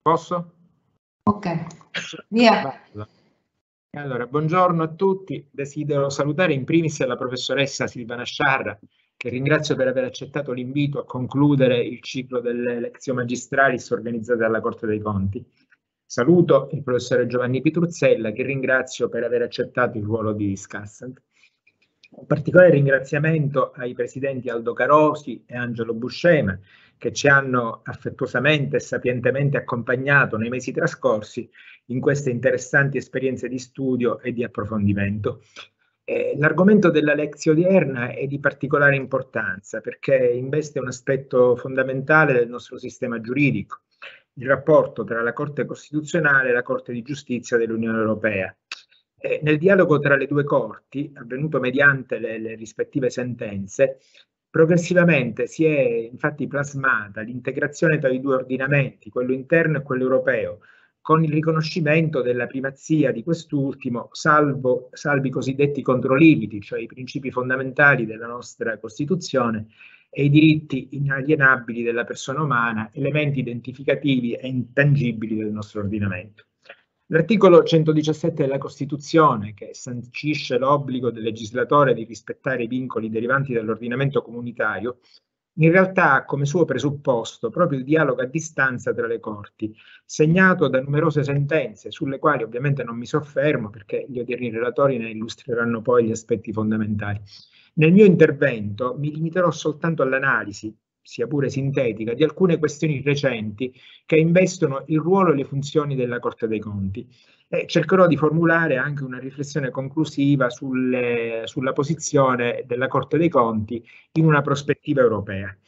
Posso? Ok, via. Allora, buongiorno a tutti. Desidero salutare in primis la professoressa Silvana Sciarra, che ringrazio per aver accettato l'invito a concludere il ciclo delle Lectio Magistralis organizzate dalla Corte dei Conti. Saluto il professore Giovanni Pitruzzella, che ringrazio per aver accettato il ruolo di discussant. Un particolare ringraziamento ai presidenti Aldo Carosi e Angelo Buscema, che ci hanno affettuosamente e sapientemente accompagnato nei mesi trascorsi in queste interessanti esperienze di studio e di approfondimento. L'argomento della lezione odierna è di particolare importanza perché investe un aspetto fondamentale del nostro sistema giuridico, il rapporto tra la Corte Costituzionale e la Corte di Giustizia dell'Unione Europea. Nel dialogo tra le due corti, avvenuto mediante le rispettive sentenze, progressivamente si è infatti plasmata l'integrazione tra i due ordinamenti, quello interno e quello europeo, con il riconoscimento della primazia di quest'ultimo, salvi i cosiddetti controlimiti, cioè i principi fondamentali della nostra Costituzione e i diritti inalienabili della persona umana, elementi identificativi e intangibili del nostro ordinamento. L'articolo 117 della Costituzione, che sancisce l'obbligo del legislatore di rispettare i vincoli derivanti dall'ordinamento comunitario, in realtà ha come suo presupposto proprio il dialogo a distanza tra le corti, segnato da numerose sentenze, sulle quali ovviamente non mi soffermo perché gli odierni relatori ne illustreranno poi gli aspetti fondamentali. Nel mio intervento mi limiterò soltanto all'analisi, sia pure sintetica, di alcune questioni recenti che investono il ruolo e le funzioni della Corte dei Conti e cercherò di formulare anche una riflessione conclusiva sulla posizione della Corte dei Conti in una prospettiva europea.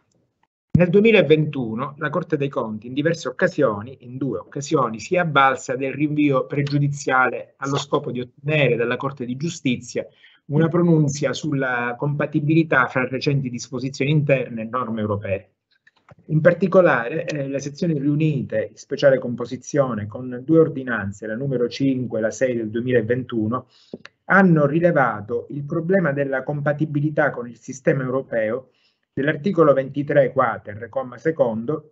Nel 2021 la Corte dei Conti in due occasioni, si è avvalsa del rinvio pregiudiziale allo scopo di ottenere dalla Corte di Giustizia una pronunzia sulla compatibilità fra recenti disposizioni interne e norme europee. In particolare, le sezioni riunite in speciale composizione con due ordinanze, la numero 5 e la 6 del 2021, hanno rilevato il problema della compatibilità con il sistema europeo dell'articolo 23 quater, comma secondo,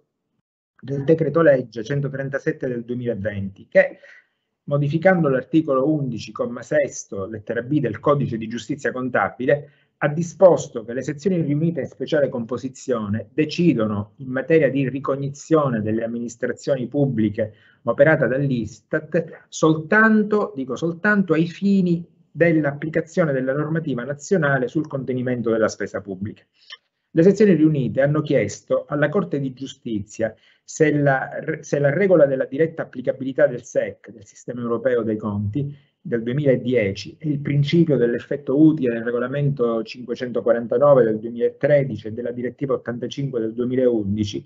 del decreto legge 137 del 2020, che, modificando l'articolo 11, comma sesto, lettera B del Codice di Giustizia Contabile, ha disposto che le sezioni riunite in speciale composizione decidono in materia di ricognizione delle amministrazioni pubbliche operata dall'Istat soltanto, dico soltanto, ai fini dell'applicazione della normativa nazionale sul contenimento della spesa pubblica. Le sezioni riunite hanno chiesto alla Corte di Giustizia se la regola della diretta applicabilità del SEC, del Sistema Europeo dei Conti, del 2010 e il principio dell'effetto utile del regolamento 549 del 2013 e della direttiva 85 del 2011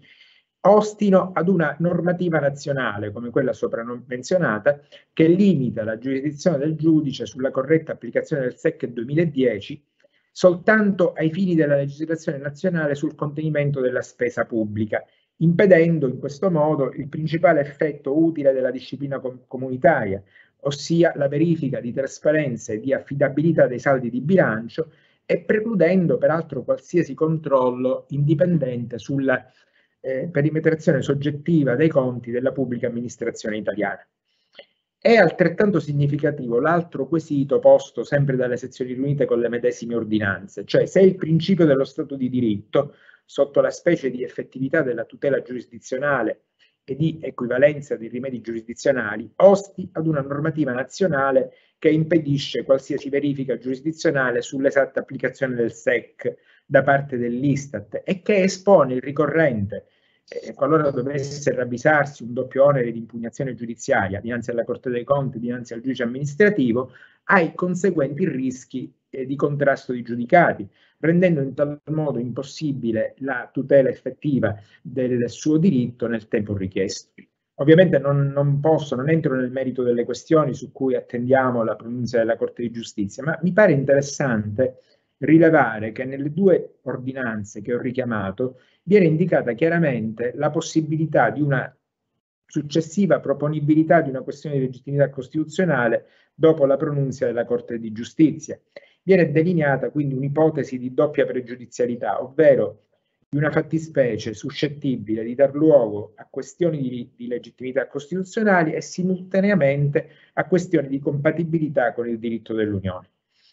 ostino ad una normativa nazionale come quella sopra menzionata che limita la giurisdizione del giudice sulla corretta applicazione del SEC 2010 soltanto ai fini della legislazione nazionale sul contenimento della spesa pubblica, impedendo in questo modo il principale effetto utile della disciplina comunitaria, ossia la verifica di trasparenza e di affidabilità dei saldi di bilancio e precludendo peraltro qualsiasi controllo indipendente sulla perimetrazione soggettiva dei conti della pubblica amministrazione italiana. È altrettanto significativo l'altro quesito posto sempre dalle sezioni riunite con le medesime ordinanze, cioè se il principio dello Stato di diritto, sotto la specie di effettività della tutela giurisdizionale e di equivalenza dei rimedi giurisdizionali, osti ad una normativa nazionale che impedisce qualsiasi verifica giurisdizionale sull'esatta applicazione del SEC da parte dell'Istat e che espone il ricorrente, qualora dovesse ravvisarsi un doppio onere di impugnazione giudiziaria dinanzi alla Corte dei Conti, dinanzi al giudice amministrativo, ai conseguenti rischi di contrasto di giudicati, rendendo in tal modo impossibile la tutela effettiva del suo diritto nel tempo richiesto. Ovviamente non entro nel merito delle questioni su cui attendiamo la pronuncia della Corte di Giustizia, ma mi pare interessante rilevare che nelle due ordinanze che ho richiamato viene indicata chiaramente la possibilità di una successiva proponibilità di una questione di legittimità costituzionale dopo la pronunzia della Corte di Giustizia. Viene delineata quindi un'ipotesi di doppia pregiudizialità, ovvero di una fattispecie suscettibile di dar luogo a questioni di legittimità costituzionali e simultaneamente a questioni di compatibilità con il diritto dell'Unione.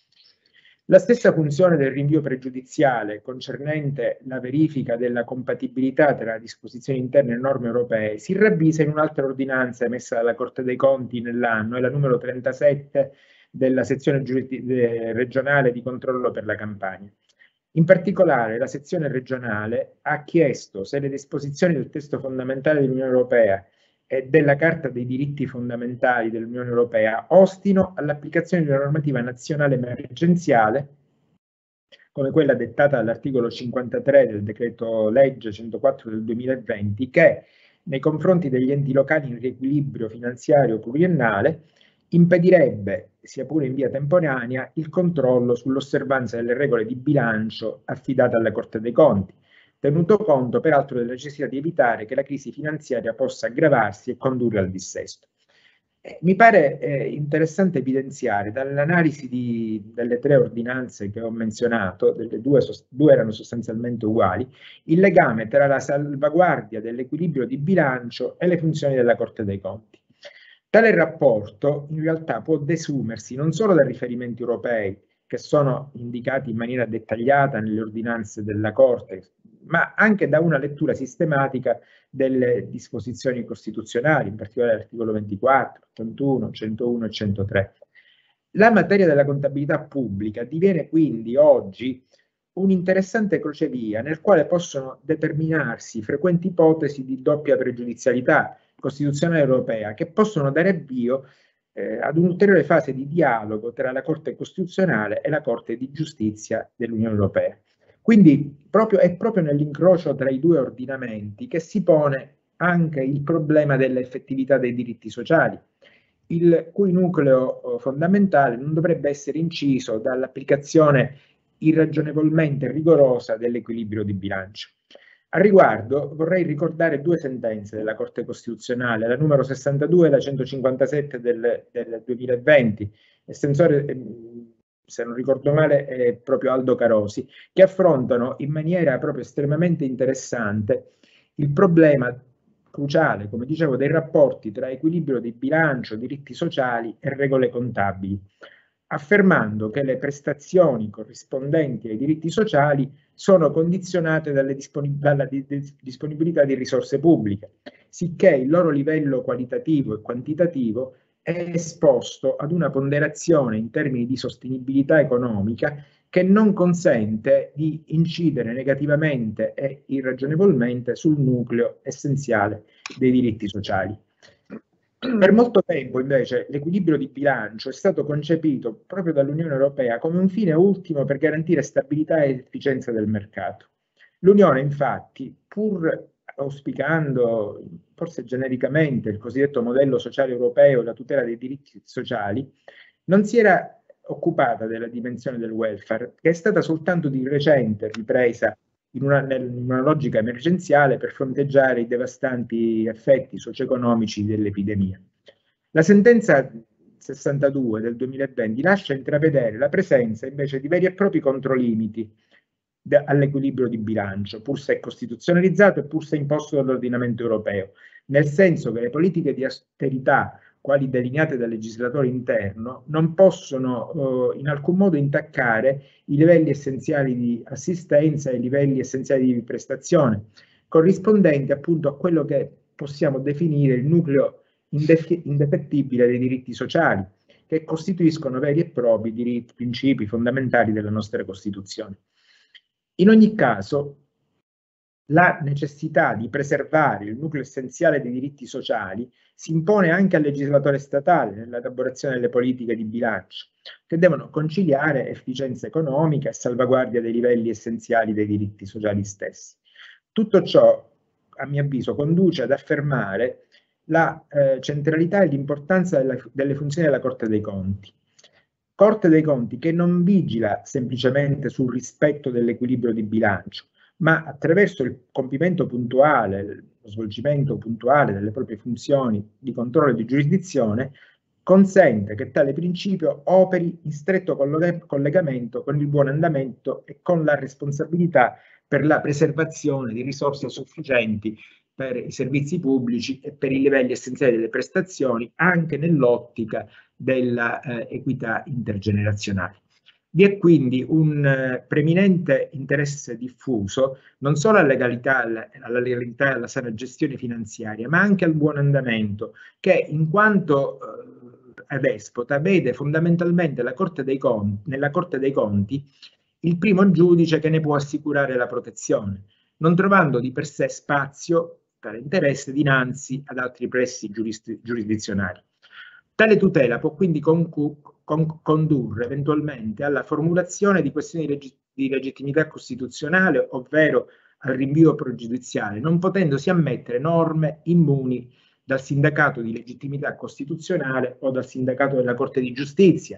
La stessa funzione del rinvio pregiudiziale concernente la verifica della compatibilità tra disposizioni interne e norme europee si ravvisa in un'altra ordinanza emessa dalla Corte dei Conti nell'anno, è la numero 37 della sezione regionale di controllo per la Campania. In particolare, la sezione regionale ha chiesto se le disposizioni del testo fondamentale dell'Unione Europea e della Carta dei diritti fondamentali dell'Unione Europea ostino all'applicazione di una normativa nazionale emergenziale, come quella dettata dall'articolo 53 del decreto legge 104 del 2020, che nei confronti degli enti locali in riequilibrio finanziario pluriennale impedirebbe, sia pure in via temporanea, il controllo sull'osservanza delle regole di bilancio affidate alla Corte dei Conti, tenuto conto peraltro della necessità di evitare che la crisi finanziaria possa aggravarsi e condurre al dissesto. Mi pare interessante evidenziare dall'analisi delle tre ordinanze che ho menzionato, due erano sostanzialmente uguali, il legame tra la salvaguardia dell'equilibrio di bilancio e le funzioni della Corte dei Conti. Tale rapporto in realtà può desumersi non solo dai riferimenti europei, che sono indicati in maniera dettagliata nelle ordinanze della Corte, ma anche da una lettura sistematica delle disposizioni costituzionali, in particolare l'articolo 24, 81, 101 e 103. La materia della contabilità pubblica diviene quindi oggi un interessante crocevia nel quale possono determinarsi frequenti ipotesi di doppia pregiudizialità costituzionale europea che possono dare avvio ad un'ulteriore fase di dialogo tra la Corte Costituzionale e la Corte di Giustizia dell'Unione Europea. Quindi è proprio nell'incrocio tra i due ordinamenti che si pone anche il problema dell'effettività dei diritti sociali, il cui nucleo fondamentale non dovrebbe essere inciso dall'applicazione irragionevolmente rigorosa dell'equilibrio di bilancio. A riguardo vorrei ricordare due sentenze della Corte Costituzionale, la numero 62 e la 157 del 2020, estensore, se non ricordo male, è proprio Aldo Carosi, che affrontano in maniera proprio estremamente interessante il problema cruciale, come dicevo, dei rapporti tra equilibrio di bilancio, diritti sociali e regole contabili, affermando che le prestazioni corrispondenti ai diritti sociali sono condizionate dalla disponibilità di risorse pubbliche, sicché il loro livello qualitativo e quantitativo è esposto ad una ponderazione in termini di sostenibilità economica che non consente di incidere negativamente e irragionevolmente sul nucleo essenziale dei diritti sociali. Per molto tempo, invece, l'equilibrio di bilancio è stato concepito proprio dall'Unione Europea come un fine ultimo per garantire stabilità ed efficienza del mercato. L'Unione, infatti, pur auspicando, forse genericamente, il cosiddetto modello sociale europeo e la tutela dei diritti sociali, non si era occupata della dimensione del welfare, che è stata soltanto di recente ripresa in una logica emergenziale per fronteggiare i devastanti effetti socio-economici dell'epidemia. La sentenza 62 del 2020 lascia intravedere la presenza invece di veri e propri controlimiti all'equilibrio di bilancio, pur se costituzionalizzato e pur se imposto dall'ordinamento europeo, nel senso che le politiche di austerità, quali delineate dal legislatore interno, non possono in alcun modo intaccare i livelli essenziali di assistenza e i livelli essenziali di prestazione, corrispondenti appunto a quello che possiamo definire il nucleo indefettibile dei diritti sociali, che costituiscono veri e propri principi fondamentali della nostra Costituzione. In ogni caso, la necessità di preservare il nucleo essenziale dei diritti sociali si impone anche al legislatore statale nell'elaborazione delle politiche di bilancio, che devono conciliare efficienza economica e salvaguardia dei livelli essenziali dei diritti sociali stessi. Tutto ciò, a mio avviso, conduce ad affermare la centralità e l'importanza delle funzioni della Corte dei Conti. Corte dei Conti che non vigila semplicemente sul rispetto dell'equilibrio di bilancio, ma attraverso il compimento puntuale, lo svolgimento puntuale delle proprie funzioni di controllo e di giurisdizione, consente che tale principio operi in stretto collegamento con il buon andamento e con la responsabilità per la preservazione di risorse sufficienti per i servizi pubblici e per i livelli essenziali delle prestazioni, anche nell'ottica della equità intergenerazionale. Vi è quindi un preminente interesse diffuso non solo alla legalità e alla sana gestione finanziaria, ma anche al buon andamento, che in quanto adespota vede fondamentalmente nella Corte dei Conti il primo giudice che ne può assicurare la protezione, non trovando di per sé spazio tale interesse dinanzi ad altri pressi giurisdizionali. Tale tutela può quindi condurre eventualmente alla formulazione di questioni di legittimità costituzionale, ovvero al rinvio pregiudiziale, non potendosi ammettere norme immuni dal sindacato di legittimità costituzionale o dal sindacato della Corte di Giustizia,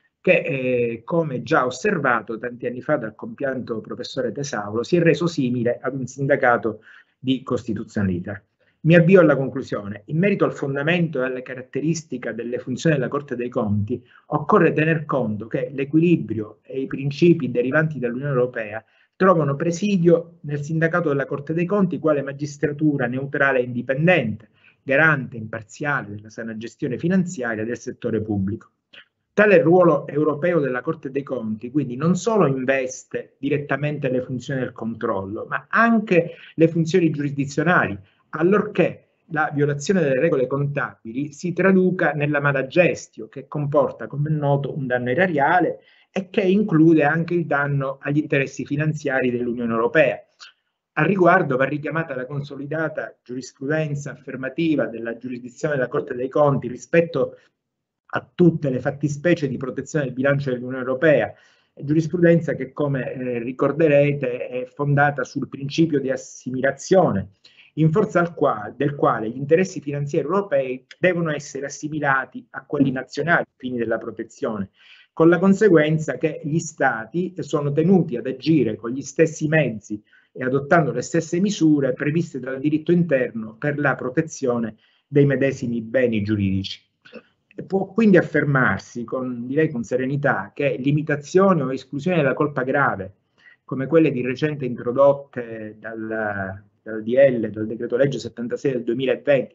che, come già osservato tanti anni fa dal compianto professore Tesaulo, si è reso simile ad un sindacato di costituzionalità. Mi avvio alla conclusione. In merito al fondamento e alle caratteristiche delle funzioni della Corte dei Conti, occorre tener conto che l'equilibrio e i principi derivanti dall'Unione Europea trovano presidio nel sindacato della Corte dei Conti quale magistratura neutrale e indipendente, garante imparziale della sana gestione finanziaria del settore pubblico. Tale ruolo europeo della Corte dei Conti quindi non solo investe direttamente le funzioni del controllo, ma anche le funzioni giurisdizionali, allorché la violazione delle regole contabili si traduca nella mala gestio, che comporta, come è noto, un danno erariale e che include anche il danno agli interessi finanziari dell'Unione Europea. Al riguardo va richiamata la consolidata giurisprudenza affermativa della giurisdizione della Corte dei Conti rispetto a tutte le fattispecie di protezione del bilancio dell'Unione Europea, giurisprudenza che, come ricorderete, è fondata sul principio di assimilazione, in forza del quale gli interessi finanziari europei devono essere assimilati a quelli nazionali ai fini della protezione, con la conseguenza che gli Stati sono tenuti ad agire con gli stessi mezzi e adottando le stesse misure previste dal diritto interno per la protezione dei medesimi beni giuridici. Può quindi affermarsi, direi con serenità, che limitazioni o esclusioni della colpa grave, come quelle di recente introdotte dal decreto legge 76 del 2020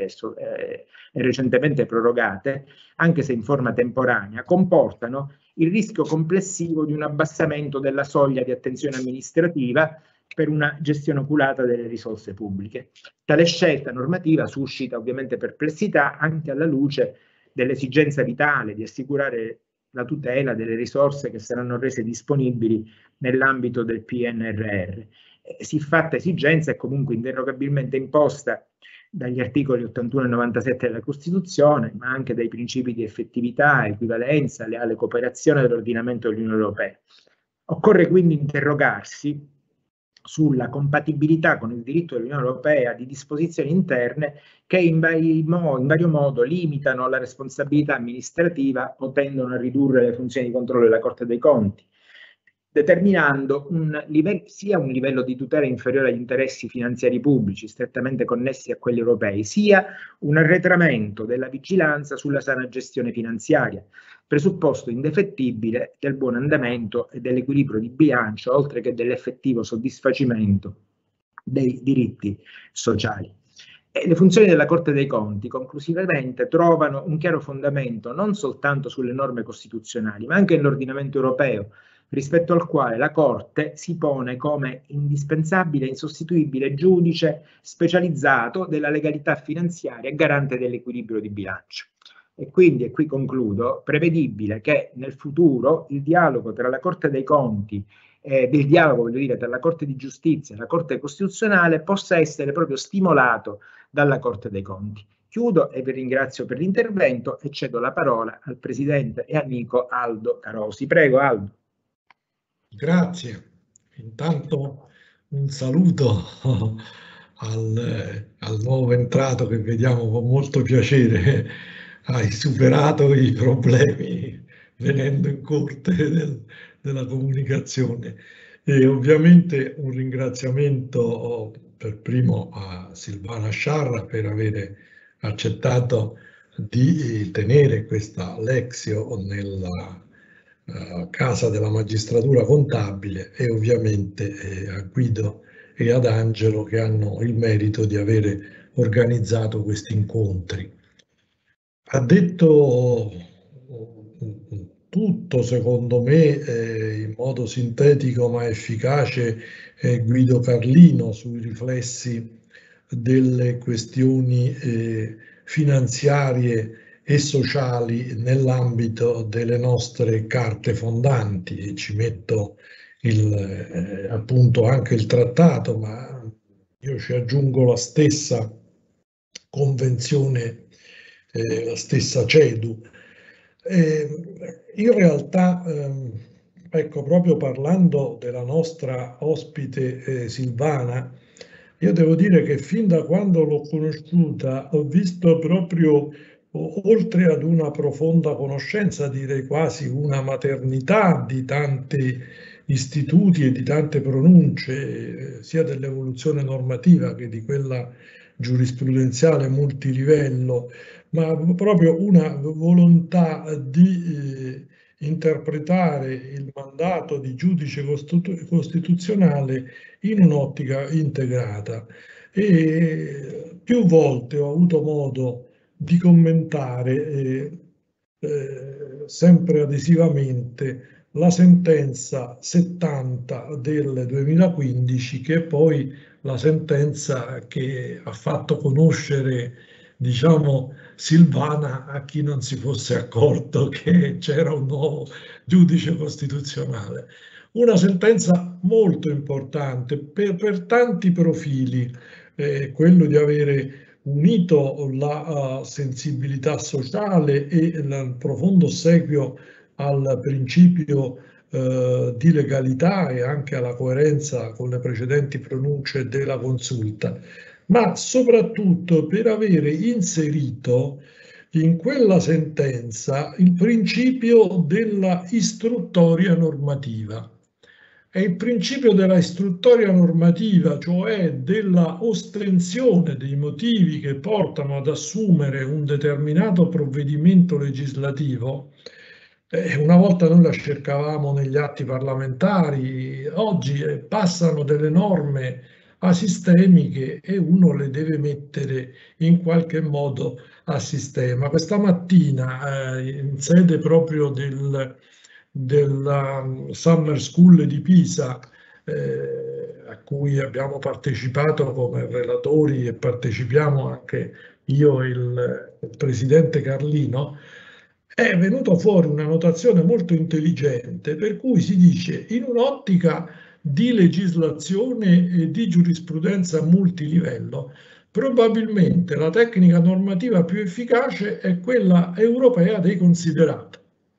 e recentemente prorogate, anche se in forma temporanea, comportano il rischio complessivo di un abbassamento della soglia di attenzione amministrativa per una gestione oculata delle risorse pubbliche. Tale scelta normativa suscita ovviamente perplessità anche alla luce dell'esigenza vitale di assicurare la tutela delle risorse che saranno rese disponibili nell'ambito del PNRR. Siffatta esigenza è comunque inderogabilmente imposta dagli articoli 81 e 97 della Costituzione, ma anche dai principi di effettività, equivalenza, leale cooperazione dell'ordinamento dell'Unione Europea. Occorre quindi interrogarsi sulla compatibilità con il diritto dell'Unione Europea di disposizioni interne che in vario modo limitano la responsabilità amministrativa o tendono a ridurre le funzioni di controllo della Corte dei Conti, determinando sia un livello di tutela inferiore agli interessi finanziari pubblici strettamente connessi a quelli europei, sia un arretramento della vigilanza sulla sana gestione finanziaria, presupposto indefettibile del buon andamento e dell'equilibrio di bilancio, oltre che dell'effettivo soddisfacimento dei diritti sociali. E le funzioni della Corte dei Conti, conclusivamente, trovano un chiaro fondamento non soltanto sulle norme costituzionali, ma anche nell'ordinamento europeo, rispetto al quale la Corte si pone come indispensabile e insostituibile giudice specializzato della legalità finanziaria e garante dell'equilibrio di bilancio. E quindi, e qui concludo, prevedibile che nel futuro il dialogo tra la Corte dei Conti del dialogo, voglio dire, tra la Corte di Giustizia e la Corte Costituzionale possa essere proprio stimolato dalla Corte dei Conti. Chiudo e vi ringrazio per l'intervento e cedo la parola al Presidente e amico Aldo Carosi. Prego, Aldo. Grazie. Intanto un saluto al nuovo entrato che vediamo con molto piacere. Hai superato i problemi venendo in corte della comunicazione. E ovviamente un ringraziamento per primo a Silvana Sciarra per aver accettato di tenere questa lezione Casa della Magistratura Contabile, e ovviamente a Guido e ad Angelo, che hanno il merito di avere organizzato questi incontri. Ha detto tutto, secondo me, in modo sintetico ma efficace, Guido Carlino sui riflessi delle questioni finanziarie e sociali nell'ambito delle nostre carte fondanti, e ci metto appunto anche il trattato, ma io ci aggiungo la stessa convenzione, la stessa CEDU. In realtà, ecco, proprio parlando della nostra ospite Silvana, io devo dire che fin da quando l'ho conosciuta ho visto proprio, oltre ad una profonda conoscenza, direi quasi una maternità di tanti istituti e di tante pronunce, sia dell'evoluzione normativa che di quella giurisprudenziale multilivello, ma proprio una volontà di interpretare il mandato di giudice costituzionale in un'ottica integrata. E più volte ho avuto modo di commentare sempre adesivamente la sentenza 70 del 2015, che è poi la sentenza che ha fatto conoscere, diciamo, Silvana a chi non si fosse accorto che c'era un nuovo giudice costituzionale. Una sentenza molto importante per tanti profili, quello di avere unito la sensibilità sociale e il profondo ossequio al principio di legalità e anche alla coerenza con le precedenti pronunce della Consulta, ma soprattutto per avere inserito in quella sentenza il principio della istruttoria normativa. È il principio della istruttoria normativa, cioè della ostensione dei motivi che portano ad assumere un determinato provvedimento legislativo. Una volta noi la cercavamo negli atti parlamentari, oggi passano delle norme asistemiche e uno le deve mettere in qualche modo a sistema. Questa mattina, in sede proprio della Summer School di Pisa, a cui abbiamo partecipato come relatori e partecipiamo anche io e il presidente Carlino, è venuta fuori una notazione molto intelligente, per cui si dice: in un'ottica di legislazione e di giurisprudenza multilivello, probabilmente la tecnica normativa più efficace è quella europea dei considerati.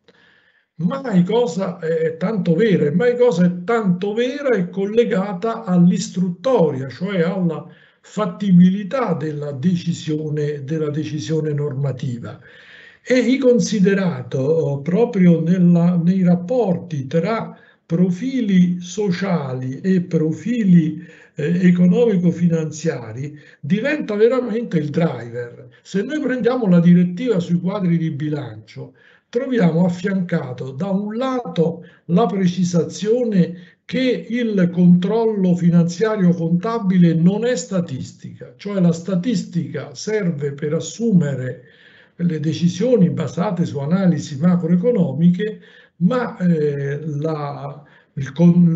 Mai cosa è tanto vera, mai cosa è tanto vera e collegata all'istruttoria, cioè alla fattibilità della decisione normativa. E i considerato proprio nei rapporti tra profili sociali e profili economico-finanziari diventa veramente il driver. Se noi prendiamo la direttiva sui quadri di bilancio, troviamo affiancato da un lato la precisazione che il controllo finanziario contabile non è statistica, cioè la statistica serve per assumere le decisioni basate su analisi macroeconomiche, ma il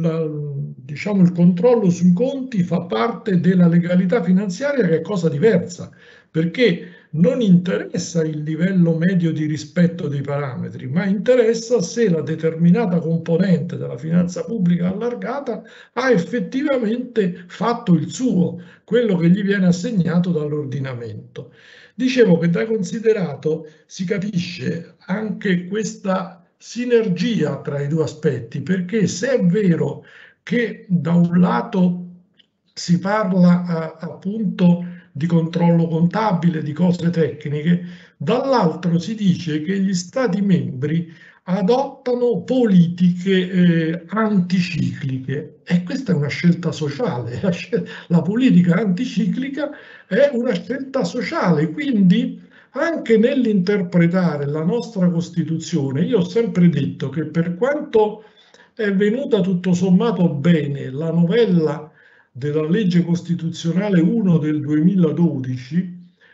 controllo sui conti fa parte della legalità finanziaria, che è cosa diversa, perché non interessa il livello medio di rispetto dei parametri, ma interessa se la determinata componente della finanza pubblica allargata ha effettivamente fatto il suo, quello che gli viene assegnato dall'ordinamento. Dicevo che da considerato si capisce anche questa sinergia tra i due aspetti, perché se è vero che da un lato si parla appunto di controllo contabile, di cose tecniche, dall'altro si dice che gli Stati membri adottano politiche anticicliche, e questa è una scelta sociale. La politica anticiclica è una scelta sociale, quindi anche nell'interpretare la nostra Costituzione, io ho sempre detto che per quanto è venuta tutto sommato bene la novella della legge costituzionale 1 del 2012,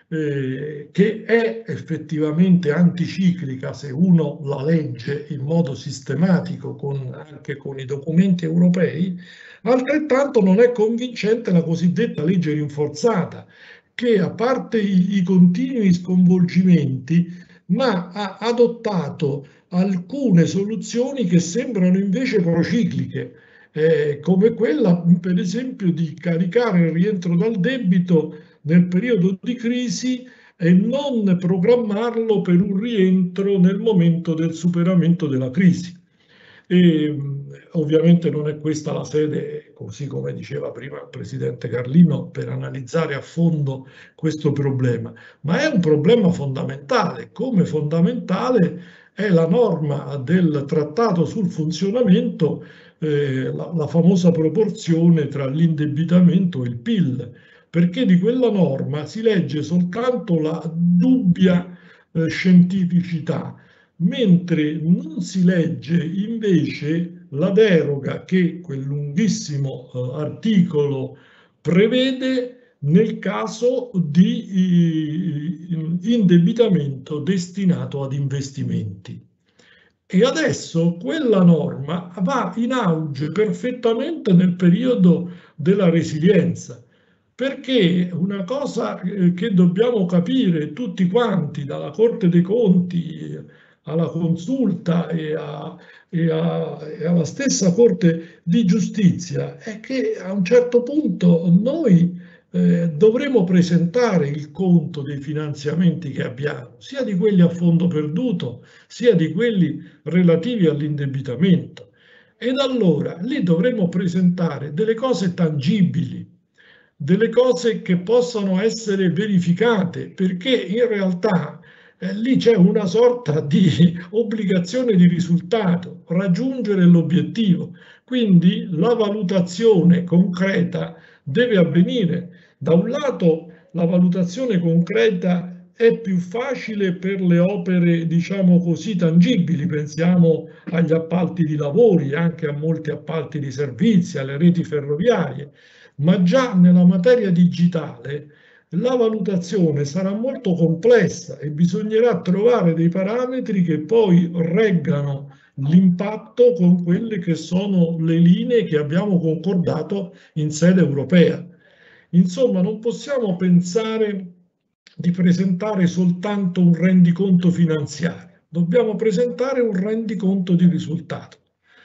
che è effettivamente anticiclica se uno la legge in modo sistematico anche con i documenti europei, altrettanto non è convincente la cosiddetta legge rinforzata, che a parte i continui sconvolgimenti, ma ha adottato alcune soluzioni che sembrano invece procicliche, come quella per esempio di caricare il rientro dal debito nel periodo di crisi e non programmarlo per un rientro nel momento del superamento della crisi. E ovviamente non è questa la sede, così come diceva prima il Presidente Carlino, per analizzare a fondo questo problema, ma è un problema fondamentale, come fondamentale è la norma del Trattato sul funzionamento, la famosa proporzione tra l'indebitamento e il PIL, perché di quella norma si legge soltanto la dubbia scientificità, mentre non si legge invece la deroga che quel lunghissimo articolo prevede nel caso di indebitamento destinato ad investimenti. E adesso quella norma va in auge perfettamente nel periodo della resilienza, perché una cosa che dobbiamo capire tutti quanti, dalla Corte dei Conti alla Consulta e alla stessa Corte di Giustizia, è che a un certo punto noi dovremo presentare il conto dei finanziamenti che abbiamo, sia di quelli a fondo perduto, sia di quelli relativi all'indebitamento. Ed allora lì dovremo presentare delle cose tangibili, delle cose che possano essere verificate, perché in realtà lì c'è una sorta di obbligazione di risultato, raggiungere l'obiettivo. Quindi la valutazione concreta deve avvenire. Da un lato la valutazione concreta è più facile per le opere, diciamo così, tangibili, pensiamo agli appalti di lavori, anche a molti appalti di servizi, alle reti ferroviarie, ma già nella materia digitale la valutazione sarà molto complessa e bisognerà trovare dei parametri che poi reggano l'impatto con quelle che sono le linee che abbiamo concordato in sede europea. Insomma, non possiamo pensare di presentare soltanto un rendiconto finanziario, dobbiamo presentare un rendiconto di risultato.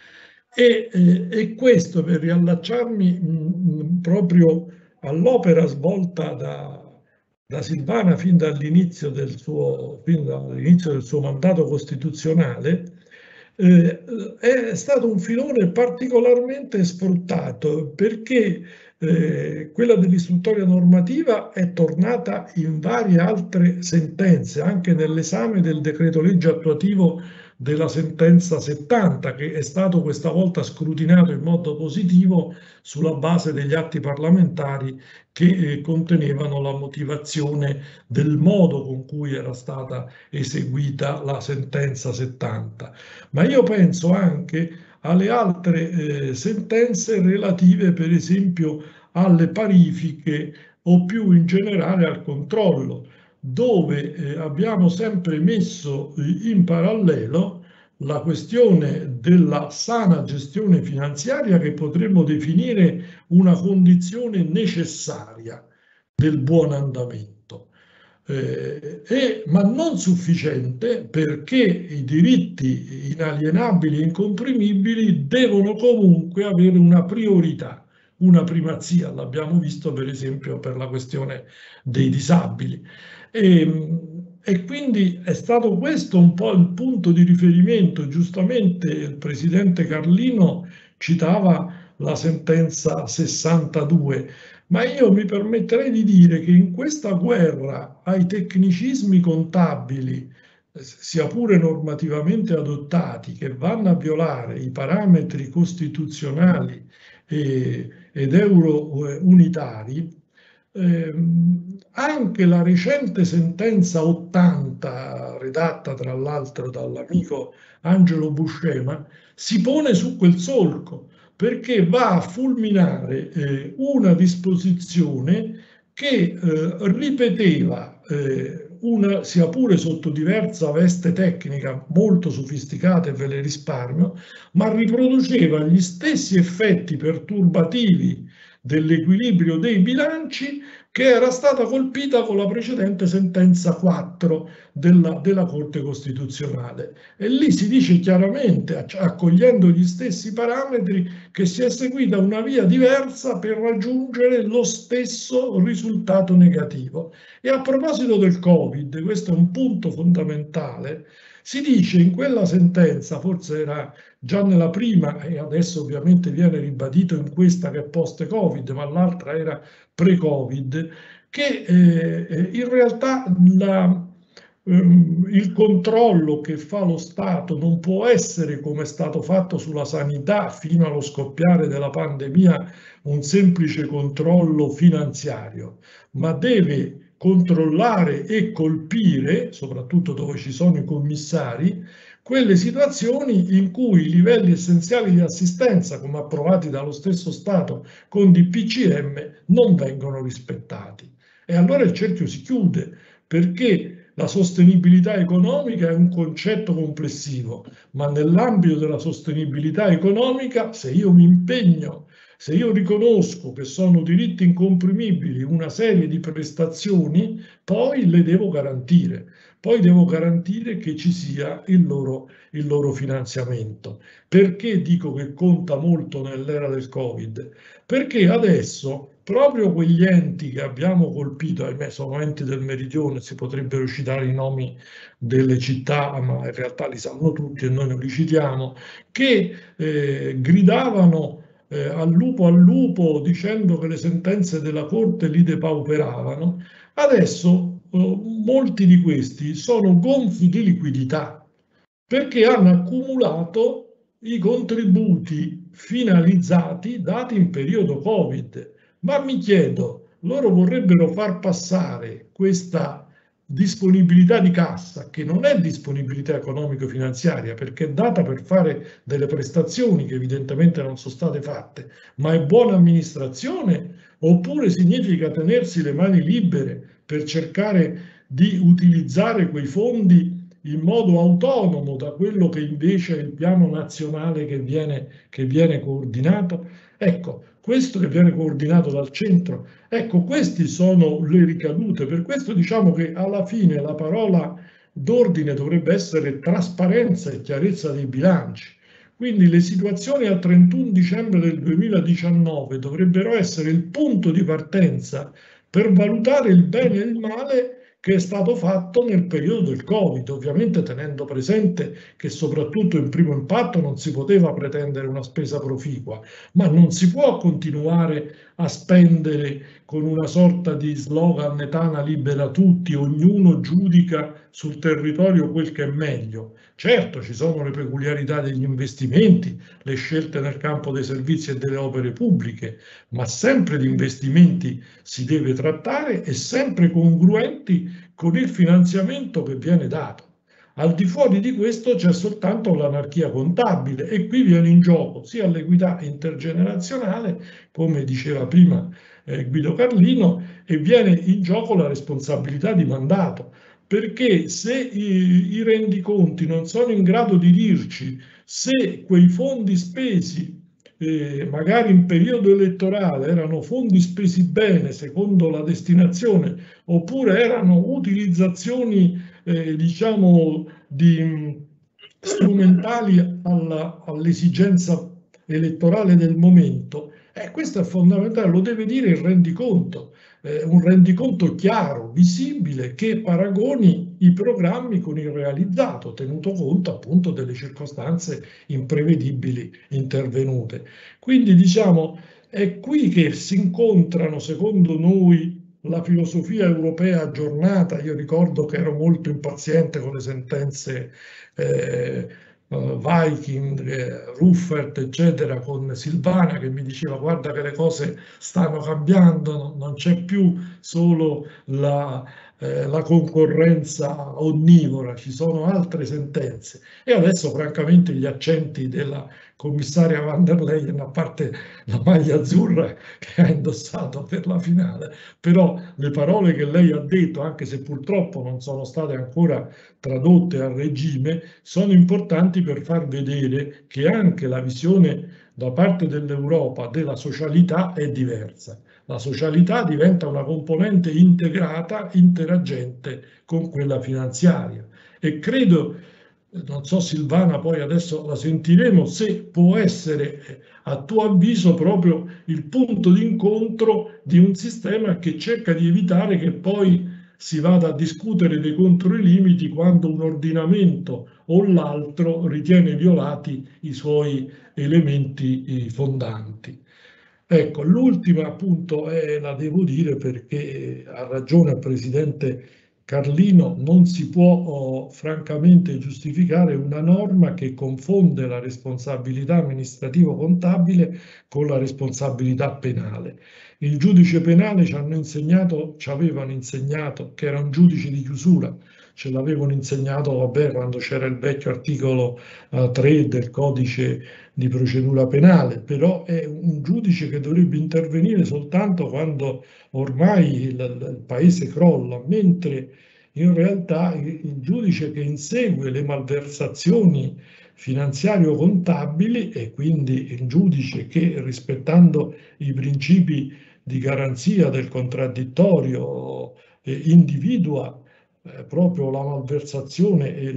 E questo, per riallacciarmi proprio all'opera svolta da Silvana fin dall'inizio del suo mandato costituzionale, è stato un filone particolarmente sfruttato, perché quella dell'istruttoria normativa è tornata in varie altre sentenze, anche nell'esame del decreto legge attuativo della sentenza 70, che è stato questa volta scrutinato in modo positivo sulla base degli atti parlamentari che contenevano la motivazione del modo con cui era stata eseguita la sentenza 70. Ma io penso anche alle altre sentenze relative, per esempio, alle parifiche o più in generale al controllo, dove abbiamo sempre messo in parallelo la questione della sana gestione finanziaria, che potremmo definire una condizione necessaria del buon andamento. Ma non sufficiente, perché i diritti inalienabili e incomprimibili devono comunque avere una priorità, una primazia. L'abbiamo visto per esempio per la questione dei disabili. E quindi è stato questo un po' il punto di riferimento. Giustamente il Presidente Carlino citava la sentenza 62, ma io mi permetterei di dire che in questa guerra ai tecnicismi contabili, sia pure normativamente adottati, che vanno a violare i parametri costituzionali ed euro unitari, anche la recente sentenza 80, redatta tra l'altro dall'amico Angelo Buscema, si pone su quel solco, perché va a fulminare una disposizione che ripeteva una, sia pure sotto diversa veste tecnica, molto sofisticata, e ve le risparmio, ma riproduceva gli stessi effetti perturbativi dell'equilibrio dei bilanci che era stata colpita con la precedente sentenza 4 della Corte Costituzionale. E lì si dice chiaramente, accogliendo gli stessi parametri, che si è seguita una via diversa per raggiungere lo stesso risultato negativo. E a proposito del Covid, questo è un punto fondamentale, si dice in quella sentenza, forse era già nella prima e adesso ovviamente viene ribadito in questa che è post-Covid, ma l'altra era pre-Covid, che in realtà il controllo che fa lo Stato non può essere, come è stato fatto sulla sanità fino allo scoppiare della pandemia, un semplice controllo finanziario, ma deve controllare e colpire, soprattutto dove ci sono i commissari, quelle situazioni in cui i livelli essenziali di assistenza, come approvati dallo stesso Stato con DPCM, non vengono rispettati. E allora il cerchio si chiude, perché la sostenibilità economica è un concetto complessivo, ma nell'ambito della sostenibilità economica, se io mi impegno, se io riconosco che sono diritti incomprimibili una serie di prestazioni, poi le devo garantire. Poi devo garantire che ci sia il loro finanziamento. Perché dico che conta molto nell'era del Covid? Perché adesso proprio quegli enti che abbiamo colpito, ahimè sono enti del Meridione, si potrebbero citare i nomi delle città, ma in realtà li sanno tutti e noi non li citiamo, che gridavano al lupo dicendo che le sentenze della Corte li depauperavano, adesso molti di questi sono gonfi di liquidità perché hanno accumulato i contributi finalizzati dati in periodo Covid. Ma mi chiedo, loro vorrebbero far passare questa disponibilità di cassa, che non è disponibilità economico-finanziaria, perché è data per fare delle prestazioni che evidentemente non sono state fatte, ma è buona amministrazione, oppure significa tenersi le mani libere per cercare di utilizzare quei fondi in modo autonomo da quello che invece è il piano nazionale che viene coordinato? Ecco, questo che viene coordinato dal centro, ecco, queste sono le ricadute. Per questo diciamo che alla fine la parola d'ordine dovrebbe essere trasparenza e chiarezza dei bilanci. Quindi le situazioni al 31 dicembre del 2019 dovrebbero essere il punto di partenza per valutare il bene e il male che è stato fatto nel periodo del Covid, ovviamente tenendo presente che soprattutto in primo impatto non si poteva pretendere una spesa proficua, ma non si può continuare a spendere con una sorta di slogan etana libera tutti, ognuno giudica sul territorio quel che è meglio. Certo, ci sono le peculiarità degli investimenti, le scelte nel campo dei servizi e delle opere pubbliche, ma sempre di investimenti si deve trattare e sempre congruenti con il finanziamento che viene dato. Al di fuori di questo c'è soltanto l'anarchia contabile e qui viene in gioco sia l'equità intergenerazionale, come diceva prima Guido Carlino, e viene in gioco la responsabilità di mandato. Perché se i rendiconti non sono in grado di dirci se quei fondi spesi, magari in periodo elettorale, erano fondi spesi bene secondo la destinazione, oppure erano utilizzazioni, diciamo, strumentali all'esigenza elettorale del momento, questo è fondamentale, lo deve dire il rendiconto. Un rendiconto chiaro, visibile, che paragoni i programmi con il realizzato, tenuto conto appunto delle circostanze imprevedibili intervenute. Quindi diciamo è qui che si incontrano, secondo noi, la filosofia europea aggiornata. Io ricordo che ero molto impaziente con le sentenze Viking, Ruffert, eccetera, con Silvana che mi diceva guarda che le cose stanno cambiando, non c'è più solo la concorrenza onnivora, ci sono altre sentenze. E adesso francamente gli accenti della commissaria van der Leyen, a parte la maglia azzurra che ha indossato per la finale, però le parole che lei ha detto, anche se purtroppo non sono state ancora tradotte a regime, sono importanti per far vedere che anche la visione da parte dell'Europa della socialità è diversa. La socialità diventa una componente integrata, interagente con quella finanziaria. E credo, non so Silvana, poi adesso la sentiremo, se può essere a tuo avviso proprio il punto d'incontro di un sistema che cerca di evitare che poi si vada a discutere dei contro i limiti quando un ordinamento o l'altro ritiene violati i suoi elementi fondanti. Ecco, l'ultima appunto la devo dire perché ha ragione il Presidente Carlino, non si può francamente giustificare una norma che confonde la responsabilità amministrativo-contabile con la responsabilità penale. Il giudice penale ci avevano insegnato che era un giudice di chiusura, ce l'avevano insegnato, vabbè, quando c'era il vecchio articolo 3 del codice di procedura penale, però è un giudice che dovrebbe intervenire soltanto quando ormai il paese crolla, mentre in realtà il giudice che insegue le malversazioni finanziario-contabili e quindi il giudice che, rispettando i principi di garanzia del contraddittorio, individua proprio la malversazione e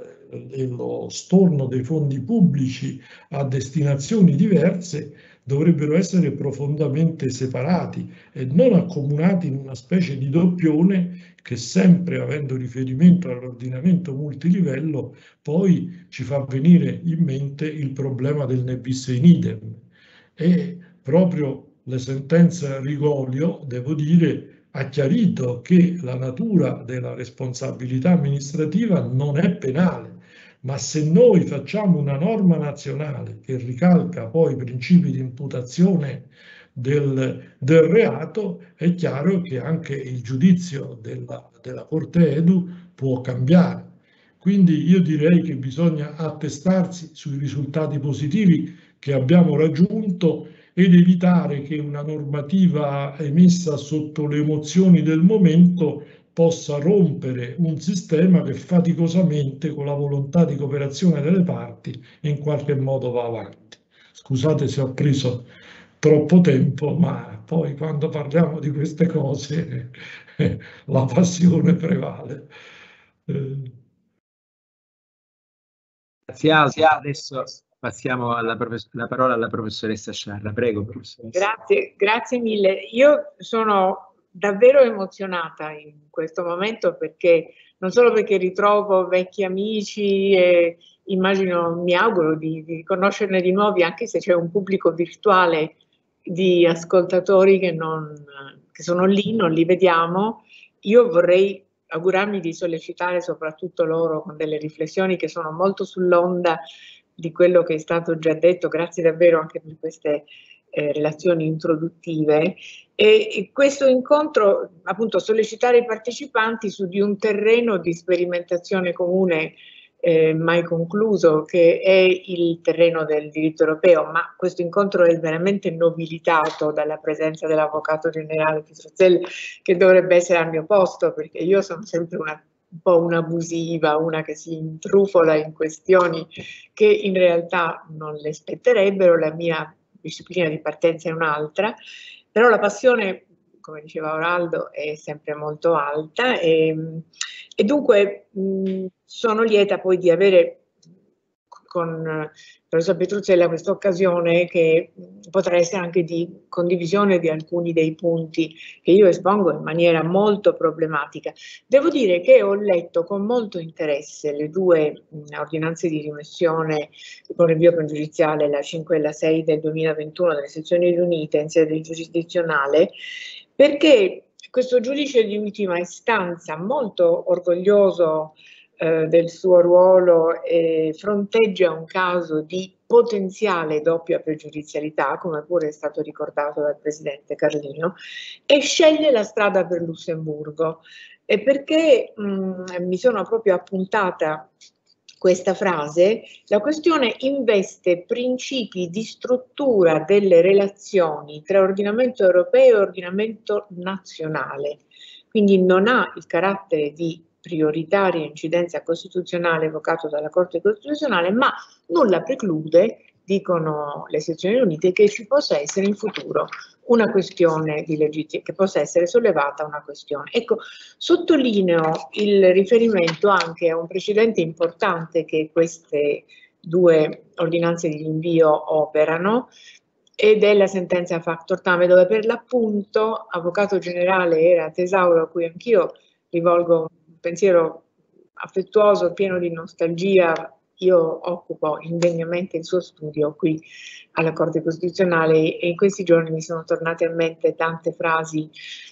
lo storno dei fondi pubblici a destinazioni diverse, dovrebbero essere profondamente separati e non accomunati in una specie di doppione che, sempre avendo riferimento all'ordinamento multilivello, poi ci fa venire in mente il problema del ne bis in idem. E proprio le sentenze Rigolio, devo dire, ha chiarito che la natura della responsabilità amministrativa non è penale, ma se noi facciamo una norma nazionale che ricalca poi i principi di imputazione del reato, è chiaro che anche il giudizio della Corte Edu può cambiare. Quindi io direi che bisogna attestarsi sui risultati positivi che abbiamo raggiunto ed evitare che una normativa emessa sotto le emozioni del momento possa rompere un sistema che faticosamente, con la volontà di cooperazione delle parti, in qualche modo va avanti. Scusate se ho preso troppo tempo, ma poi quando parliamo di queste cose la passione prevale. Grazie. Adesso passiamo la parola alla professoressa Sciarra. Prego, professoressa. Grazie mille. Io sono davvero emozionata in questo momento perché non solo perché ritrovo vecchi amici e mi auguro di conoscerne di nuovi, anche se c'è un pubblico virtuale di ascoltatori che sono lì, non li vediamo. Io vorrei augurarmi di sollecitare soprattutto loro con delle riflessioni che sono molto sull'onda di quello che è stato già detto. Grazie davvero anche per queste relazioni introduttive. E questo incontro, appunto, sollecitare i partecipanti su di un terreno di sperimentazione comune mai concluso, che è il terreno del diritto europeo, ma questo incontro è veramente nobilitato dalla presenza dell'avvocato generale Pietrozelli, che dovrebbe essere al mio posto, perché io sono sempre un po' un'abusiva, una che si intrufola in questioni che in realtà non le spetterebbero, la mia disciplina di partenza è un'altra, però la passione, come diceva Oraldo, è sempre molto alta e dunque sono lieta poi di avere con il professor Pietrozelli questa occasione che potrà essere anche di condivisione di alcuni dei punti che io espongo in maniera molto problematica. Devo dire che ho letto con molto interesse le due ordinanze di rimessione con rinvio pregiudiziale, la 5 e la 6 del 2021 delle sezioni riunite in sede giurisdizionale, perché questo giudice di ultima istanza, molto orgoglioso del suo ruolo e fronteggia un caso di potenziale doppia pregiudizialità, come pure è stato ricordato dal Presidente Carlino, e sceglie la strada per Lussemburgo. E perché mi sono proprio appuntata questa frase, la questione investe principi di struttura delle relazioni tra ordinamento europeo e ordinamento nazionale, quindi non ha il carattere di prioritaria incidenza costituzionale evocato dalla Corte Costituzionale, ma nulla preclude, dicono le sezioni unite, che ci possa essere in futuro una questione di legittimità, che possa essere sollevata una questione. Ecco, sottolineo il riferimento anche a un precedente importante che queste due ordinanze di rinvio operano, ed è la sentenza Factor Tame, dove per l'appunto avvocato generale era Tesauro, a cui anch'io rivolgo un pensiero affettuoso, pieno di nostalgia. Io occupo indegnamente il suo studio qui alla Corte Costituzionale e in questi giorni mi sono tornate a mente tante frasi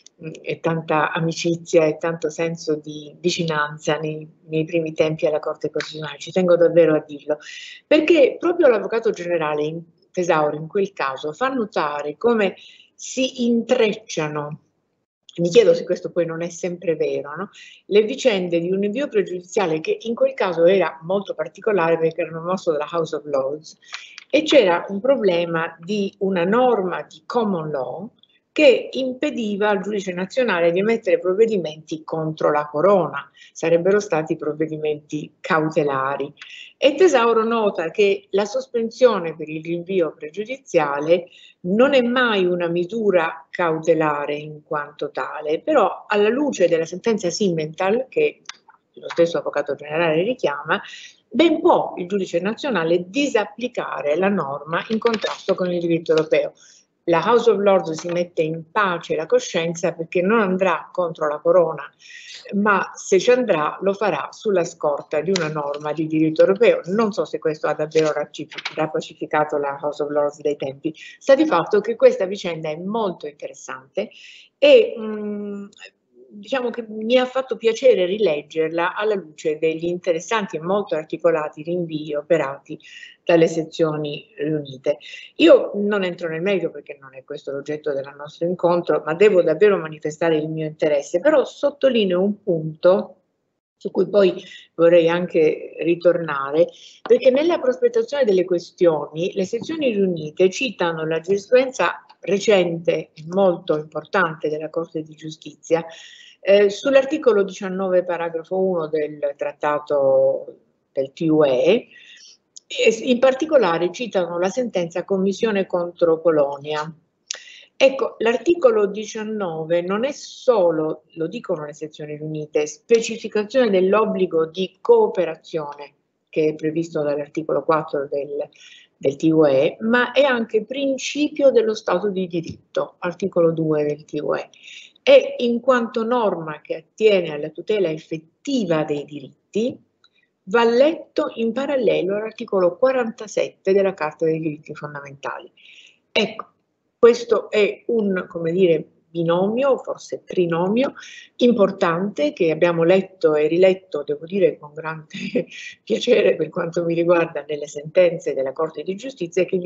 e tanta amicizia e tanto senso di vicinanza nei primi tempi alla Corte Costituzionale. Ci tengo davvero a dirlo, perché proprio l'avvocato generale Tesauro in quel caso fa notare come si intrecciano, mi chiedo se questo poi non è sempre vero, no? Le vicende di un rinvio pregiudiziale che in quel caso era molto particolare perché era mosso dalla House of Lords e c'era un problema di una norma di common law che impediva al giudice nazionale di emettere provvedimenti contro la corona, sarebbero stati provvedimenti cautelari. E Tesauro nota che la sospensione per il rinvio pregiudiziale non è mai una misura cautelare in quanto tale, però alla luce della sentenza Simmental, che lo stesso avvocato generale richiama, ben può il giudice nazionale disapplicare la norma in contrasto con il diritto europeo. La House of Lords si mette in pace la coscienza perché non andrà contro la corona, ma se ci andrà lo farà sulla scorta di una norma di diritto europeo. Non so se questo ha davvero rapacificato la House of Lords dei tempi. Sta di fatto che questa vicenda è molto interessante e diciamo che mi ha fatto piacere rileggerla alla luce degli interessanti e molto articolati rinvii operati dalle sezioni riunite. Io non entro nel merito perché non è questo l'oggetto del nostro incontro, ma devo davvero manifestare il mio interesse, però sottolineo un punto su cui poi vorrei anche ritornare, perché nella prospettazione delle questioni le sezioni riunite citano la giurisprudenza recente e molto importante della Corte di Giustizia sull'articolo 19 paragrafo 1 del trattato del TUE. In particolare citano la sentenza Commissione contro Polonia. Ecco, l'articolo 19 non è solo, lo dicono le sezioni riunite, specificazione dell'obbligo di cooperazione che è previsto dall'articolo 4 del TUE, ma è anche principio dello Stato di diritto, articolo 2 del TUE. E in quanto norma che attiene alla tutela effettiva dei diritti, va letto in parallelo all'articolo 47 della Carta dei diritti fondamentali. Ecco, questo è un, come dire, binomio, forse trinomio, importante che abbiamo letto e riletto, devo dire con grande piacere per quanto mi riguarda, nelle sentenze della Corte di Giustizia e che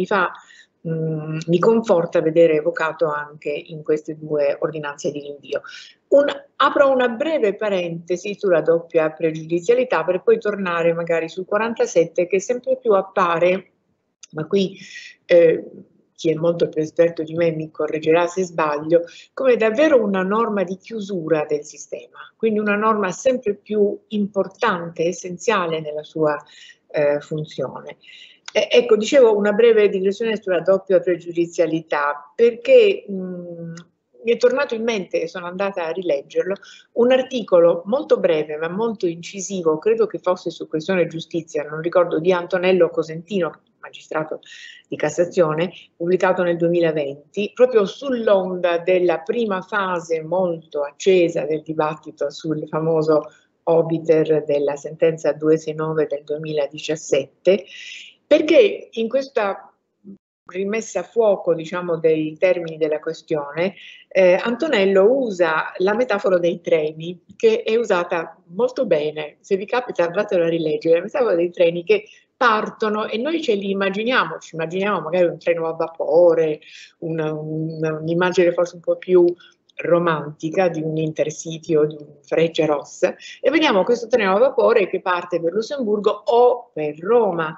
mi conforta vedere evocato anche in queste due ordinanze di rinvio. Apro una breve parentesi sulla doppia pregiudizialità per poi tornare magari sul 47 che sempre più appare, ma qui chi è molto più esperto di me mi correggerà se sbaglio, come davvero una norma di chiusura del sistema, quindi una norma sempre più importante, essenziale nella sua funzione. Ecco, dicevo una breve digressione sulla doppia pregiudizialità, perché mi è tornato in mente, e sono andata a rileggerlo, un articolo molto breve ma molto incisivo, credo che fosse su Questione Giustizia, non ricordo, di Antonello Cosentino, magistrato di Cassazione, pubblicato nel 2020, proprio sull'onda della prima fase molto accesa del dibattito sul famoso obiter della sentenza 269 del 2017, perché in questa rimessa a fuoco, diciamo, dei termini della questione, Antonello usa la metafora dei treni, che è usata molto bene. Se vi capita, andatelo a rileggere. La metafora dei treni che partono e noi ce li immaginiamo, ci immaginiamo magari un treno a vapore, un'immagine forse un po' più romantica di un Intercity o di un Frecciarossa, e vediamo questo treno a vapore che parte per Lussemburgo o per Roma.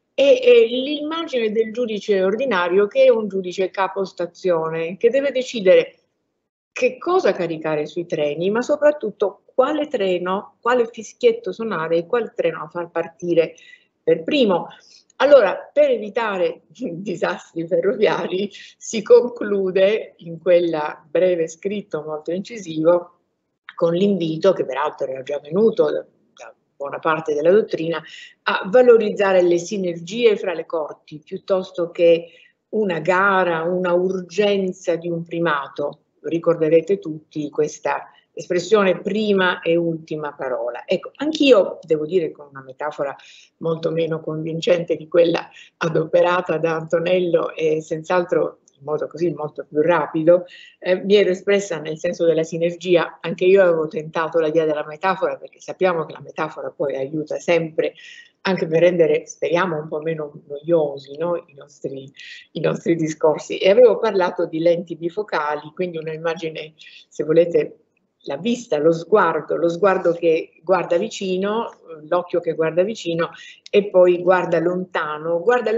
E l'immagine del giudice ordinario, che è un giudice capostazione, che deve decidere che cosa caricare sui treni, ma soprattutto quale treno, quale fischietto suonare e quale treno far partire per primo. Allora, per evitare disastri ferroviari, si conclude in quel breve scritto molto incisivo con l'invito, che peraltro era già venuto da buona parte della dottrina, a valorizzare le sinergie fra le corti piuttosto che una gara, una urgenza di un primato. Ricorderete tutti questa espressione prima e ultima parola. Ecco, anch'io devo dire, con una metafora molto meno convincente di quella adoperata da Antonello e senz'altro in modo così molto più rapido, mi ero espressa nel senso della sinergia. Anche io avevo tentato la via della metafora, perché sappiamo che la metafora poi aiuta sempre anche per rendere, speriamo, un po' meno noiosi, no? i nostri discorsi. E avevo parlato di lenti bifocali, quindi un'immagine, se volete, la vista, lo sguardo che guarda vicino, l'occhio che guarda vicino e poi guarda lontano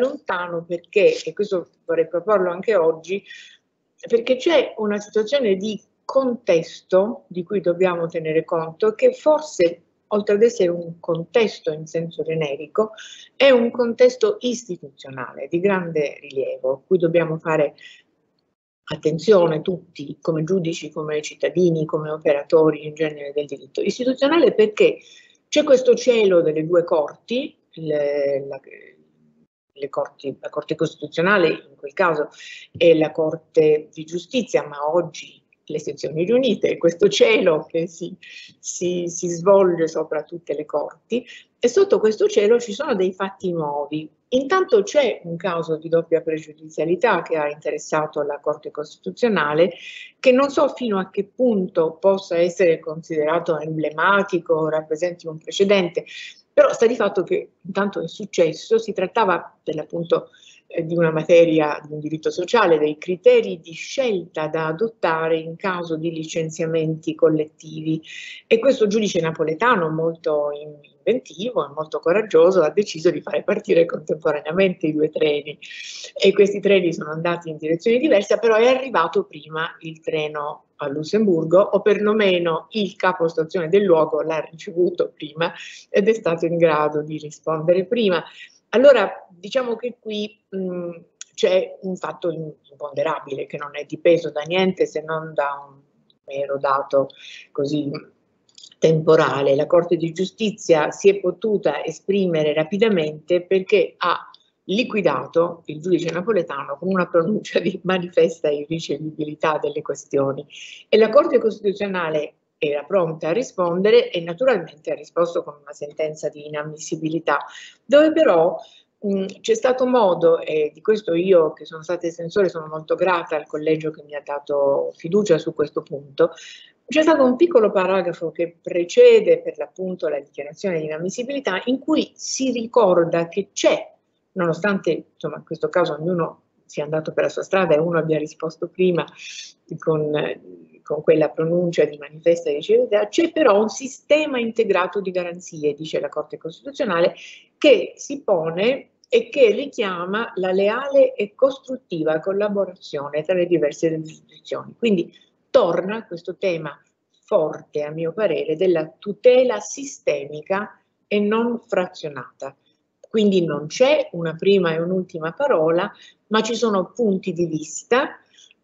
perché, e questo vorrei proporlo anche oggi, perché c'è una situazione di contesto di cui dobbiamo tenere conto, che forse, oltre ad essere un contesto in senso generico, è un contesto istituzionale di grande rilievo, a cui dobbiamo fare attenzione tutti, come giudici, come cittadini, come operatori in genere del diritto istituzionale, perché c'è questo cielo delle due corti, la Corte Costituzionale in quel caso e la Corte di Giustizia, ma oggi le sezioni riunite, questo cielo che si svolge sopra tutte le corti, e sotto questo cielo ci sono dei fatti nuovi. Intanto c'è un caso di doppia pregiudizialità che ha interessato la Corte Costituzionale, che non so fino a che punto possa essere considerato emblematico, rappresenti un precedente, però sta di fatto che intanto è successo. Si trattava per l'appunto di una materia di un diritto sociale, dei criteri di scelta da adottare in caso di licenziamenti collettivi, e questo giudice napoletano molto inventivo e molto coraggioso ha deciso di fare partire contemporaneamente i due treni, e questi treni sono andati in direzioni diverse, però è arrivato prima il treno a Lussemburgo, o perlomeno il capostazione del luogo l'ha ricevuto prima ed è stato in grado di rispondere prima. Allora, diciamo che qui c'è un fatto imponderabile che non è dipeso da niente se non da un mero dato così temporale. La Corte di Giustizia si è potuta esprimere rapidamente perché ha liquidato il giudice napoletano con una pronuncia di manifesta irricevibilità delle questioni, e la Corte Costituzionale era pronta a rispondere e naturalmente ha risposto con una sentenza di inammissibilità, dove però c'è stato modo, e di questo io, che sono stata estensore, sono molto grata al collegio che mi ha dato fiducia su questo punto. C'è stato un piccolo paragrafo che precede per l'appunto la dichiarazione di inammissibilità, in cui si ricorda che c'è, nonostante insomma in questo caso ognuno sia andato per la sua strada e uno abbia risposto prima con quella pronuncia di manifesta irricevibilità, c'è però un sistema integrato di garanzie, dice la Corte Costituzionale, che si pone e che richiama la leale e costruttiva collaborazione tra le diverse giurisdizioni. Quindi torna questo tema forte, a mio parere, della tutela sistemica e non frazionata. Quindi non c'è una prima e un'ultima parola, ma ci sono punti di vista,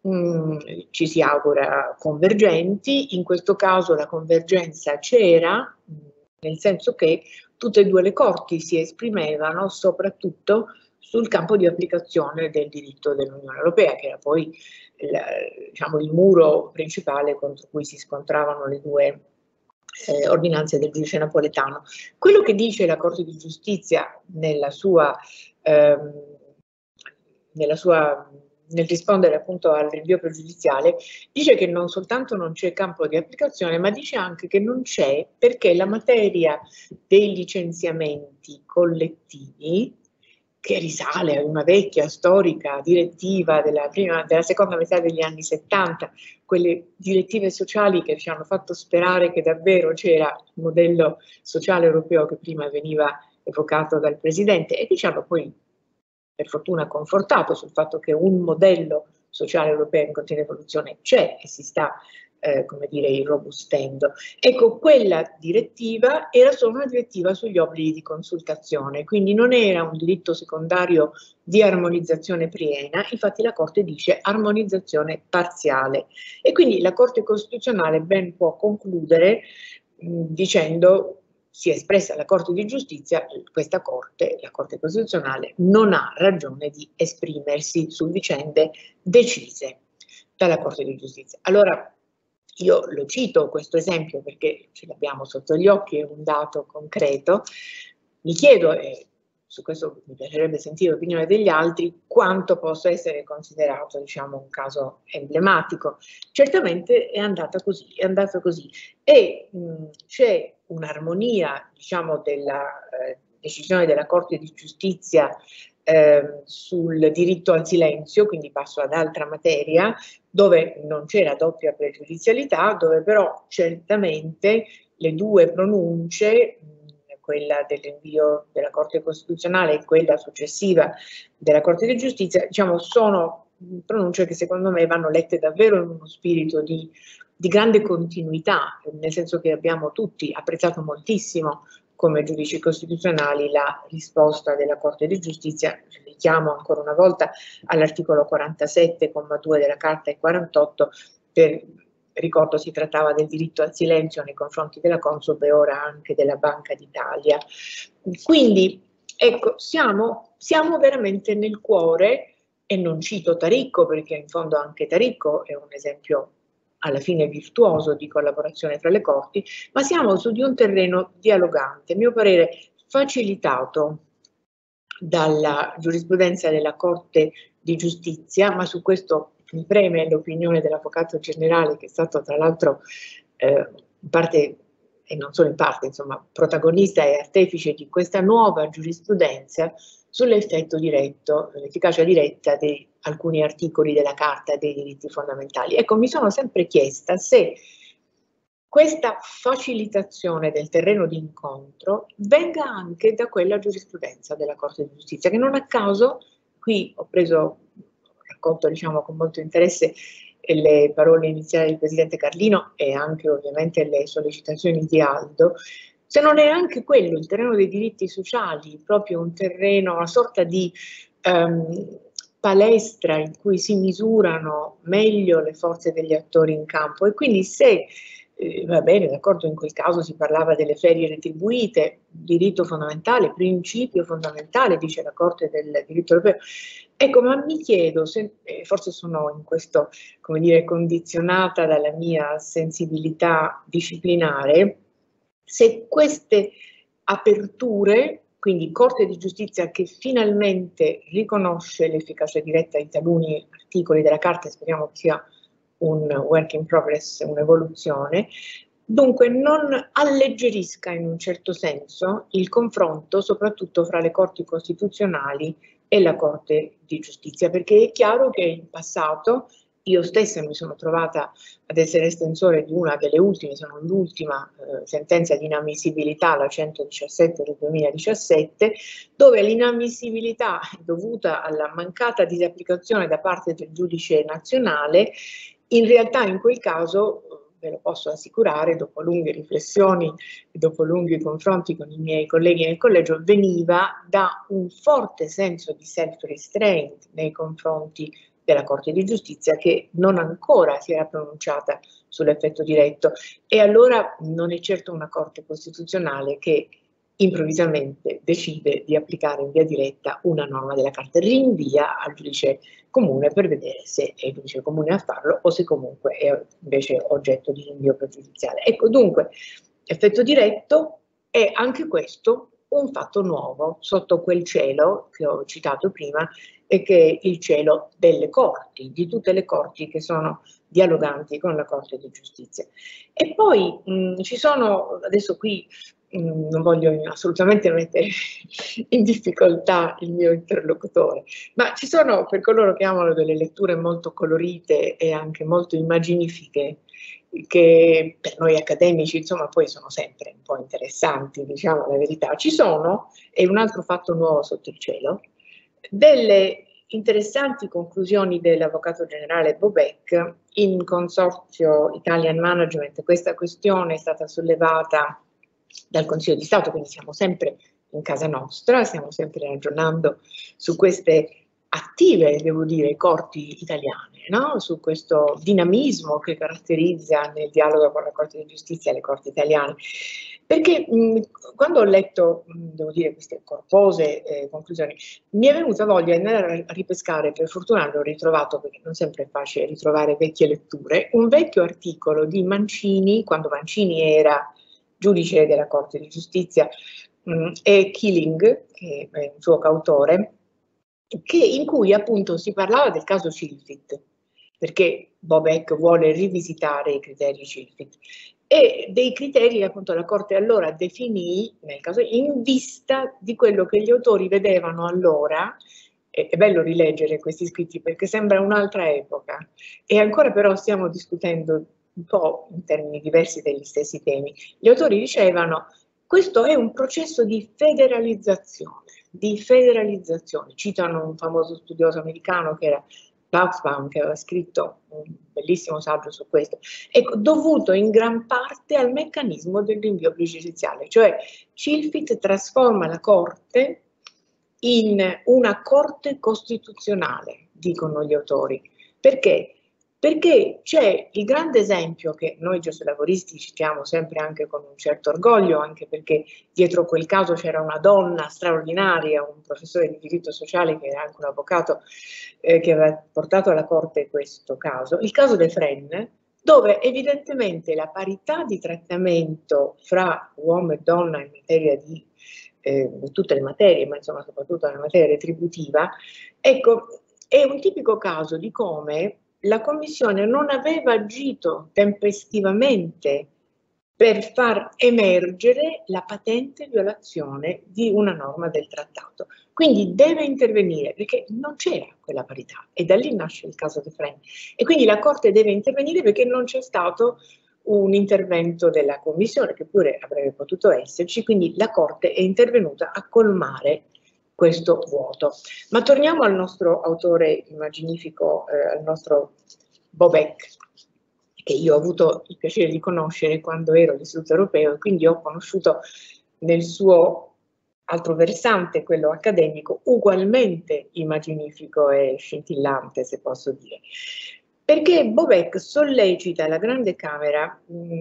ci si augura convergenti. In questo caso la convergenza c'era, nel senso che tutte e due le corti si esprimevano soprattutto sul campo di applicazione del diritto dell'Unione Europea, che era poi diciamo, il muro principale contro cui si scontravano le due ordinanze del giudice napoletano. Quello che dice la Corte di Giustizia nella sua nel rispondere appunto al rinvio pregiudiziale, dice che non soltanto non c'è campo di applicazione, ma dice anche che non c'è perché la materia dei licenziamenti collettivi, che risale a una vecchia storica direttiva della seconda metà degli anni 70, quelle direttive sociali che ci hanno fatto sperare che davvero c'era il modello sociale europeo che prima veniva evocato dal Presidente e che ci hanno poi per fortuna confortato sul fatto che un modello sociale europeo in continua evoluzione c'è e si sta come dire, irrobustendo. Ecco, quella direttiva era solo una direttiva sugli obblighi di consultazione, quindi non era un diritto secondario di armonizzazione piena, infatti la Corte dice armonizzazione parziale e quindi la Corte Costituzionale ben può concludere dicendo, si è espressa la Corte di Giustizia, questa Corte, la Corte Costituzionale, non ha ragione di esprimersi su vicende decise dalla Corte di Giustizia. Allora, io lo cito questo esempio perché ce l'abbiamo sotto gli occhi, è un dato concreto. Mi chiedo, e su questo mi piacerebbe sentire l'opinione degli altri, quanto possa essere considerato, diciamo, un caso emblematico. Certamente è andata così, e c'è un'armonia, diciamo, della decisione della Corte di Giustizia sul diritto al silenzio, quindi passo ad altra materia, dove non c'era doppia pregiudizialità, dove però certamente le due pronunce, quella del rinvio della Corte Costituzionale e quella successiva della Corte di Giustizia, diciamo, sono pronunce che secondo me vanno lette davvero in uno spirito di grande continuità, nel senso che abbiamo tutti apprezzato moltissimo come giudici costituzionali la risposta della Corte di Giustizia. Richiamo ancora una volta all'articolo 47,2 della Carta e 48, ricordo si trattava del diritto al silenzio nei confronti della Consob e ora anche della Banca d'Italia. Quindi ecco, siamo veramente nel cuore, e non cito Taricco perché in fondo anche Taricco è un esempio alla fine virtuoso di collaborazione tra le corti, ma siamo su di un terreno dialogante, a mio parere facilitato dalla giurisprudenza della Corte di Giustizia, ma su questo mi preme l'opinione dell'Avvocato Generale, che è stato tra l'altro in parte, e non solo in parte, insomma, protagonista e artefice di questa nuova giurisprudenza sull'effetto diretto, l'efficacia diretta di alcuni articoli della Carta dei diritti fondamentali. Ecco, mi sono sempre chiesta se questa facilitazione del terreno di incontro venga anche da quella giurisprudenza della Corte di Giustizia, che non a caso, qui ho raccolto diciamo con molto interesse le parole iniziali del Presidente Carlino e anche ovviamente le sollecitazioni di Aldo, se non è anche quello, il terreno dei diritti sociali, proprio un terreno, una sorta di palestra in cui si misurano meglio le forze degli attori in campo, e quindi se va bene, d'accordo, in quel caso si parlava delle ferie retribuite, diritto fondamentale, principio fondamentale, dice la Corte del diritto europeo. Ecco, ma mi chiedo, se, forse sono in questo, come dire, condizionata dalla mia sensibilità disciplinare, se queste aperture, quindi Corte di Giustizia che finalmente riconosce l'efficacia diretta di taluni articoli della Carta, speriamo che sia un work in progress, un'evoluzione, dunque non alleggerisca in un certo senso il confronto soprattutto fra le corti costituzionali e la Corte di Giustizia, perché è chiaro che in passato io stessa mi sono trovata ad essere estensore di una delle ultime, se non l'ultima sentenza di inammissibilità, la 117 del 2017, dove l'inammissibilità è dovuta alla mancata disapplicazione da parte del giudice nazionale. In realtà in quel caso, ve lo posso assicurare, dopo lunghe riflessioni e dopo lunghi confronti con i miei colleghi nel collegio, veniva da un forte senso di self-restraint nei confronti della Corte di Giustizia, che non ancora si era pronunciata sull'effetto diretto, e allora non è certo una Corte Costituzionale che improvvisamente decide di applicare in via diretta una norma della Carta, rinvia al giudice comune per vedere se è il giudice comune a farlo o se comunque è invece oggetto di rinvio pregiudiziale. Ecco, dunque, effetto diretto è anche questo un fatto nuovo sotto quel cielo che ho citato prima e che è il cielo delle corti, di tutte le corti che sono dialoganti con la Corte di Giustizia. E poi ci sono, adesso qui non voglio assolutamente mettere in difficoltà il mio interlocutore, ma ci sono, per coloro che amano, delle letture molto colorite e anche molto immaginifiche, che per noi accademici, insomma, poi sono sempre un po' interessanti, diciamo la verità. Ci sono, e un altro fatto nuovo sotto il cielo, delle interessanti conclusioni dell'Avvocato Generale Bobek in Consorzio Italian Management. Questa questione è stata sollevata dal Consiglio di Stato, quindi siamo sempre in casa nostra, stiamo sempre ragionando su queste attive, devo dire, corti italiane, no? Su questo dinamismo che caratterizza nel dialogo con la Corte di Giustizia le corti italiane. Perché quando ho letto, devo dire, queste corpose conclusioni, mi è venuta voglia di andare a ripescare, per fortuna l'ho ritrovato, perché non sempre è facile ritrovare vecchie letture, un vecchio articolo di Mancini, quando Mancini era giudice della Corte di Giustizia, e Killing, che è un suo coautore, in cui appunto si parlava del caso CILFIT, perché Bobek vuole rivisitare i criteri CILFIT e dei criteri che appunto la Corte allora definì, nel caso, in vista di quello che gli autori vedevano allora. È bello rileggere questi scritti perché sembra un'altra epoca e ancora però stiamo discutendo un po' in termini diversi degli stessi temi. Gli autori dicevano: questo è un processo di federalizzazione. Citano un famoso studioso americano che era Buxbaum, che aveva scritto un bellissimo saggio su questo, ecco, dovuto in gran parte al meccanismo del rinvio pregiudiziale, cioè CILFIT trasforma la Corte in una Corte costituzionale, dicono gli autori. Perché? Perché c'è il grande esempio che noi giuslavoristi citiamo sempre anche con un certo orgoglio, anche perché dietro quel caso c'era una donna straordinaria, un professore di diritto sociale che era anche un avvocato che aveva portato alla Corte questo caso, il caso De Fren, dove evidentemente la parità di trattamento fra uomo e donna in materia di tutte le materie, ma insomma soprattutto nella materia retributiva, ecco, è un tipico caso di come la Commissione non aveva agito tempestivamente per far emergere la patente violazione di una norma del trattato. Quindi deve intervenire perché non c'era quella parità e da lì nasce il caso De Fren. E quindi la Corte deve intervenire perché non c'è stato un intervento della Commissione, che pure avrebbe potuto esserci, quindi la Corte è intervenuta a colmare questo vuoto. Ma torniamo al nostro autore immaginifico, al nostro Bobek, che io ho avuto il piacere di conoscere quando ero all'Istituto Europeo e quindi ho conosciuto nel suo altro versante, quello accademico, ugualmente immaginifico e scintillante, se posso dire. Perché Bobek sollecita la Grande Camera,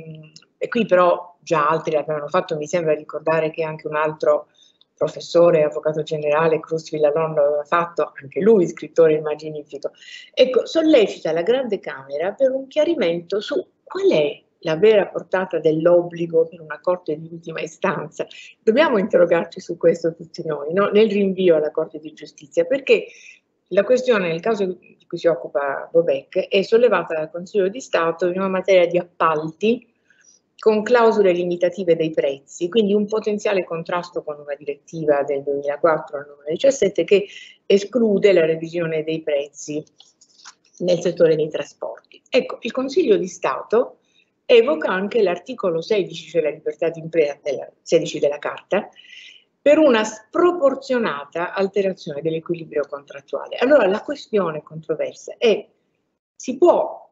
e qui però già altri l'avevano fatto, mi sembra ricordare che anche un altro professore, avvocato generale, Cruz Villalon lo aveva fatto, anche lui scrittore immaginifico. Ecco, sollecita la Grande Camera per un chiarimento su qual è la vera portata dell'obbligo per una Corte di ultima istanza. Dobbiamo interrogarci su questo tutti noi, no? Nel rinvio alla Corte di Giustizia, perché la questione, nel caso di cui si occupa Bobek, è sollevata dal Consiglio di Stato in una materia di appalti con clausole limitative dei prezzi, quindi un potenziale contrasto con una direttiva del 2004 al numero 17 che esclude la revisione dei prezzi nel settore dei trasporti. Ecco, il Consiglio di Stato evoca anche l'articolo 16, cioè la libertà di impresa, 16 della Carta, per una sproporzionata alterazione dell'equilibrio contrattuale. Allora la questione controversa è: si può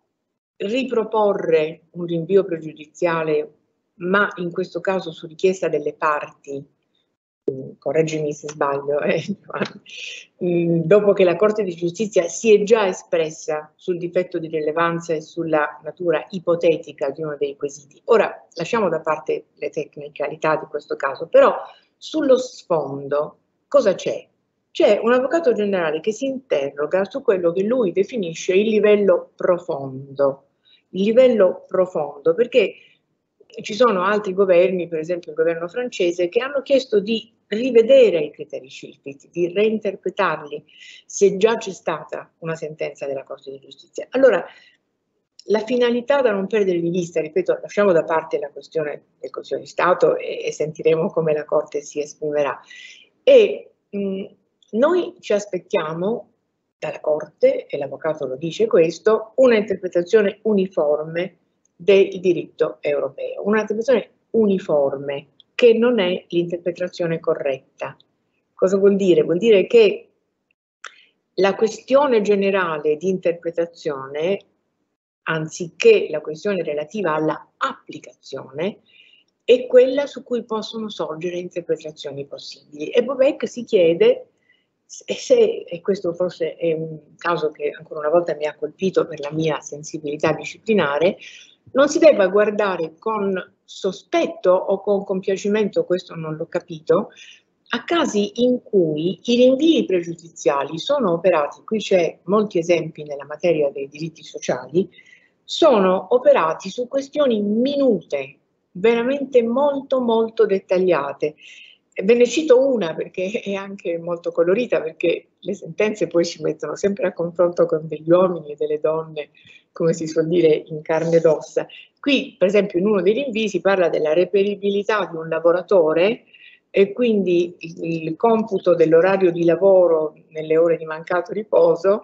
riproporre un rinvio pregiudiziale, ma in questo caso su richiesta delle parti, correggimi se sbaglio, dopo che la Corte di Giustizia si è già espressa sul difetto di rilevanza e sulla natura ipotetica di uno dei quesiti. Ora lasciamo da parte le tecnicalità di questo caso, però sullo sfondo cosa c'è? C'è un avvocato generale che si interroga su quello che lui definisce il livello profondo. Il livello profondo, perché ci sono altri governi, per esempio il governo francese, che hanno chiesto di rivedere i criteri CILFIT, di reinterpretarli se già c'è stata una sentenza della Corte di Giustizia. Allora, la finalità da non perdere di vista, ripeto, lasciamo da parte la questione del Consiglio di Stato e sentiremo come la Corte si esprimerà. E noi ci aspettiamo dalla Corte, e l'Avvocato lo dice questo, una interpretazione uniforme del diritto europeo, una interpretazione uniforme che non è l'interpretazione corretta. Cosa vuol dire? Vuol dire che la questione generale di interpretazione, anziché la questione relativa alla applicazione, è quella su cui possono sorgere interpretazioni possibili. E Bobek si chiede se, e questo forse è un caso che ancora una volta mi ha colpito per la mia sensibilità disciplinare, non si debba guardare con sospetto o con compiacimento, questo non l'ho capito, a casi in cui i rinvii pregiudiziali sono operati, qui c'è molti esempi nella materia dei diritti sociali, sono operati su questioni minute, veramente molto molto dettagliate. Ve ne cito una perché è anche molto colorita, perché le sentenze poi ci mettono sempre a confronto con degli uomini e delle donne, come si suol dire, in carne ed ossa. Qui, per esempio, in uno dei rinvii si parla della reperibilità di un lavoratore e quindi il computo dell'orario di lavoro nelle ore di mancato riposo.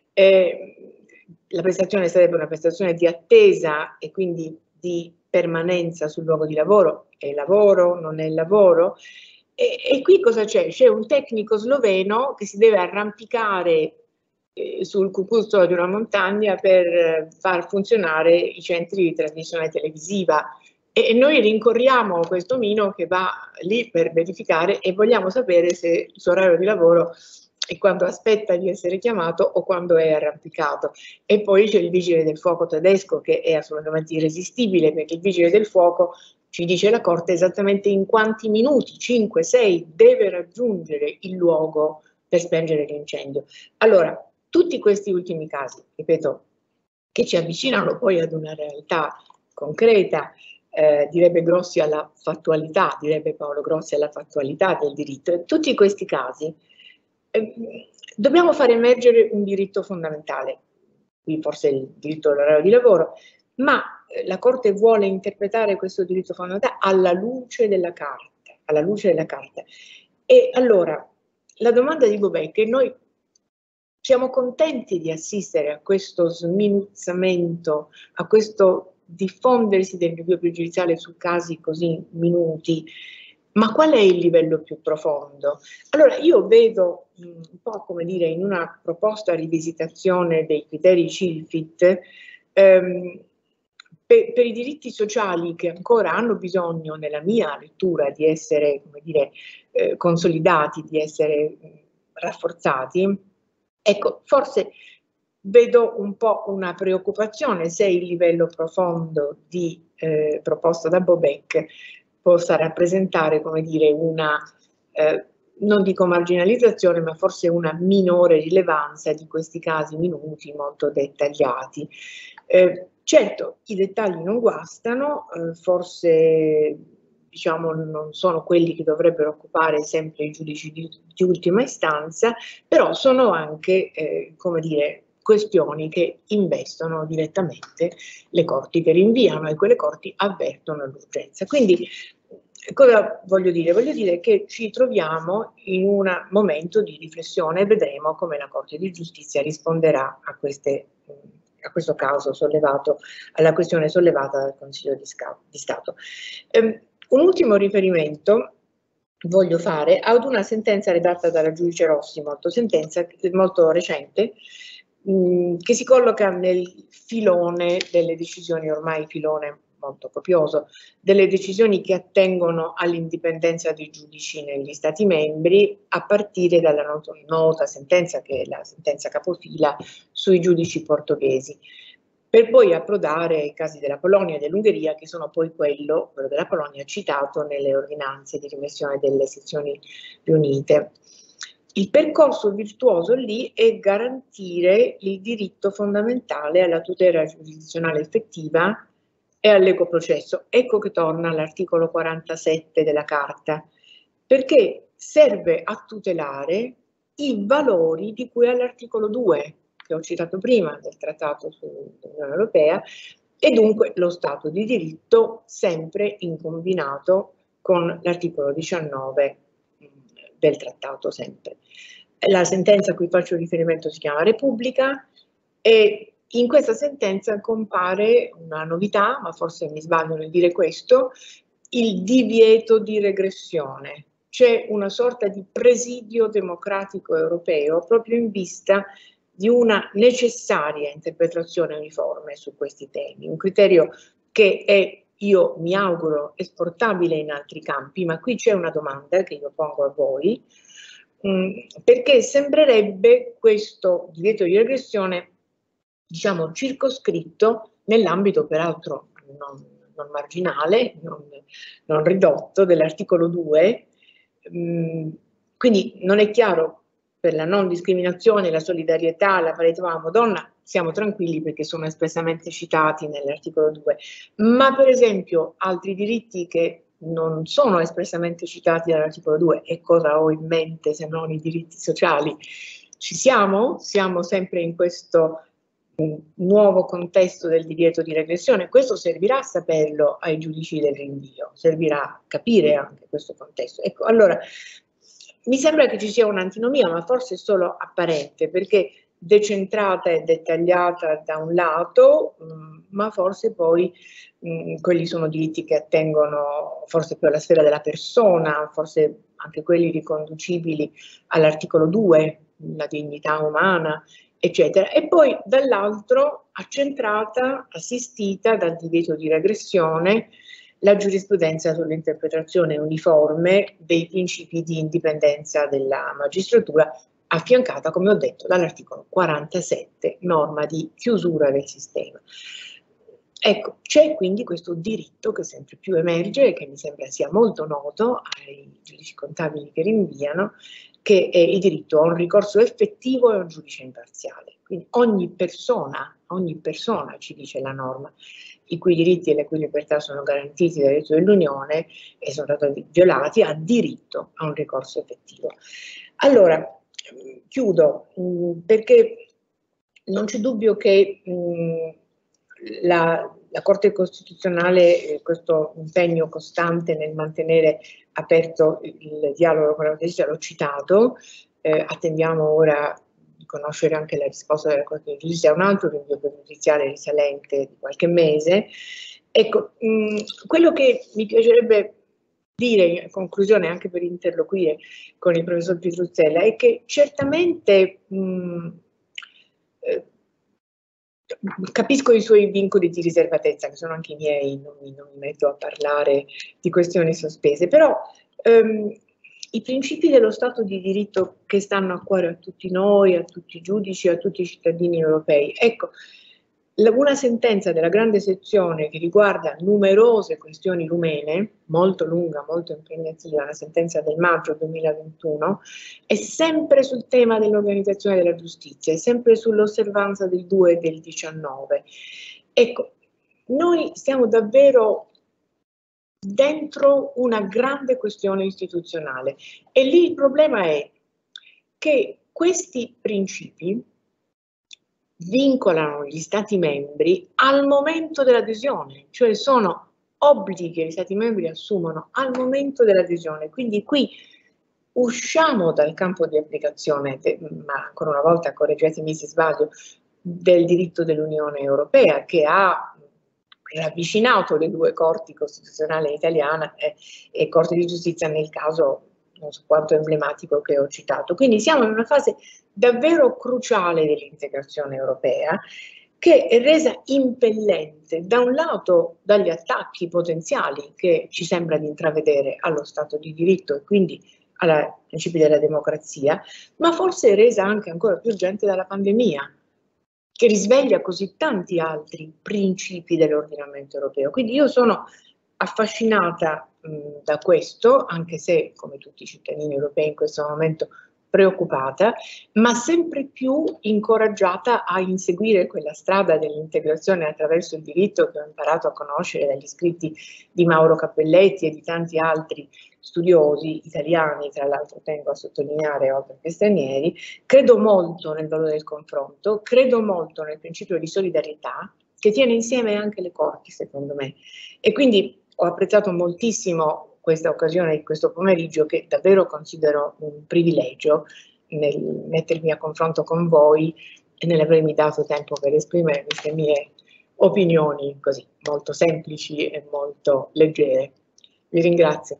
La prestazione sarebbe una prestazione di attesa e quindi di permanenza sul luogo di lavoro. È lavoro, non è lavoro? E qui cosa c'è? C'è un tecnico sloveno che si deve arrampicare sul cucuzzolo di una montagna per far funzionare i centri di trasmissione televisiva. E noi rincorriamo questo omino che va lì per verificare e vogliamo sapere se il suo orario di lavoro è quando aspetta di essere chiamato o quando è arrampicato. E poi c'è il vigile del fuoco tedesco che è assolutamente irresistibile, perché il vigile del fuoco, ci dice la Corte, esattamente in quanti minuti, 5, 6, deve raggiungere il luogo per spengere l'incendio. Allora, tutti questi ultimi casi, ripeto, che ci avvicinano poi ad una realtà concreta, direbbe Grossi alla fattualità, direbbe Paolo Grossi alla fattualità del diritto, in tutti questi casi dobbiamo far emergere un diritto fondamentale, qui forse il diritto all'orario di lavoro, ma la Corte vuole interpretare questo diritto fondamentale alla luce della Carta, alla luce della Carta. E allora, la domanda di Bobek è: noi siamo contenti di assistere a questo sminuzzamento, a questo diffondersi del rinvio pregiudiziale su casi così minuti, ma qual è il livello più profondo? Allora, io vedo un po' come dire in una proposta rivisitazione dei criteri CILFIT, per i diritti sociali che ancora hanno bisogno, nella mia lettura, di essere, come dire, consolidati, di essere rafforzati, ecco, forse vedo un po' una preoccupazione se il livello profondo di proposta da Bobek possa rappresentare, come dire, una, non dico marginalizzazione, ma forse una minore rilevanza di questi casi minuti molto dettagliati. Certo, i dettagli non guastano, forse diciamo non sono quelli che dovrebbero occupare sempre i giudici di ultima istanza, però sono anche, come dire, questioni che investono direttamente le corti che rinviano e quelle corti avvertono l'urgenza. Quindi cosa voglio dire? Voglio dire che ci troviamo in un momento di riflessione e vedremo come la Corte di Giustizia risponderà a questo caso sollevato, alla questione sollevata dal Consiglio di Stato. Un ultimo riferimento voglio fare ad una sentenza redatta dalla giudice Rossi, molto recente, che si colloca nel filone delle decisioni, ormai filone molto copioso, delle decisioni che attengono all'indipendenza dei giudici negli Stati membri, a partire dalla nota sentenza, che è la sentenza capofila sui giudici portoghesi, per poi approdare ai casi della Polonia e dell'Ungheria, che sono poi quello della Polonia citato nelle ordinanze di rimessione delle sezioni riunite. Il percorso virtuoso lì è garantire il diritto fondamentale alla tutela giurisdizionale effettiva e all'equo processo. Ecco che torna all'articolo 47 della Carta, perché serve a tutelare i valori di cui all'articolo 2, che ho citato prima, del Trattato sull'Unione Europea, e dunque lo Stato di diritto sempre in combinato con l'articolo 19 del Trattato sempre. La sentenza a cui faccio riferimento si chiama Repubblica e in questa sentenza compare una novità, ma forse mi sbaglio nel dire questo, il divieto di regressione. C'è una sorta di presidio democratico europeo proprio in vista di una necessaria interpretazione uniforme su questi temi, un criterio che è, io mi auguro, esportabile in altri campi, ma qui c'è una domanda che io pongo a voi, perché sembrerebbe questo divieto di regressione, diciamo, circoscritto nell'ambito peraltro non marginale, non ridotto dell'articolo 2, quindi non è chiaro. Per la non discriminazione, la solidarietà, la parità uomo-donna siamo tranquilli perché sono espressamente citati nell'articolo 2, ma per esempio altri diritti che non sono espressamente citati dall'articolo 2, e cosa ho in mente se non i diritti sociali? Ci siamo? Siamo sempre in questo nuovo contesto del divieto di regressione. Questo servirà a saperlo ai giudici del rinvio, servirà a capire anche questo contesto. Ecco, allora, mi sembra che ci sia un'antinomia, ma forse solo apparente, perché decentrata e dettagliata da un lato, ma forse poi quelli sono diritti che attengono forse più alla sfera della persona, forse anche quelli riconducibili all'articolo 2, la dignità umana, eccetera. E poi dall'altro accentrata, assistita dal divieto di regressione, la giurisprudenza sull'interpretazione uniforme dei principi di indipendenza della magistratura, affiancata, come ho detto, dall'articolo 47, norma di chiusura del sistema. Ecco, c'è quindi questo diritto che sempre più emerge e che mi sembra sia molto noto ai giudici contabili che rinviano, che è il diritto a un ricorso effettivo e a un giudice imparziale. Quindi ogni persona, ci dice la norma, i cui diritti e le cui libertà sono garantiti dal diritto dell'Unione e sono stati violati, ha diritto a un ricorso effettivo. Allora, chiudo, perché non c'è dubbio che la Corte Costituzionale, questo impegno costante nel mantenere aperto il dialogo con la giustizia, l'ho citato, attendiamo ora di conoscere anche la risposta della Corte di Giustizia a un altro rinvio pregiudiziale risalente di qualche mese. Ecco, quello che mi piacerebbe dire in conclusione, anche per interloquire con il professor Pitruzzella, è che certamente capisco i suoi vincoli di riservatezza, che sono anche i miei, non mi metto a parlare di questioni sospese, però i principi dello Stato di diritto che stanno a cuore a tutti noi, a tutti i giudici, a tutti i cittadini europei, ecco, una sentenza della grande sezione che riguarda numerose questioni rumene, molto lunga, molto impegnativa, una sentenza del maggio 2021, è sempre sul tema dell'organizzazione della giustizia, è sempre sull'osservanza del 2 e del 19. Ecco, noi stiamo davvero dentro una grande questione istituzionale e lì il problema è che questi principi vincolano gli Stati membri al momento dell'adesione, cioè sono obblighi che gli Stati membri assumono al momento dell'adesione. Quindi qui usciamo dal campo di applicazione, ma ancora una volta correggetemi se sbaglio, del diritto dell'Unione Europea, che ha ravvicinato le due corti, costituzionale italiana e Corte di Giustizia nel caso non so quanto emblematico che ho citato. Quindi siamo in una fase davvero cruciale dell'integrazione europea, che è resa impellente da un lato dagli attacchi potenziali che ci sembra di intravedere allo Stato di diritto e quindi ai principi della democrazia, ma forse è resa anche ancora più urgente dalla pandemia, che risveglia così tanti altri principi dell'ordinamento europeo. Quindi io sono affascinata da questo, anche se, come tutti i cittadini europei in questo momento, preoccupata, ma sempre più incoraggiata a inseguire quella strada dell'integrazione attraverso il diritto che ho imparato a conoscere dagli scritti di Mauro Cappelletti e di tanti altri studiosi italiani, tra l'altro tengo a sottolineare, oltre che stranieri. Credo molto nel valore del confronto, credo molto nel principio di solidarietà, che tiene insieme anche le corti, secondo me. E quindi ho apprezzato moltissimo questa occasione di questo pomeriggio, che davvero considero un privilegio nel mettermi a confronto con voi e nell'avermi dato tempo per esprimere queste mie opinioni così molto semplici e molto leggere. Vi ringrazio.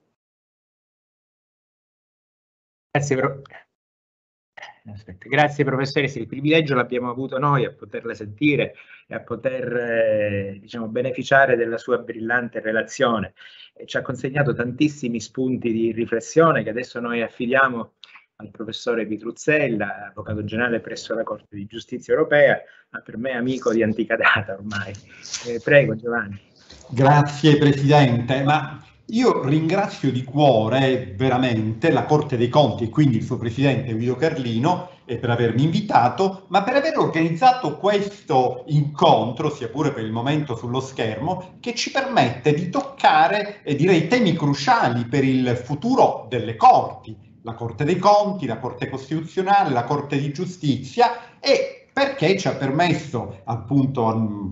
Grazie professoressa, il privilegio l'abbiamo avuto noi a poterla sentire e a poter diciamo, beneficiare della sua brillante relazione. Ci ha consegnato tantissimi spunti di riflessione che adesso noi affidiamo al professore Pitruzzella, avvocato generale presso la Corte di Giustizia Europea, ma per me amico di antica data ormai. Prego Giovanni. Grazie Presidente, ma io ringrazio di cuore veramente la Corte dei Conti e quindi il suo Presidente Guido Carlino per avermi invitato, ma per aver organizzato questo incontro, sia pure per il momento sullo schermo, che ci permette di toccare, direi, temi cruciali per il futuro delle Corti. La Corte dei Conti, la Corte Costituzionale, la Corte di Giustizia, e perché ci ha permesso appunto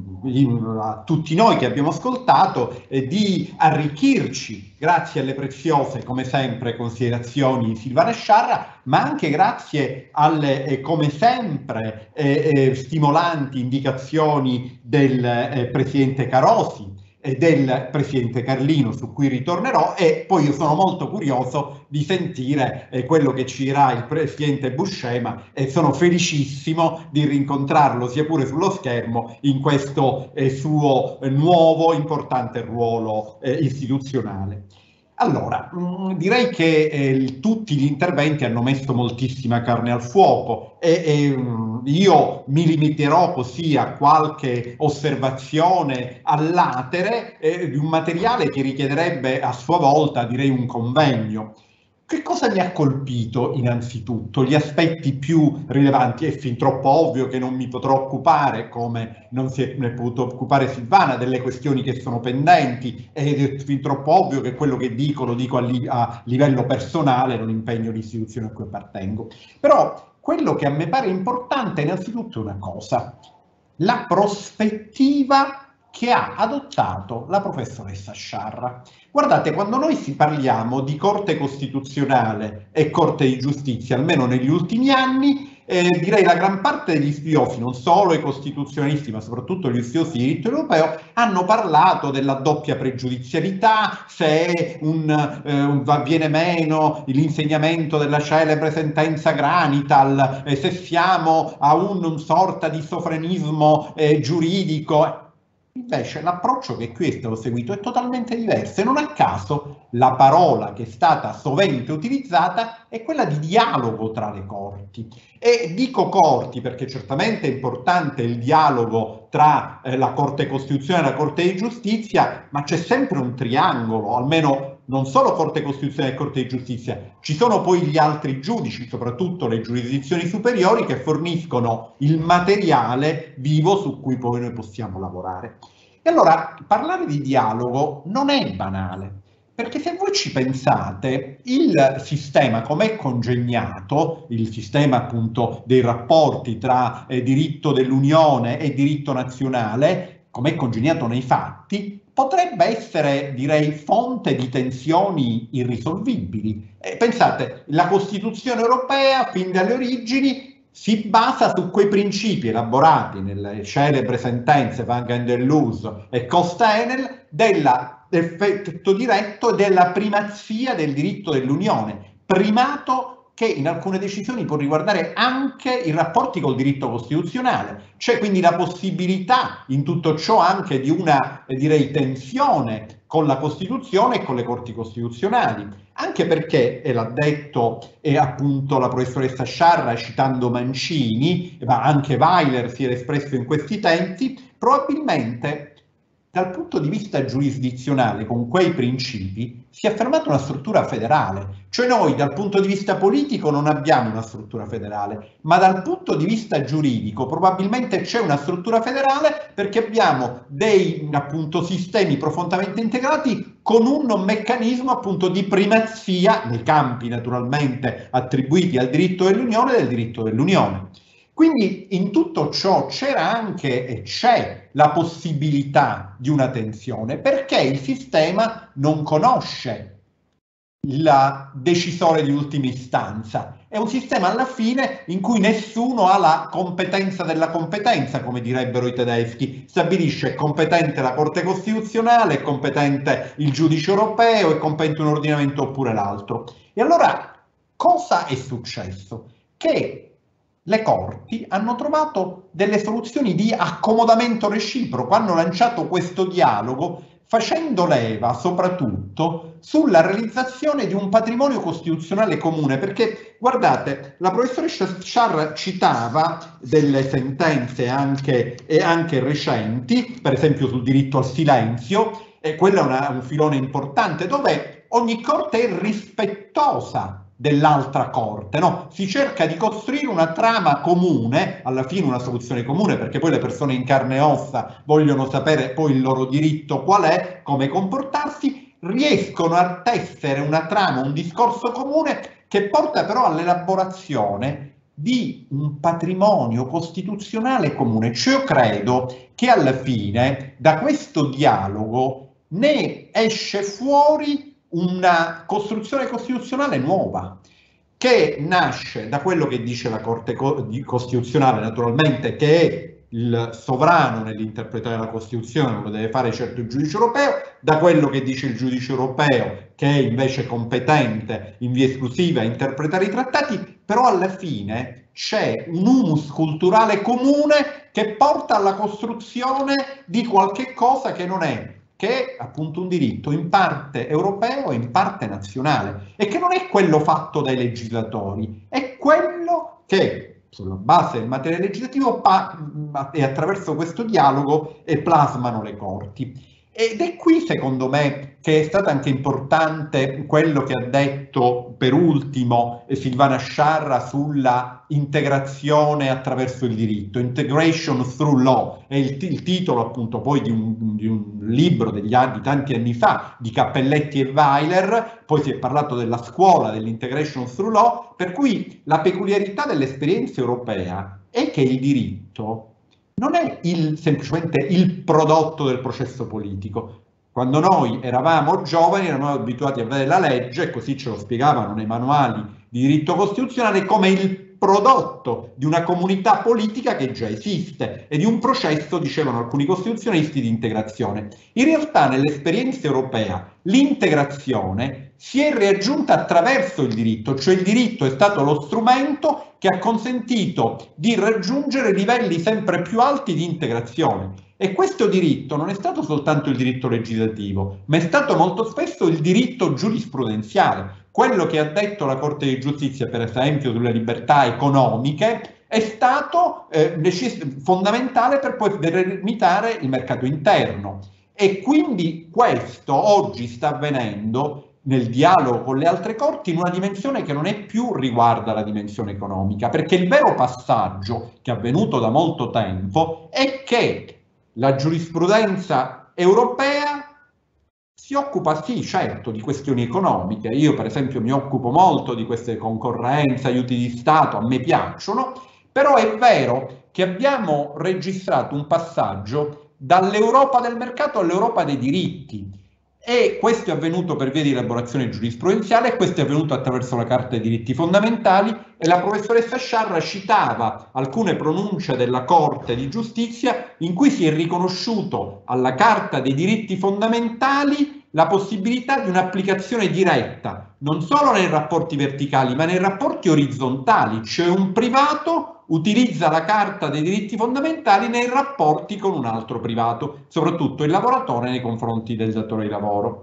a tutti noi che abbiamo ascoltato di arricchirci grazie alle preziose, come sempre, considerazioni di Silvana Sciarra, ma anche grazie alle, come sempre, stimolanti indicazioni del Presidente Carosi e del Presidente Carlino, su cui ritornerò, e poi io sono molto curioso di sentire quello che ci dirà il Presidente Buscema e sono felicissimo di rincontrarlo sia pure sullo schermo in questo suo nuovo importante ruolo istituzionale. Allora, direi che tutti gli interventi hanno messo moltissima carne al fuoco e io mi limiterò così a qualche osservazione al latere di un materiale che richiederebbe a sua volta, direi, un convegno. Che cosa mi ha colpito innanzitutto? Gli aspetti più rilevanti. È fin troppo ovvio che non mi potrò occupare, come non si è potuto occupare Silvana, delle questioni che sono pendenti, ed è fin troppo ovvio che quello che dico lo dico a livello personale, non impegno l'istituzione a cui appartengo. Però quello che a me pare importante innanzitutto è una cosa: la prospettiva che ha adottato la professoressa Sciarra. Guardate, quando noi parliamo di Corte Costituzionale e Corte di Giustizia, almeno negli ultimi anni, direi la gran parte degli studiosi, non solo i costituzionalisti, ma soprattutto gli studiosi di diritto europeo, hanno parlato della doppia pregiudizialità, se viene meno l'insegnamento della celebre sentenza Granital, se siamo a un sorta di sofrenismo giuridico. Invece l'approccio che qui è stato seguito è totalmente diverso e non a caso la parola che è stata sovente utilizzata è quella di dialogo tra le corti. E dico corti perché certamente è importante il dialogo tra la Corte Costituzionale e la Corte di Giustizia, ma c'è sempre un triangolo, almeno non solo Corte Costituzionale e Corte di Giustizia, ci sono poi gli altri giudici, soprattutto le giurisdizioni superiori, che forniscono il materiale vivo su cui poi noi possiamo lavorare. E allora parlare di dialogo non è banale, perché se voi ci pensate, il sistema com'è congegnato, il sistema appunto dei rapporti tra diritto dell'Unione e diritto nazionale, com'è congegnato nei fatti, potrebbe essere, direi, fonte di tensioni irrisolvibili. Pensate, la Costituzione europea, fin dalle origini, si basa su quei principi elaborati nelle celebre sentenze Van Gendelus e Costa-Enel dell'effetto diretto e della primazia del diritto dell'Unione, primato che in alcune decisioni può riguardare anche i rapporti col diritto costituzionale. C'è quindi la possibilità in tutto ciò anche di una, direi, tensione con la Costituzione e con le corti costituzionali, anche perché, e l'ha detto appunto la professoressa Sciarra citando Mancini, ma anche Weiler si era espresso in questi tempi, probabilmente dal punto di vista giurisdizionale, con quei principi, si è affermata una struttura federale. Cioè noi dal punto di vista politico non abbiamo una struttura federale, ma dal punto di vista giuridico probabilmente c'è una struttura federale, perché abbiamo dei appunto sistemi profondamente integrati con un meccanismo appunto di primazia nei campi naturalmente attribuiti al diritto dell'Unione e del diritto dell'Unione. Quindi in tutto ciò c'era anche e c'è la possibilità di una tensione, perché il sistema non conosce il decisore di ultima istanza. È un sistema alla fine in cui nessuno ha la competenza della competenza, come direbbero i tedeschi. Stabilisce è competente la Corte Costituzionale, è competente il giudice europeo, è competente un ordinamento oppure l'altro. E allora cosa è successo? Che le corti hanno trovato delle soluzioni di accomodamento reciproco, hanno lanciato questo dialogo facendo leva soprattutto sulla realizzazione di un patrimonio costituzionale comune, perché guardate, la professoressa Sciarra citava delle sentenze anche recenti, per esempio sul diritto al silenzio, e quello è un filone importante dove ogni corte è rispettosa dell'altra corte, no? Si cerca di costruire una trama comune, alla fine una soluzione comune, perché poi le persone in carne e ossa vogliono sapere poi il loro diritto qual è, come comportarsi, riescono a tessere una trama, un discorso comune che porta però all'elaborazione di un patrimonio costituzionale comune. Cioè io credo che alla fine da questo dialogo ne esce fuori una costruzione costituzionale nuova, che nasce da quello che dice la Corte Costituzionale, naturalmente, che è il sovrano nell'interpretare la Costituzione, non lo deve fare certo il giudice europeo, da quello che dice il giudice europeo, che è invece competente in via esclusiva a interpretare i trattati, però alla fine c'è un humus culturale comune che porta alla costruzione di qualche cosa che non è, che è appunto un diritto in parte europeo e in parte nazionale, e che non è quello fatto dai legislatori, è quello che sulla base del materiale legislativo e attraverso questo dialogo plasmano le corti. Ed è qui secondo me che è stato anche importante quello che ha detto per ultimo Silvana Sciarra sulla integrazione attraverso il diritto, Integration Through Law, è il titolo appunto poi di un libro di tanti anni fa di Cappelletti e Weiler. Poi si è parlato della scuola dell'Integration Through Law, per cui la peculiarità dell'esperienza europea è che il diritto non è semplicemente il prodotto del processo politico. Quando noi eravamo giovani eravamo abituati a vedere la legge, e così ce lo spiegavano nei manuali di diritto costituzionale, come il prodotto di una comunità politica che già esiste e di un processo, dicevano alcuni costituzionalisti, di integrazione. In realtà nell'esperienza europea l'integrazione si è raggiunta attraverso il diritto, cioè il diritto è stato lo strumento che ha consentito di raggiungere livelli sempre più alti di integrazione. E questo diritto non è stato soltanto il diritto legislativo, ma è stato molto spesso il diritto giurisprudenziale. Quello che ha detto la Corte di Giustizia, per esempio, sulle libertà economiche, è stato fondamentale per poi delimitare il mercato interno. E quindi questo oggi sta avvenendo nel dialogo con le altre corti in una dimensione che non è più riguarda la dimensione economica, perché il vero passaggio che è avvenuto da molto tempo è che la giurisprudenza europea si occupa, sì, certo, di questioni economiche. Io, per esempio, mi occupo molto di queste concorrenze, aiuti di Stato, a me piacciono, però è vero che abbiamo registrato un passaggio dall'Europa del mercato all'Europa dei diritti. E questo è avvenuto per via di elaborazione giurisprudenziale, questo è avvenuto attraverso la Carta dei diritti fondamentali, e la professoressa Sciarra citava alcune pronunce della Corte di Giustizia in cui si è riconosciuto alla Carta dei diritti fondamentali la possibilità di un'applicazione diretta, non solo nei rapporti verticali, ma nei rapporti orizzontali, cioè un privato utilizza la Carta dei diritti fondamentali nei rapporti con un altro privato, soprattutto il lavoratore nei confronti del datore di lavoro.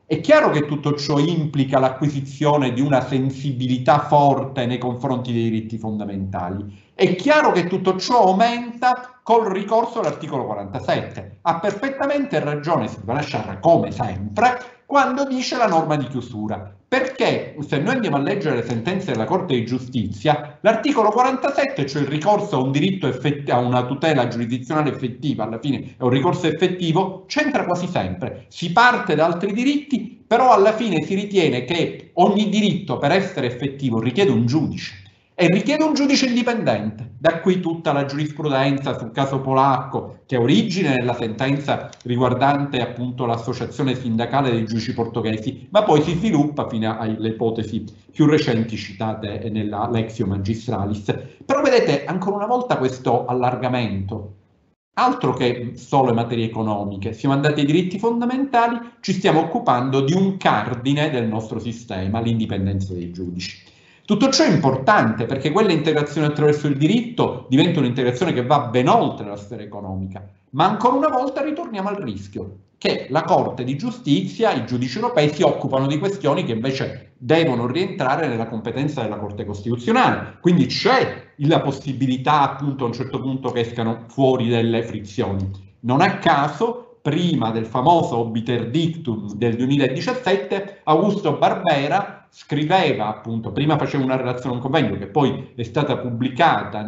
È chiaro che tutto ciò implica l'acquisizione di una sensibilità forte nei confronti dei diritti fondamentali. È chiaro che tutto ciò aumenta col ricorso all'articolo 47. Ha perfettamente ragione Silvana Sciarra, come sempre, quando dice la norma di chiusura. Perché se noi andiamo a leggere le sentenze della Corte di Giustizia, l'articolo 47, cioè il ricorso a un diritto a una tutela giurisdizionale effettiva, alla fine è un ricorso effettivo, c'entra quasi sempre. Si parte da altri diritti, però alla fine si ritiene che ogni diritto per essere effettivo richiede un giudice. E richiede un giudice indipendente. Da qui tutta la giurisprudenza sul caso polacco, che ha origine nella sentenza riguardante appunto l'associazione sindacale dei giudici portoghesi, ma poi si sviluppa fino alle ipotesi più recenti citate nella Lectio Magistralis. Però vedete, ancora una volta questo allargamento, altro che solo materie economiche, siamo andati ai diritti fondamentali, ci stiamo occupando di un cardine del nostro sistema, l'indipendenza dei giudici. Tutto ciò è importante perché quella integrazione attraverso il diritto diventa un'integrazione che va ben oltre la sfera economica, ma ancora una volta ritorniamo al rischio che la Corte di Giustizia, i giudici europei si occupano di questioni che invece devono rientrare nella competenza della Corte Costituzionale, quindi c'è la possibilità appunto a un certo punto che escano fuori delle frizioni. Non a caso, prima del famoso obiter dictum del 2017, Augusto Barbera scriveva appunto, prima faceva una relazione, un convegno che poi è stata pubblicata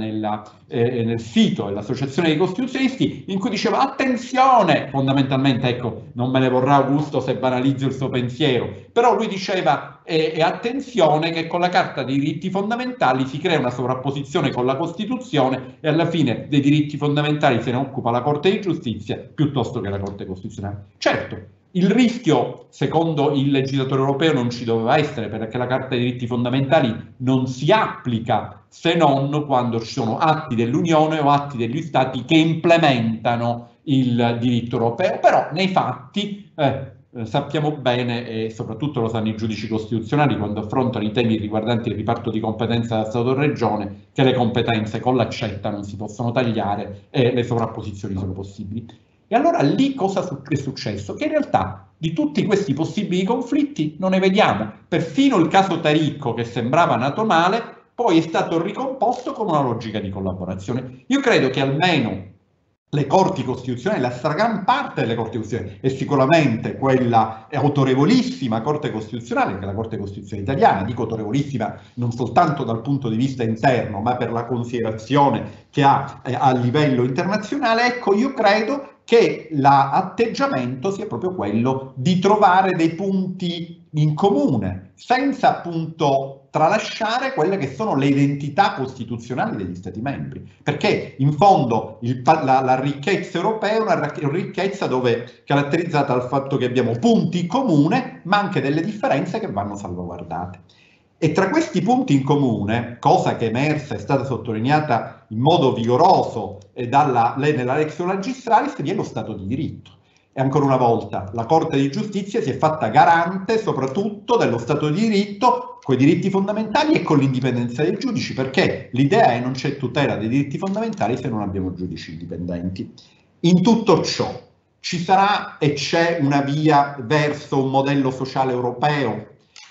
nel sito dell'Associazione dei Costituzionalisti, in cui diceva attenzione, fondamentalmente, ecco, non me ne vorrà Augusto se banalizzo il suo pensiero, però lui diceva attenzione che con la Carta dei diritti fondamentali si crea una sovrapposizione con la Costituzione e alla fine dei diritti fondamentali se ne occupa la Corte di Giustizia piuttosto che la Corte Costituzionale. Certo, il rischio, secondo il legislatore europeo, non ci doveva essere, perché la Carta dei diritti fondamentali non si applica se non quando ci sono atti dell'Unione o atti degli Stati che implementano il diritto europeo, però nei fatti sappiamo bene, e soprattutto lo sanno i giudici costituzionali quando affrontano i temi riguardanti il riparto di competenza da Stato e Regione, che le competenze con l'accetta non si possono tagliare e le sovrapposizioni sono possibili. E allora lì cosa è successo? Che in realtà di tutti questi possibili conflitti non ne vediamo. Perfino il caso Taricco, che sembrava nato male, poi è stato ricomposto con una logica di collaborazione. Io credo che almeno le corti costituzionali, la stragrande parte delle corti costituzionali, e sicuramente quella autorevolissima Corte Costituzionale, che è la Corte Costituzionale italiana, dico autorevolissima non soltanto dal punto di vista interno, ma per la considerazione che ha a livello internazionale, ecco, io credo che l'atteggiamento sia proprio quello di trovare dei punti in comune, senza appunto tralasciare quelle che sono le identità costituzionali degli Stati membri, perché in fondo la ricchezza europea è una ricchezza dove è caratterizzata dal fatto che abbiamo punti in comune, ma anche delle differenze che vanno salvaguardate. E tra questi punti in comune, cosa che è emersa, è stata sottolineata in modo vigoroso nella Lectio Magistralis, vi è lo Stato di diritto. E ancora una volta la Corte di Giustizia si è fatta garante soprattutto dello Stato di diritto, con i diritti fondamentali e con l'indipendenza dei giudici, perché l'idea è che non c'è tutela dei diritti fondamentali se non abbiamo giudici indipendenti. In tutto ciò ci sarà e c'è una via verso un modello sociale europeo?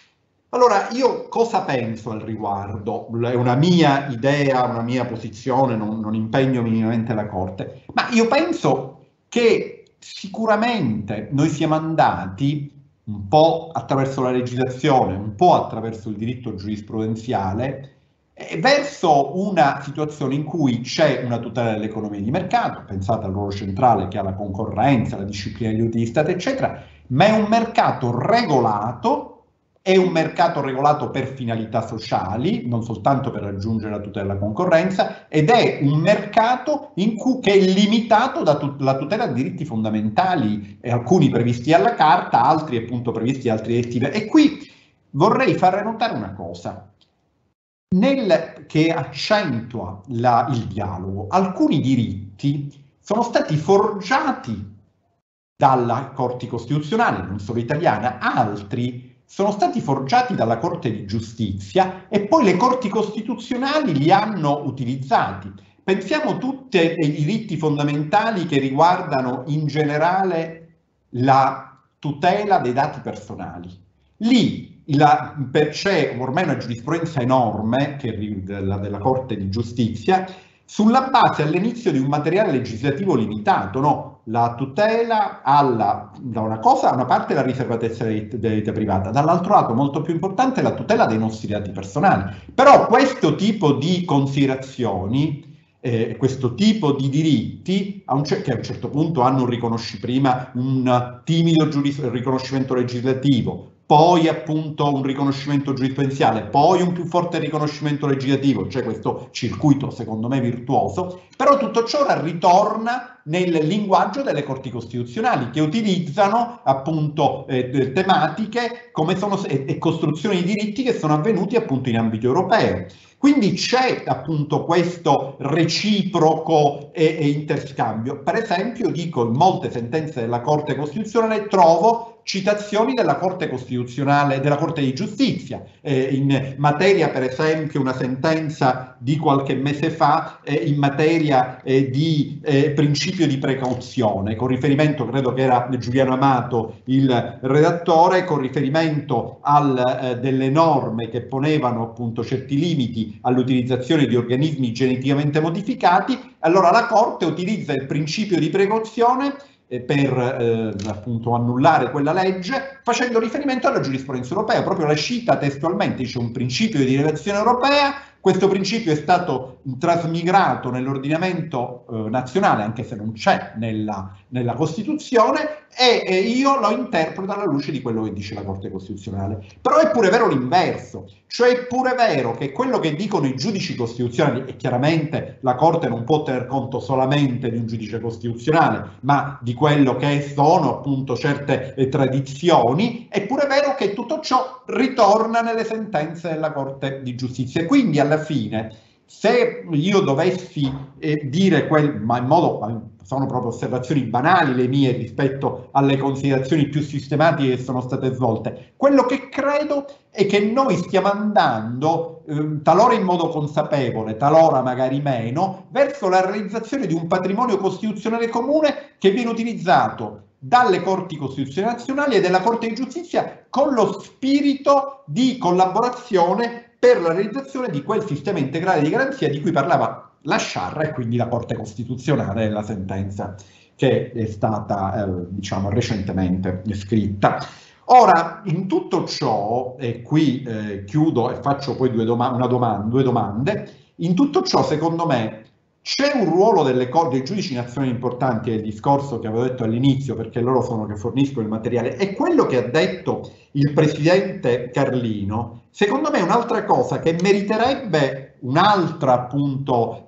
Allora, io cosa penso al riguardo? È una mia idea, una mia posizione, non impegno minimamente la Corte, ma io penso che sicuramente noi siamo andati un po' attraverso la legislazione, un po' attraverso il diritto giurisprudenziale, verso una situazione in cui c'è una tutela dell'economia di mercato, pensate al ruolo centrale che ha la concorrenza, la disciplina degli utili di Stato, eccetera, ma è un mercato regolato. È un mercato regolato per finalità sociali, non soltanto per raggiungere la tutela della concorrenza, ed è un mercato che è limitato dalla tutela dei diritti fondamentali, alcuni previsti alla Carta, altri appunto previsti da altre direttive. E qui vorrei far notare una cosa, che accentua il dialogo. Alcuni diritti sono stati forgiati dalla Corte Costituzionale, non solo italiana, altri sono stati forgiati dalla Corte di Giustizia e poi le Corti Costituzionali li hanno utilizzati. Pensiamo tutti ai diritti fondamentali che riguardano in generale la tutela dei dati personali. Lì c'è ormai una giurisprudenza enorme della Corte di Giustizia sulla base all'inizio di un materiale legislativo limitato, no? La tutela da una parte la riservatezza della vita privata, dall'altro lato, molto più importante, la tutela dei nostri dati personali. Però questo tipo di considerazioni, questo tipo di diritti, che a un certo punto hanno prima un timido riconoscimento legislativo, poi appunto un riconoscimento giurisprudenziale, poi un più forte riconoscimento legislativo, cioè questo circuito secondo me virtuoso, però tutto ciò ritorna nel linguaggio delle corti costituzionali, che utilizzano appunto tematiche e costruzioni di diritti che sono avvenuti appunto in ambito europeo. Quindi c'è appunto questo reciproco e interscambio. Per esempio, dico, in molte sentenze della Corte Costituzionale trovo citazioni della Corte Costituzionale, della Corte di Giustizia, in materia, per esempio, una sentenza di qualche mese fa in materia di principio di precauzione, con riferimento, credo che era Giuliano Amato il redattore, con riferimento delle norme che ponevano appunto certi limiti all'utilizzazione di organismi geneticamente modificati. Allora la Corte utilizza il principio di precauzione per appunto annullare quella legge, facendo riferimento alla giurisprudenza europea. Proprio la cita testualmente, dice: un principio di rilevazione europea, questo principio è stato trasmigrato nell'ordinamento nazionale, anche se non c'è nella Costituzione, e io lo interpreto alla luce di quello che dice la Corte Costituzionale. Però è pure vero l'inverso, cioè è pure vero che quello che dicono i giudici costituzionali, e chiaramente la Corte non può tener conto solamente di un giudice costituzionale, ma di quello che sono appunto certe tradizioni, è pure vero che tutto ciò ritorna nelle sentenze della Corte di Giustizia. Quindi alla fine, se io dovessi dire ma in modo, sono proprio osservazioni banali le mie rispetto alle considerazioni più sistematiche che sono state svolte, quello che credo è che noi stiamo andando, talora in modo consapevole, talora magari meno, verso la realizzazione di un patrimonio costituzionale comune che viene utilizzato dalle Corti Costituzionali nazionali e della Corte di Giustizia con lo spirito di collaborazione per la realizzazione di quel sistema integrale di garanzia di cui parlava la Sciarra e quindi la Corte Costituzionale nella sentenza che è stata diciamo recentemente scritta. Ora, in tutto ciò, e qui chiudo e faccio poi due domande, in tutto ciò secondo me c'è un ruolo dei giudici nazionali importanti, è il discorso che avevo detto all'inizio, perché loro sono che forniscono il materiale, e quello che ha detto il presidente Carlino, secondo me è un'altra cosa che meriterebbe un'altra appunto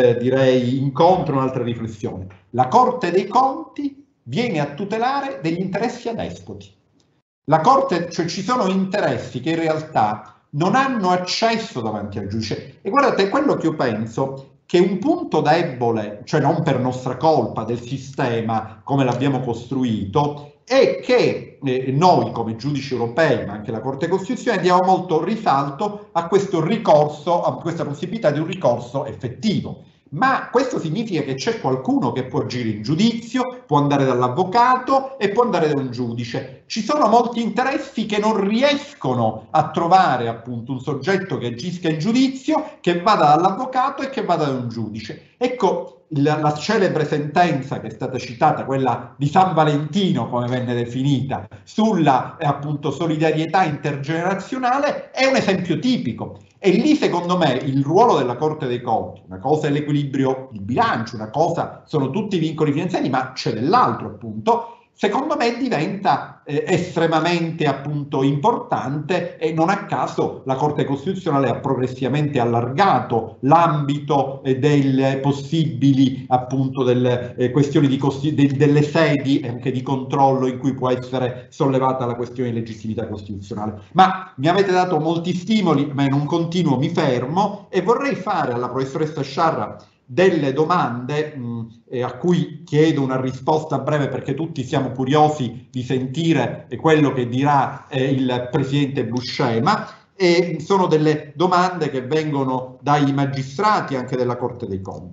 direi incontro, un'altra riflessione. La Corte dei Conti viene a tutelare degli interessi adespoti. La Corte, cioè ci sono interessi che in realtà non hanno accesso davanti al giudice, e guardate, quello che io penso che un punto debole, cioè non per nostra colpa, del sistema come l'abbiamo costruito, è che noi come giudici europei, ma anche la Corte Costituzionale, diamo molto risalto a questo ricorso, a questa possibilità di un ricorso effettivo. Ma questo significa che c'è qualcuno che può agire in giudizio, può andare dall'avvocato e può andare da un giudice. Ci sono molti interessi che non riescono a trovare appunto un soggetto che agisca in giudizio, che vada dall'avvocato e che vada da un giudice. Ecco, la celebre sentenza che è stata citata, quella di San Valentino, come venne definita, sulla appunto solidarietà intergenerazionale, è un esempio tipico. E lì secondo me il ruolo della Corte dei Conti, una cosa è l'equilibrio di bilancio, una cosa sono tutti i vincoli finanziari, ma c'è dell'altro appunto, secondo me diventa estremamente appunto importante, e non a caso la Corte Costituzionale ha progressivamente allargato l'ambito delle possibili appunto delle questioni delle sedi anche di controllo in cui può essere sollevata la questione di legittimità costituzionale. Ma mi avete dato molti stimoli, ma in un continuo mi fermo e vorrei fare alla professoressa Sciarra delle domande a cui chiedo una risposta breve, perché tutti siamo curiosi di sentire quello che dirà il presidente Buscema, e sono delle domande che vengono dai magistrati anche della Corte dei Conti.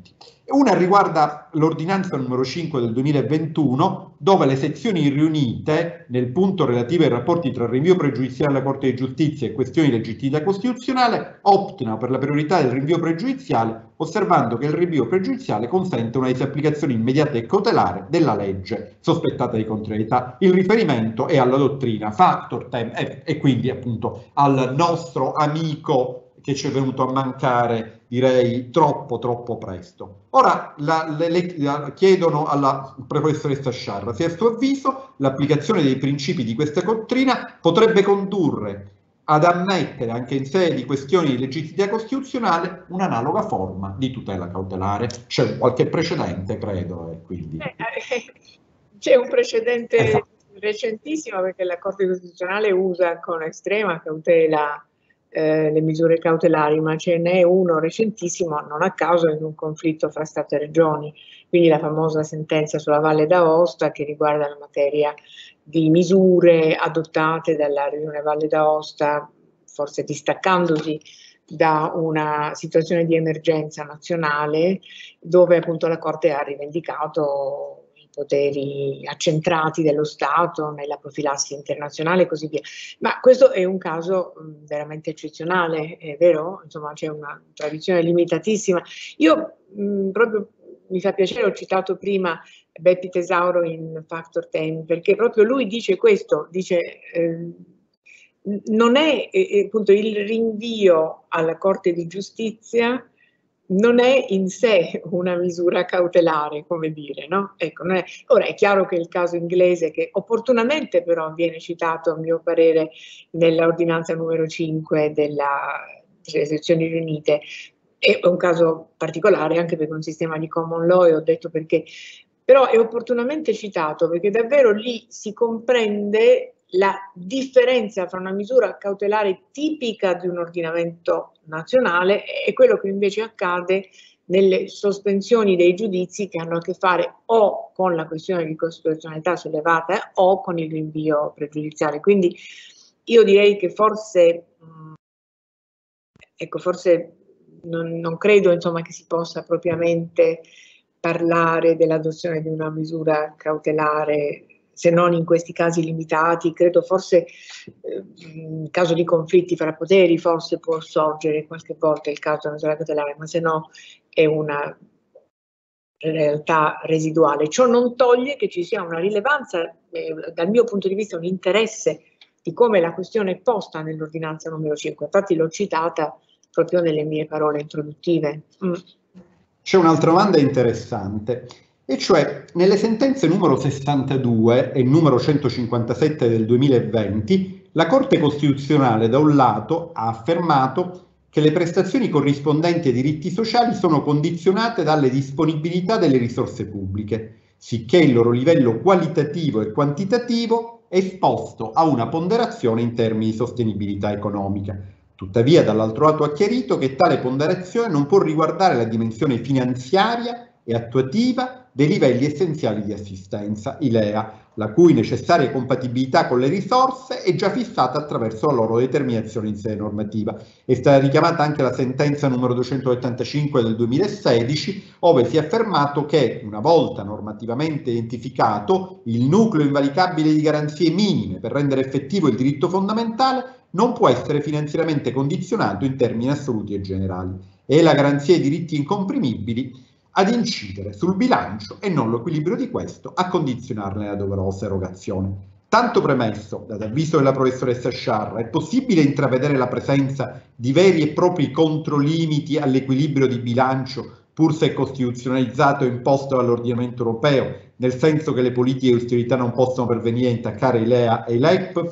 Una riguarda l'ordinanza numero 5 del 2021, dove le sezioni riunite nel punto relativo ai rapporti tra rinvio pregiudiziale alla Corte di Giustizia e questioni di legittimità costituzionale optano per la priorità del rinvio pregiudiziale, osservando che il rinvio pregiudiziale consente una disapplicazione immediata e cautelare della legge sospettata di contrarietà. Il riferimento è alla dottrina Factor Tem e quindi appunto al nostro amico che ci è venuto a mancare, direi, troppo presto. Ora chiedono alla professoressa Sciarra se a suo avviso l'applicazione dei principi di questa dottrina potrebbe condurre ad ammettere anche in sede di questioni di legittimità costituzionale un'analoga forma di tutela cautelare. C'è qualche precedente, credo, quindi... C'è un precedente recentissimo, perché la Corte Costituzionale usa con estrema cautela le misure cautelari, ma ce n'è uno recentissimo, non a caso, in un conflitto fra Stato e Regioni, quindi la famosa sentenza sulla Valle d'Aosta, che riguarda la materia di misure adottate dalla Regione Valle d'Aosta, forse distaccandosi da una situazione di emergenza nazionale, dove appunto la Corte ha rivendicato poteri accentrati dello Stato nella profilassi internazionale e così via. Ma questo è un caso veramente eccezionale, è vero? Insomma, c'è una tradizione limitatissima. Io proprio mi fa piacere, ho citato prima Beppi Tesauro in Factor Tem, perché proprio lui dice questo, dice non è appunto il rinvio alla Corte di Giustizia non è in sé una misura cautelare, come dire, no? Ecco, non è. Ora è chiaro che il caso inglese, che opportunamente però viene citato, a mio parere, nell'ordinanza numero 5 delle sezioni riunite, è un caso particolare anche per un sistema di common law, e ho detto perché, però è opportunamente citato perché davvero lì si comprende la differenza fra una misura cautelare tipica di un ordinamento nazionale e quello che invece accade nelle sospensioni dei giudizi che hanno a che fare o con la questione di costituzionalità sollevata o con il rinvio pregiudiziale. Quindi io direi che forse, ecco, forse non credo, insomma, che si possa propriamente parlare dell'adozione di una misura cautelare, se non in questi casi limitati. Credo forse in caso di conflitti fra poteri forse può sorgere qualche volta il caso della misura cautelare, ma se no è una realtà residuale. Ciò non toglie che ci sia una rilevanza, dal mio punto di vista un interesse di come la questione è posta nell'ordinanza numero 5, infatti l'ho citata proprio nelle mie parole introduttive. C'è un'altra domanda interessante, e cioè nelle sentenze numero 62 e numero 157 del 2020 la Corte Costituzionale da un lato ha affermato che le prestazioni corrispondenti ai diritti sociali sono condizionate dalle disponibilità delle risorse pubbliche, sicché il loro livello qualitativo e quantitativo è esposto a una ponderazione in termini di sostenibilità economica. Tuttavia, dall'altro lato ha chiarito che tale ponderazione non può riguardare la dimensione finanziaria e attuativa dei livelli essenziali di assistenza, i LEA, la cui necessaria compatibilità con le risorse è già fissata attraverso la loro determinazione in sede normativa. È stata richiamata anche la sentenza numero 285 del 2016, ove si è affermato che, una volta normativamente identificato il nucleo invalicabile di garanzie minime per rendere effettivo il diritto fondamentale, non può essere finanziariamente condizionato in termini assoluti e generali. È la garanzia dei diritti incomprimibili ad incidere sul bilancio e non l'equilibrio di questo a condizionarne la doverosa erogazione. Tanto premesso, dall'avviso della professoressa Sciarra, è possibile intravedere la presenza di veri e propri controlimiti all'equilibrio di bilancio, pur se costituzionalizzato e imposto dall'ordinamento europeo, nel senso che le politiche di austerità non possono pervenire a intaccare i LEA e i LEP?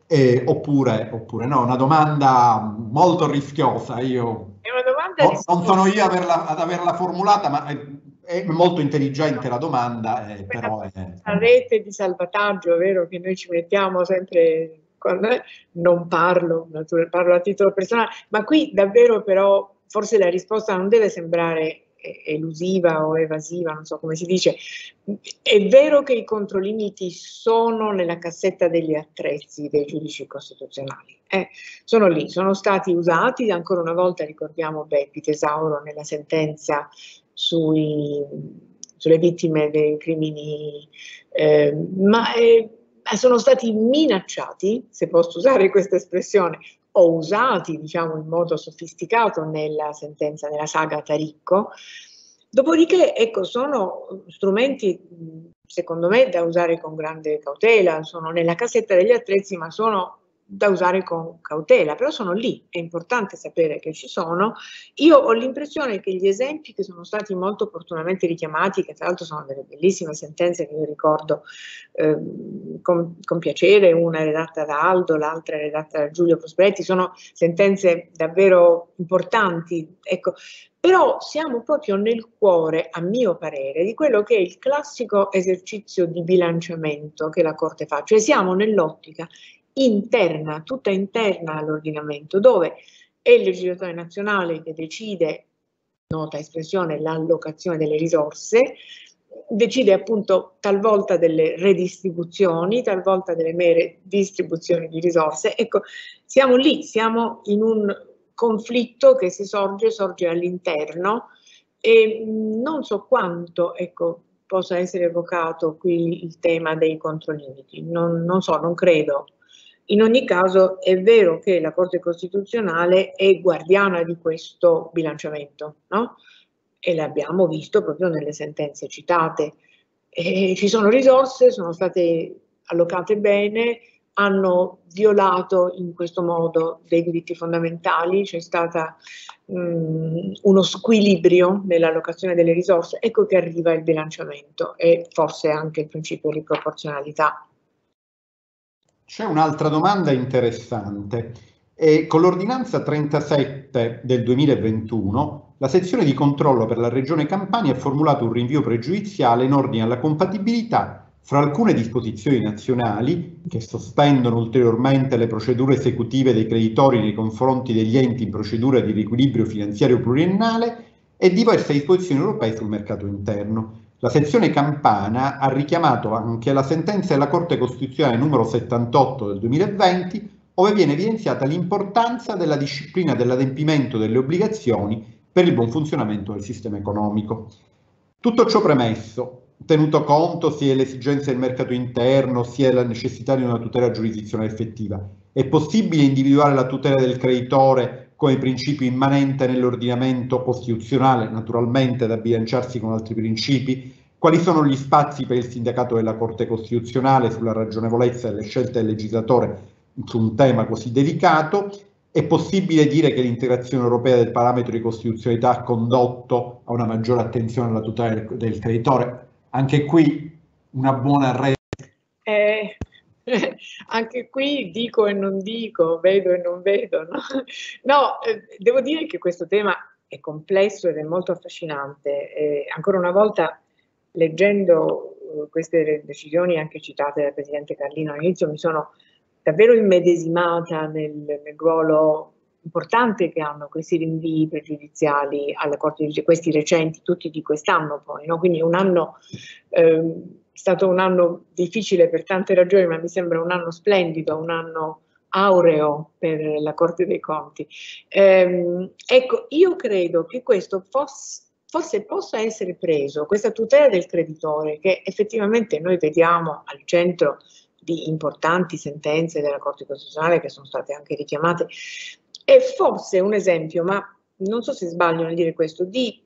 Oppure no? Una domanda molto rischiosa. Io è una domanda non sono io ad averla formulata, ma è molto intelligente la domanda, però è... La rete di salvataggio, è vero che noi ci mettiamo sempre, non parlo a titolo personale, ma qui davvero però forse la risposta non deve sembrare elusiva o evasiva, non so come si dice. È vero che i controlimiti sono nella cassetta degli attrezzi dei giudici costituzionali, sono lì, sono stati usati, ancora una volta ricordiamo Beppi Tesauro nella sentenza sulle vittime dei crimini, ma sono stati minacciati, se posso usare questa espressione, o usati, diciamo, in modo sofisticato nella sentenza, nella saga Taricco. Dopodiché, ecco, sono strumenti, secondo me, da usare con grande cautela, sono nella cassetta degli attrezzi, ma sono da usare con cautela, però sono lì, è importante sapere che ci sono. Io ho l'impressione che gli esempi che sono stati molto opportunamente richiamati, che tra l'altro sono delle bellissime sentenze che io ricordo con piacere, una è redatta da Aldo, l'altra è redatta da Giulio Prospetti, sono sentenze davvero importanti, ecco. Però siamo proprio nel cuore, a mio parere, di quello che è il classico esercizio di bilanciamento che la Corte fa, cioè siamo nell'ottica interna, tutta interna all'ordinamento, dove è il legislatore nazionale che decide, nota espressione, l'allocazione delle risorse, decide appunto talvolta delle redistribuzioni, talvolta delle mere distribuzioni di risorse. Ecco, siamo lì, siamo in un conflitto che si sorge all'interno e non so quanto, ecco, possa essere evocato qui il tema dei controlimiti, non so, non credo. In ogni caso è vero che la Corte Costituzionale è guardiana di questo bilanciamento, no? E l'abbiamo visto proprio nelle sentenze citate. Ci sono risorse, sono state allocate bene, hanno violato in questo modo dei diritti fondamentali, c'è stato uno squilibrio nell'allocazione delle risorse, ecco che arriva il bilanciamento e forse anche il principio di proporzionalità. C'è un'altra domanda interessante. Con l'ordinanza 37 del 2021, la sezione di controllo per la Regione Campania ha formulato un rinvio pregiudiziale in ordine alla compatibilità fra alcune disposizioni nazionali che sospendono ulteriormente le procedure esecutive dei creditori nei confronti degli enti in procedura di riequilibrio finanziario pluriennale e diverse disposizioni europee sul mercato interno. La sezione campana ha richiamato anche la sentenza della Corte Costituzionale numero 78 del 2020, dove viene evidenziata l'importanza della disciplina dell'adempimento delle obbligazioni per il buon funzionamento del sistema economico. Tutto ciò premesso, tenuto conto sia dell'esigenza del mercato interno sia della necessità di una tutela giurisdizionale effettiva, è possibile individuare la tutela del creditore come principio immanente nell'ordinamento costituzionale, naturalmente da bilanciarsi con altri principi? Quali sono gli spazi per il sindacato della Corte Costituzionale sulla ragionevolezza delle scelte del legislatore su un tema così delicato? È possibile dire che l'integrazione europea del parametro di costituzionalità ha condotto a una maggiore attenzione alla tutela del creditore? Anche qui una buona rete. Anche qui dico e non dico, vedo e non vedo. No, devo dire che questo tema è complesso ed è molto affascinante. Ancora una volta, leggendo queste decisioni anche citate dal Presidente Carlino all'inizio, mi sono davvero immedesimata nel ruolo importante che hanno questi rinvii pregiudiziali alla Corte, questi recenti, tutti di quest'anno poi, no? Quindi un anno... è stato un anno difficile per tante ragioni, ma mi sembra un anno splendido, un anno aureo per la Corte dei Conti. Ecco, io credo che questo forse possa essere preso, questa tutela del creditore, che effettivamente noi vediamo al centro di importanti sentenze della Corte Costituzionale che sono state anche richiamate, è forse un esempio, ma non so se sbaglio nel dire questo, di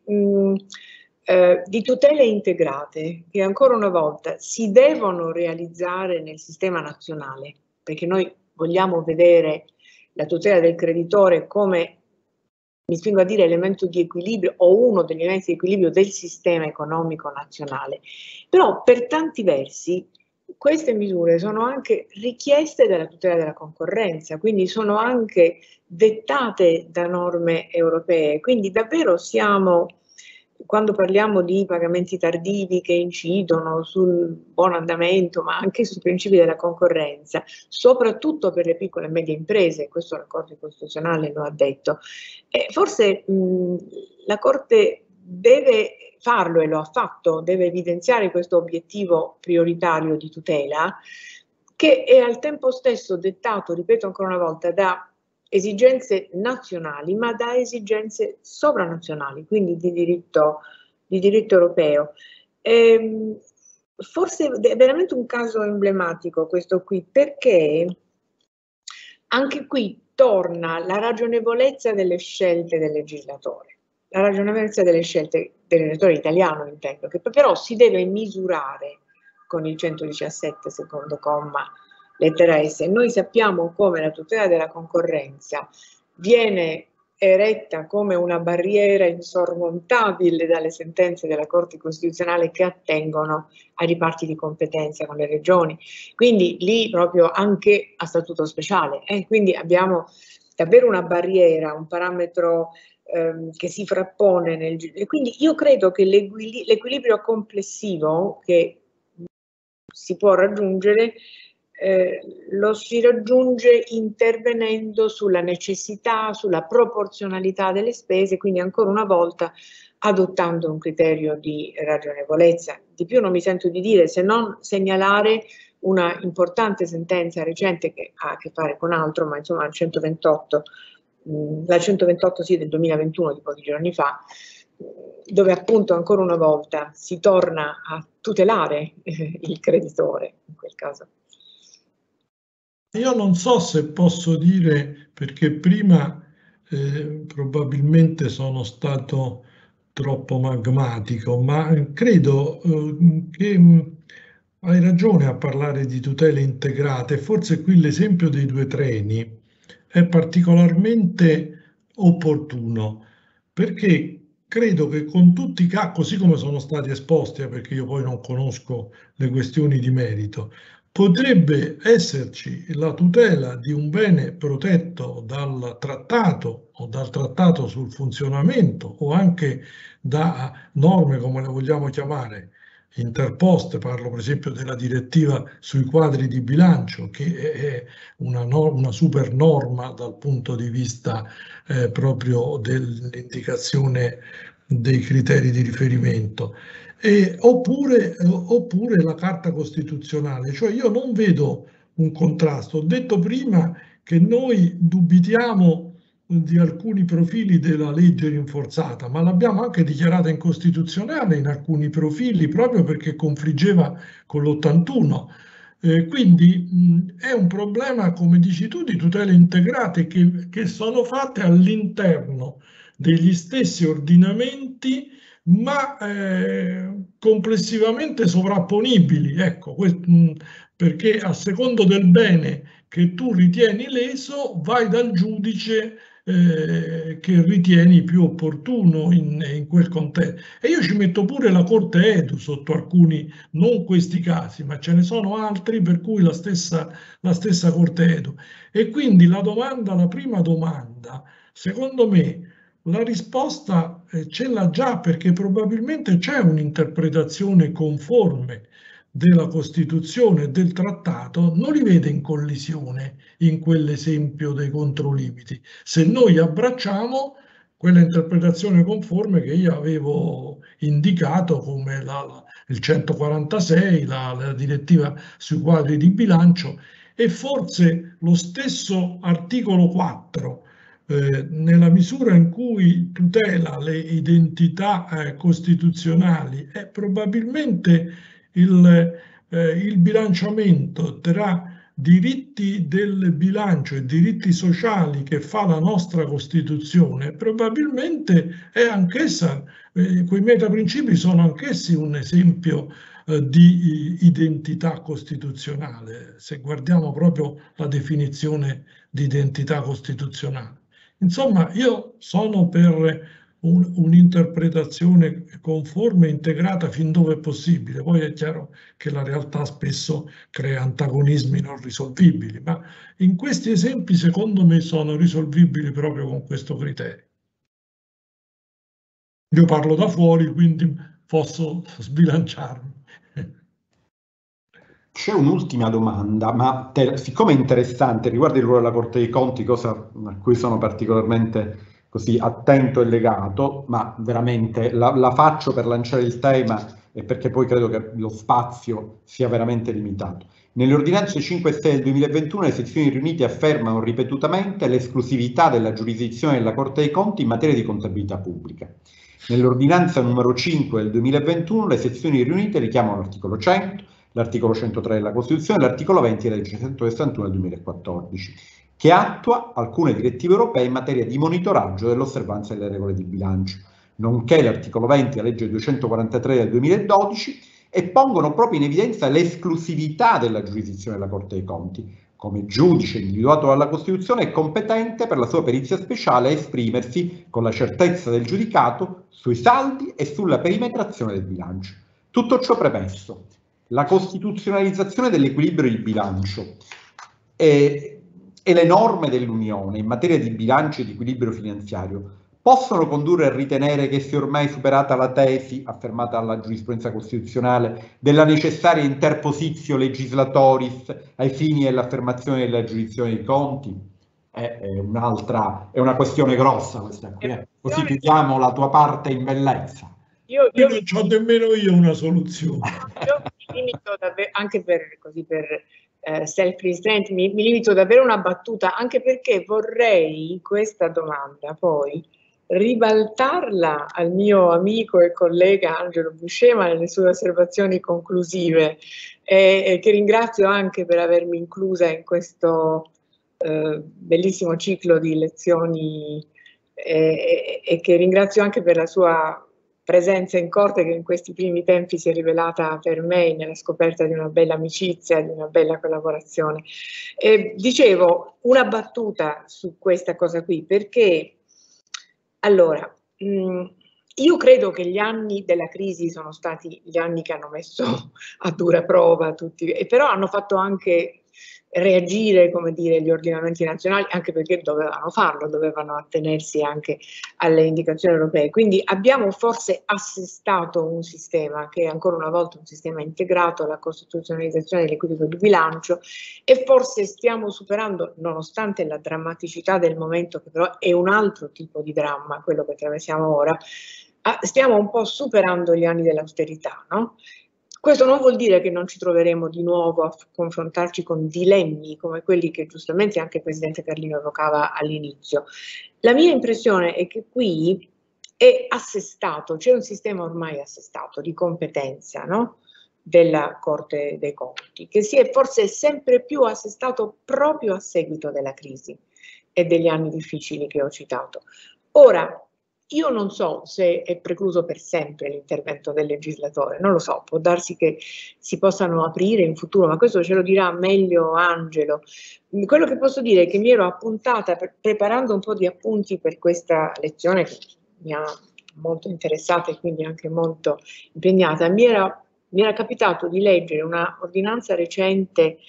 tutele integrate che ancora una volta si devono realizzare nel sistema nazionale, perché noi vogliamo vedere la tutela del creditore come, mi spingo a dire, elemento di equilibrio o uno degli elementi di equilibrio del sistema economico nazionale. Però per tanti versi queste misure sono anche richieste dalla tutela della concorrenza, quindi sono anche dettate da norme europee, quindi davvero siamo... Quando parliamo di pagamenti tardivi che incidono sul buon andamento, ma anche sui principi della concorrenza, soprattutto per le piccole e medie imprese, questo la Corte Costituzionale lo ha detto, forse la Corte deve farlo e lo ha fatto, deve evidenziare questo obiettivo prioritario di tutela, che è al tempo stesso dettato, ripeto ancora una volta, da esigenze nazionali, ma da esigenze sovranazionali, quindi di diritto di diritto europeo. Forse è veramente un caso emblematico questo qui, perché anche qui torna la ragionevolezza delle scelte del legislatore, la ragionevolezza delle scelte del legislatore italiano, intendo, che però si deve misurare con il 117 secondo comma lettera S. Noi sappiamo come la tutela della concorrenza viene eretta come una barriera insormontabile dalle sentenze della Corte Costituzionale che attengono ai riparti di competenza con le regioni, quindi lì proprio anche a statuto speciale, quindi abbiamo davvero una barriera, un parametro che si frappone e quindi io credo che l'equilibrio complessivo che si può raggiungere lo si raggiunge intervenendo sulla necessità, sulla proporzionalità delle spese, quindi ancora una volta adottando un criterio di ragionevolezza. Di più non mi sento di dire, se non segnalare una importante sentenza recente che ha a che fare con altro, ma insomma la 128 sì, del 2021, di pochi giorni fa, dove appunto ancora una volta si torna a tutelare il creditore in quel caso. Io non so se posso dire, perché prima probabilmente sono stato troppo magmatico, ma credo che hai ragione a parlare di tutele integrate. Forse qui l'esempio dei due treni è particolarmente opportuno, perché credo che con tutti i casi, così come sono stati esposti, perché io poi non conosco le questioni di merito, potrebbe esserci la tutela di un bene protetto dal trattato o dal trattato sul funzionamento o anche da norme, come le vogliamo chiamare, interposte. Parlo per esempio della direttiva sui quadri di bilancio, che è una super norma dal punto di vista proprio dell'indicazione dei criteri di riferimento. Oppure la Carta Costituzionale, cioè io non vedo un contrasto. Ho detto prima che noi dubitiamo di alcuni profili della legge rinforzata, ma l'abbiamo anche dichiarata incostituzionale in alcuni profili proprio perché confliggeva con l'81. Quindi è un problema, come dici tu, di tutele integrate che sono fatte all'interno degli stessi ordinamenti, ma complessivamente sovrapponibili, ecco, perché a secondo del bene che tu ritieni leso vai dal giudice che ritieni più opportuno in quel contesto. E io ci metto pure la Corte Edu sotto alcuni, non questi casi, ma ce ne sono altri per cui la stessa Corte Edu. E quindi la prima domanda, secondo me, la risposta ce l'ha già, perché probabilmente c'è un'interpretazione conforme della Costituzione e del trattato, non li vede in collisione in quell'esempio dei controlimiti. Se noi abbracciamo quella interpretazione conforme che io avevo indicato come il 146, la direttiva sui quadri di bilancio, e forse lo stesso articolo 4, nella misura in cui tutela le identità costituzionali, è probabilmente il bilanciamento tra diritti del bilancio e diritti sociali che fa la nostra Costituzione, probabilmente è anch'essa, quei metaprincipi sono anch'essi un esempio di identità costituzionale, se guardiamo proprio la definizione di identità costituzionale. Insomma, io sono per un'interpretazione conforme e integrata fin dove è possibile. Poi è chiaro che la realtà spesso crea antagonismi non risolvibili, ma in questi esempi secondo me sono risolvibili proprio con questo criterio. Io parlo da fuori, quindi posso sbilanciarmi. C'è un'ultima domanda, ma siccome è interessante, riguarda il ruolo della Corte dei Conti, cosa a cui sono particolarmente così attento e legato, ma veramente la faccio per lanciare il tema e perché poi credo che lo spazio sia veramente limitato. Nelle ordinanze 5 e 6 del 2021 le sezioni riunite affermano ripetutamente l'esclusività della giurisdizione della Corte dei Conti in materia di contabilità pubblica. Nell'ordinanza numero 5 del 2021 le sezioni riunite richiamano l'articolo 100, l'articolo 103 della Costituzione e l'articolo 20 della legge 161 del 2014, che attua alcune direttive europee in materia di monitoraggio dell'osservanza delle regole di bilancio, nonché l'articolo 20 della legge 243 del 2012, e pongono proprio in evidenza l'esclusività della giurisdizione della Corte dei Conti, come giudice individuato dalla Costituzione è competente per la sua perizia speciale a esprimersi con la certezza del giudicato sui saldi e sulla perimetrazione del bilancio. Tutto ciò premesso, la costituzionalizzazione dell'equilibrio di bilancio e le norme dell'Unione in materia di bilancio e di equilibrio finanziario possono condurre a ritenere che sia ormai superata la tesi, affermata dalla giurisprudenza costituzionale, della necessaria interpositio legislatoris ai fini dell'affermazione della giurisdizione dei conti? È una questione grossa questa qui. Così chiudiamo la tua parte in bellezza. Io non c'ho nemmeno io una soluzione. Io mi limito davvero, anche per self-restraint, mi limito davvero a una battuta, anche perché vorrei questa domanda poi ribaltarla al mio amico e collega Angelo Buscema nelle sue osservazioni conclusive, che ringrazio anche per avermi inclusa in questo bellissimo ciclo di lezioni e che ringrazio anche per la sua presenza in corte, che in questi primi tempi si è rivelata per me nella scoperta di una bella amicizia, di una bella collaborazione. Dicevo una battuta su questa cosa qui, perché allora, io credo che gli anni della crisi sono stati gli anni che hanno messo a dura prova tutti, e però hanno fatto anche reagire, come dire, gli ordinamenti nazionali, anche perché dovevano farlo, dovevano attenersi anche alle indicazioni europee. Quindi abbiamo forse assestato un sistema che è ancora una volta un sistema integrato alla costituzionalizzazione dell'equilibrio di bilancio, e forse stiamo superando, nonostante la drammaticità del momento, che però è un altro tipo di dramma, quello che attraversiamo ora, stiamo un po' superando gli anni dell'austerità, no? Questo non vuol dire che non ci troveremo di nuovo a confrontarci con dilemmi come quelli che giustamente anche il Presidente Carlino evocava all'inizio. La mia impressione è che qui è assestato, c'è un sistema ormai assestato di competenza, no? Della Corte dei Conti, che si è forse sempre più assestato proprio a seguito della crisi e degli anni difficili che ho citato. Ora, io non so se è precluso per sempre l'intervento del legislatore, non lo so, può darsi che si possano aprire in futuro, ma questo ce lo dirà meglio Angelo. Quello che posso dire è che mi ero appuntata, preparando un po' di appunti per questa lezione che mi ha molto interessata e quindi anche molto impegnata, mi era capitato di leggere una ordinanza recente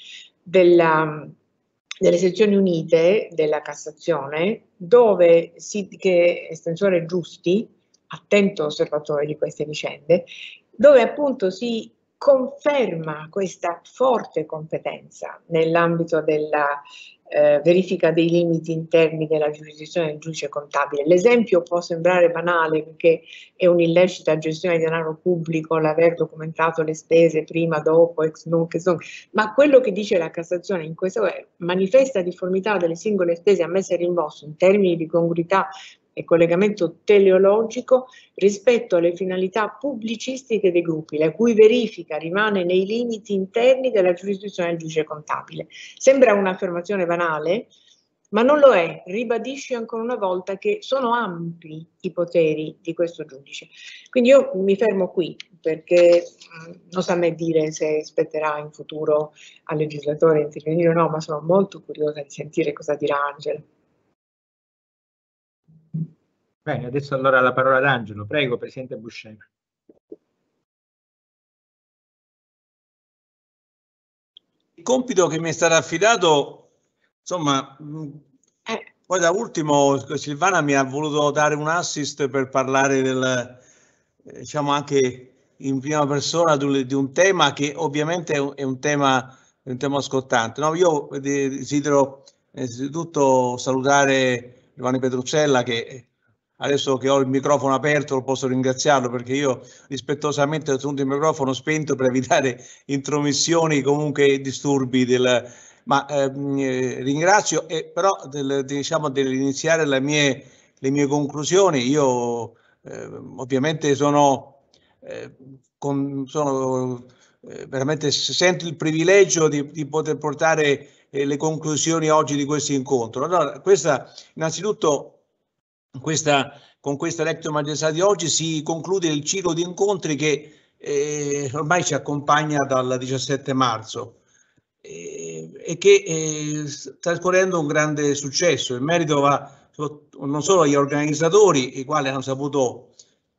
delle sezioni unite della Cassazione, dove che estensore Giusti, attento osservatore di queste vicende, dove appunto si conferma questa forte competenza nell'ambito della verifica dei limiti interni della giurisdizione del giudice contabile. L'esempio può sembrare banale perché è un'illecita gestione di denaro pubblico l'aver documentato le spese prima, dopo, ex nunc, ma quello che dice la Cassazione in questo è manifesta difformità delle singole spese ammesse a rimborso in termini di congruità e collegamento teleologico rispetto alle finalità pubblicistiche dei gruppi, la cui verifica rimane nei limiti interni della giurisdizione del giudice contabile. Sembra un'affermazione banale, ma non lo è. Ribadisce ancora una volta che sono ampi i poteri di questo giudice. Quindi io mi fermo qui, perché non so a me dire se spetterà in futuro al legislatore intervenire o no, ma sono molto curiosa di sentire cosa dirà Angelo. Bene, adesso allora la parola ad Angelo. Prego, Presidente Buscema. Il compito che mi è stato affidato, insomma, poi da ultimo Silvana mi ha voluto dare un assist per parlare diciamo anche in prima persona di un tema che ovviamente è un tema scottante. No, io desidero innanzitutto salutare Giovanni Petruccella, che adesso che ho il microfono aperto lo posso ringraziarlo, perché io rispettosamente ho tenuto il microfono spento per evitare intromissioni, comunque disturbi ringrazio, però diciamo dell'iniziare le mie conclusioni. Io ovviamente veramente sento il privilegio di poter portare le conclusioni oggi di questo incontro. Allora, innanzitutto con questa Lectio Magistrale di oggi si conclude il ciclo di incontri che ormai ci accompagna dal 17 marzo e che sta scorrendo un grande successo. Il merito va non solo agli organizzatori, i quali hanno saputo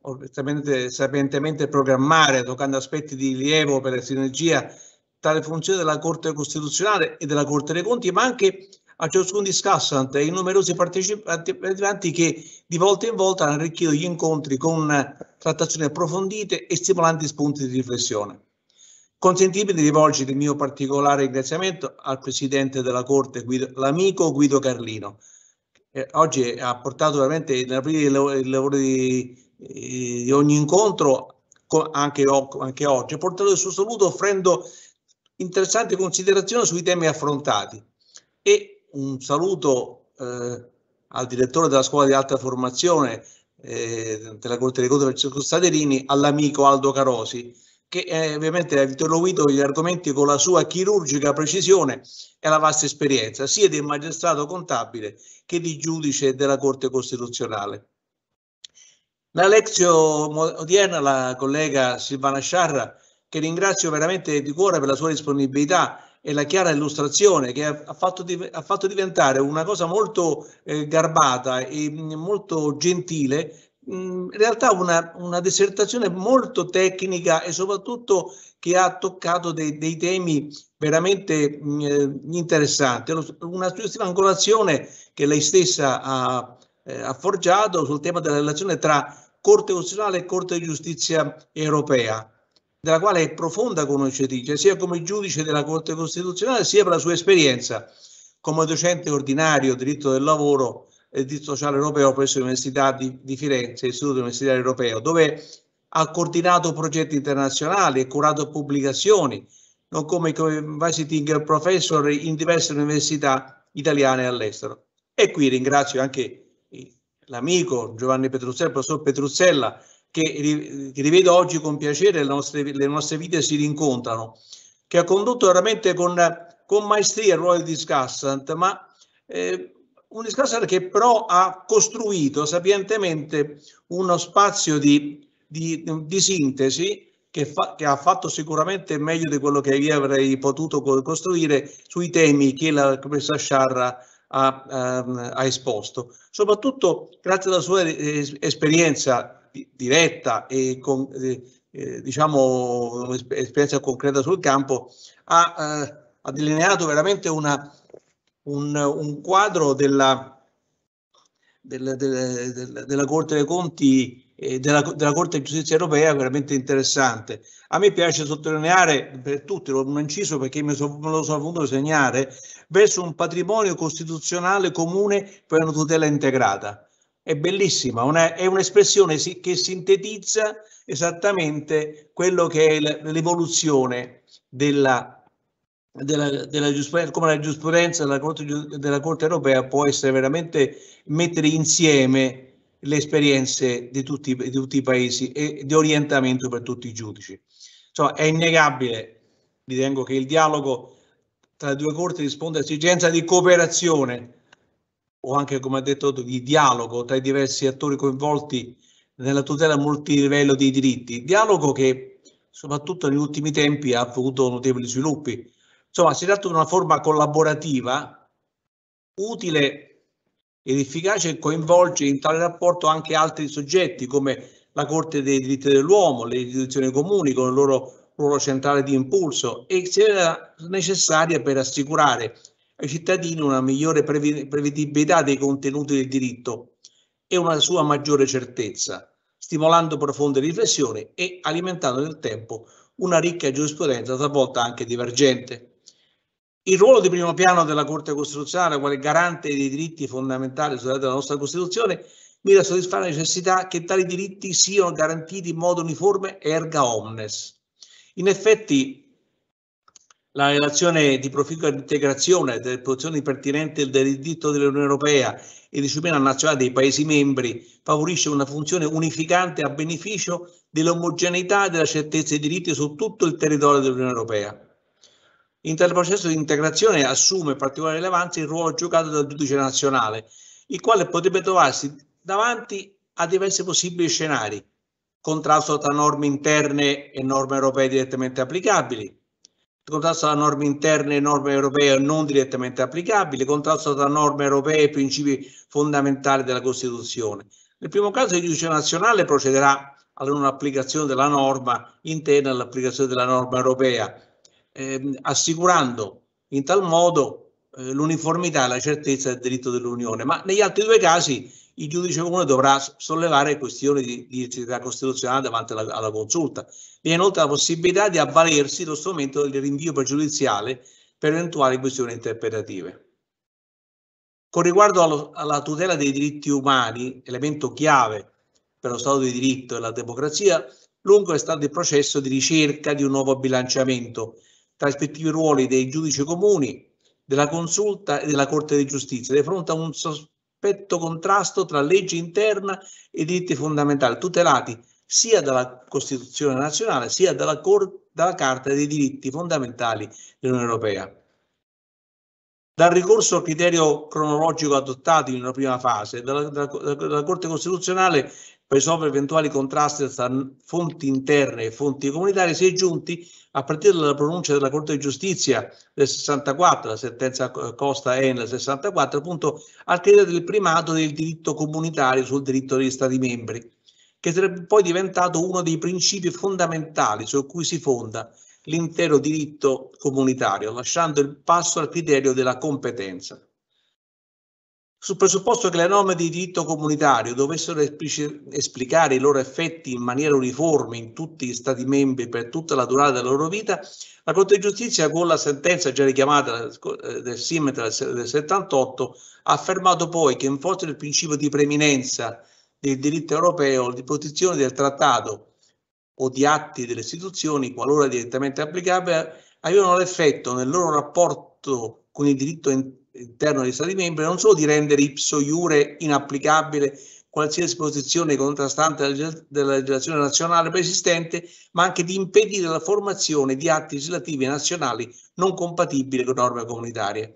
sapientemente programmare, toccando aspetti di rilievo per la sinergia tra le funzioni della Corte Costituzionale e della Corte dei Conti, ma anche a ciascun discussant e i numerosi partecipanti che di volta in volta hanno arricchito gli incontri con trattazioni approfondite e stimolanti spunti di riflessione. Consentitemi di rivolgere il mio particolare ringraziamento al Presidente della Corte, l'amico Guido Carlino. Oggi ha portato veramente nell'aprire i lavori di ogni incontro, anche oggi, ha portato il suo saluto offrendo interessanti considerazioni sui temi affrontati, e un saluto al direttore della scuola di alta formazione della Corte dei Conti, Francesco Staderini, all'amico Aldo Carosi, che ovviamente ha interloquito gli argomenti con la sua chirurgica precisione e la vasta esperienza sia di magistrato contabile che di giudice della Corte Costituzionale. Nella lezione odierna la collega Silvana Sciarra, che ringrazio veramente di cuore per la sua disponibilità e la chiara illustrazione che ha fatto diventare una cosa molto garbata e molto gentile, in realtà una dissertazione molto tecnica e soprattutto che ha toccato dei temi veramente interessanti. Una successiva angolazione che lei stessa ha forgiato sul tema della relazione tra Corte Costituzionale e Corte di Giustizia Europea, della quale è profonda conoscitrice sia come giudice della Corte Costituzionale sia per la sua esperienza come docente ordinario diritto del lavoro e diritto sociale europeo presso l'Università di Firenze, Istituto Universitario Europeo, dove ha coordinato progetti internazionali e curato pubblicazioni, non come visiting professor in diverse università italiane all'estero. E qui ringrazio anche l'amico Giovanni Petruzzella, il professor Petruzzella, che rivedo oggi con piacere, le nostre vite si rincontrano, che ha condotto veramente con maestria il ruolo di discussant, ma un discussant che però ha costruito sapientemente uno spazio di sintesi che ha fatto sicuramente meglio di quello che io avrei potuto costruire sui temi che la professoressa Sciarra ha esposto, soprattutto grazie alla sua esperienza diretta e con diciamo esperienza concreta sul campo, ha delineato veramente un quadro della Corte dei Conti e della Corte di Giustizia Europea veramente interessante. A me piace sottolineare per tutti, l'ho inciso perché me lo sono voluto segnare, verso un patrimonio costituzionale comune per una tutela integrata. È bellissima, è un'espressione che sintetizza esattamente quello che è l'evoluzione della giurisprudenza, come la giurisprudenza della Corte Europea può essere veramente mettere insieme le esperienze di tutti i paesi e di orientamento per tutti i giudici. Insomma, è innegabile, ritengo, che il dialogo tra le due corti risponda a esigenza di cooperazione o anche, come ha detto, di dialogo tra i diversi attori coinvolti nella tutela multilivello dei diritti, dialogo che soprattutto negli ultimi tempi ha avuto notevoli sviluppi. Insomma, si tratta di una forma collaborativa utile ed efficace, coinvolge in tale rapporto anche altri soggetti come la Corte dei diritti dell'uomo, le istituzioni comuni con il loro ruolo centrale di impulso, e sia necessaria per assicurare ai cittadini una migliore prevedibilità dei contenuti del diritto e una sua maggiore certezza, stimolando profonde riflessioni e alimentando nel tempo una ricca giurisprudenza, talvolta anche divergente. Il ruolo di primo piano della Corte Costituzionale, quale garante dei diritti fondamentali della nostra Costituzione, mira a soddisfare la necessità che tali diritti siano garantiti in modo uniforme erga omnes. In effetti, la relazione di proficua integrazione delle posizioni pertinenti del diritto dell'Unione Europea e disciplina nazionale dei Paesi membri favorisce una funzione unificante a beneficio dell'omogeneità e della certezza dei diritti su tutto il territorio dell'Unione Europea. In tale processo di integrazione assume particolare rilevanza il ruolo giocato dal giudice nazionale, il quale potrebbe trovarsi davanti a diversi possibili scenari: contrasto tra norme interne e norme europee direttamente applicabili, contrasto tra norme interne e norme europee non direttamente applicabili, contrasto tra norme europee e principi fondamentali della Costituzione. Nel primo caso il giudice nazionale procederà alla non applicazione della norma interna all'applicazione della norma europea, assicurando in tal modo l'uniformità e la certezza del diritto dell'Unione, ma negli altri due casi il giudice comune dovrà sollevare questioni di illegittimità costituzionale davanti alla consulta. Vi è inoltre la possibilità di avvalersi dello strumento del rinvio pregiudiziale per eventuali questioni interpretative. Con riguardo alla tutela dei diritti umani, elemento chiave per lo Stato di diritto e la democrazia, lungo è stato il processo di ricerca di un nuovo bilanciamento tra i rispettivi ruoli dei giudici comuni, della consulta e della Corte di Giustizia, di fronte a un sospetto contrasto tra legge interna e diritti fondamentali tutelati sia dalla Costituzione nazionale sia dalla Carta dei diritti fondamentali dell'Unione Europea. Dal ricorso al criterio cronologico adottato in una prima fase dalla Corte Costituzionale per risolvere eventuali contrasti tra fonti interne e fonti comunitarie si è giunti, a partire dalla pronuncia della Corte di Giustizia del 64, la sentenza Costa Enel 64, appunto al criterio del primato del diritto comunitario sul diritto degli Stati membri, che sarebbe poi diventato uno dei principi fondamentali su cui si fonda l'intero diritto comunitario, lasciando il passo al criterio della competenza. Sul presupposto che le norme di diritto comunitario dovessero esplicare i loro effetti in maniera uniforme in tutti gli Stati membri per tutta la durata della loro vita, la Corte di Giustizia, con la sentenza già richiamata del Simmetra del 78, ha affermato poi che in forza del principio di preminenza del diritto europeo, le disposizioni del trattato o di atti delle istituzioni, qualora direttamente applicabili, avevano l'effetto nel loro rapporto con il diritto interno degli Stati membri non solo di rendere ipso iure inapplicabile qualsiasi disposizione contrastante della legislazione nazionale preesistente, ma anche di impedire la formazione di atti legislativi nazionali non compatibili con norme comunitarie.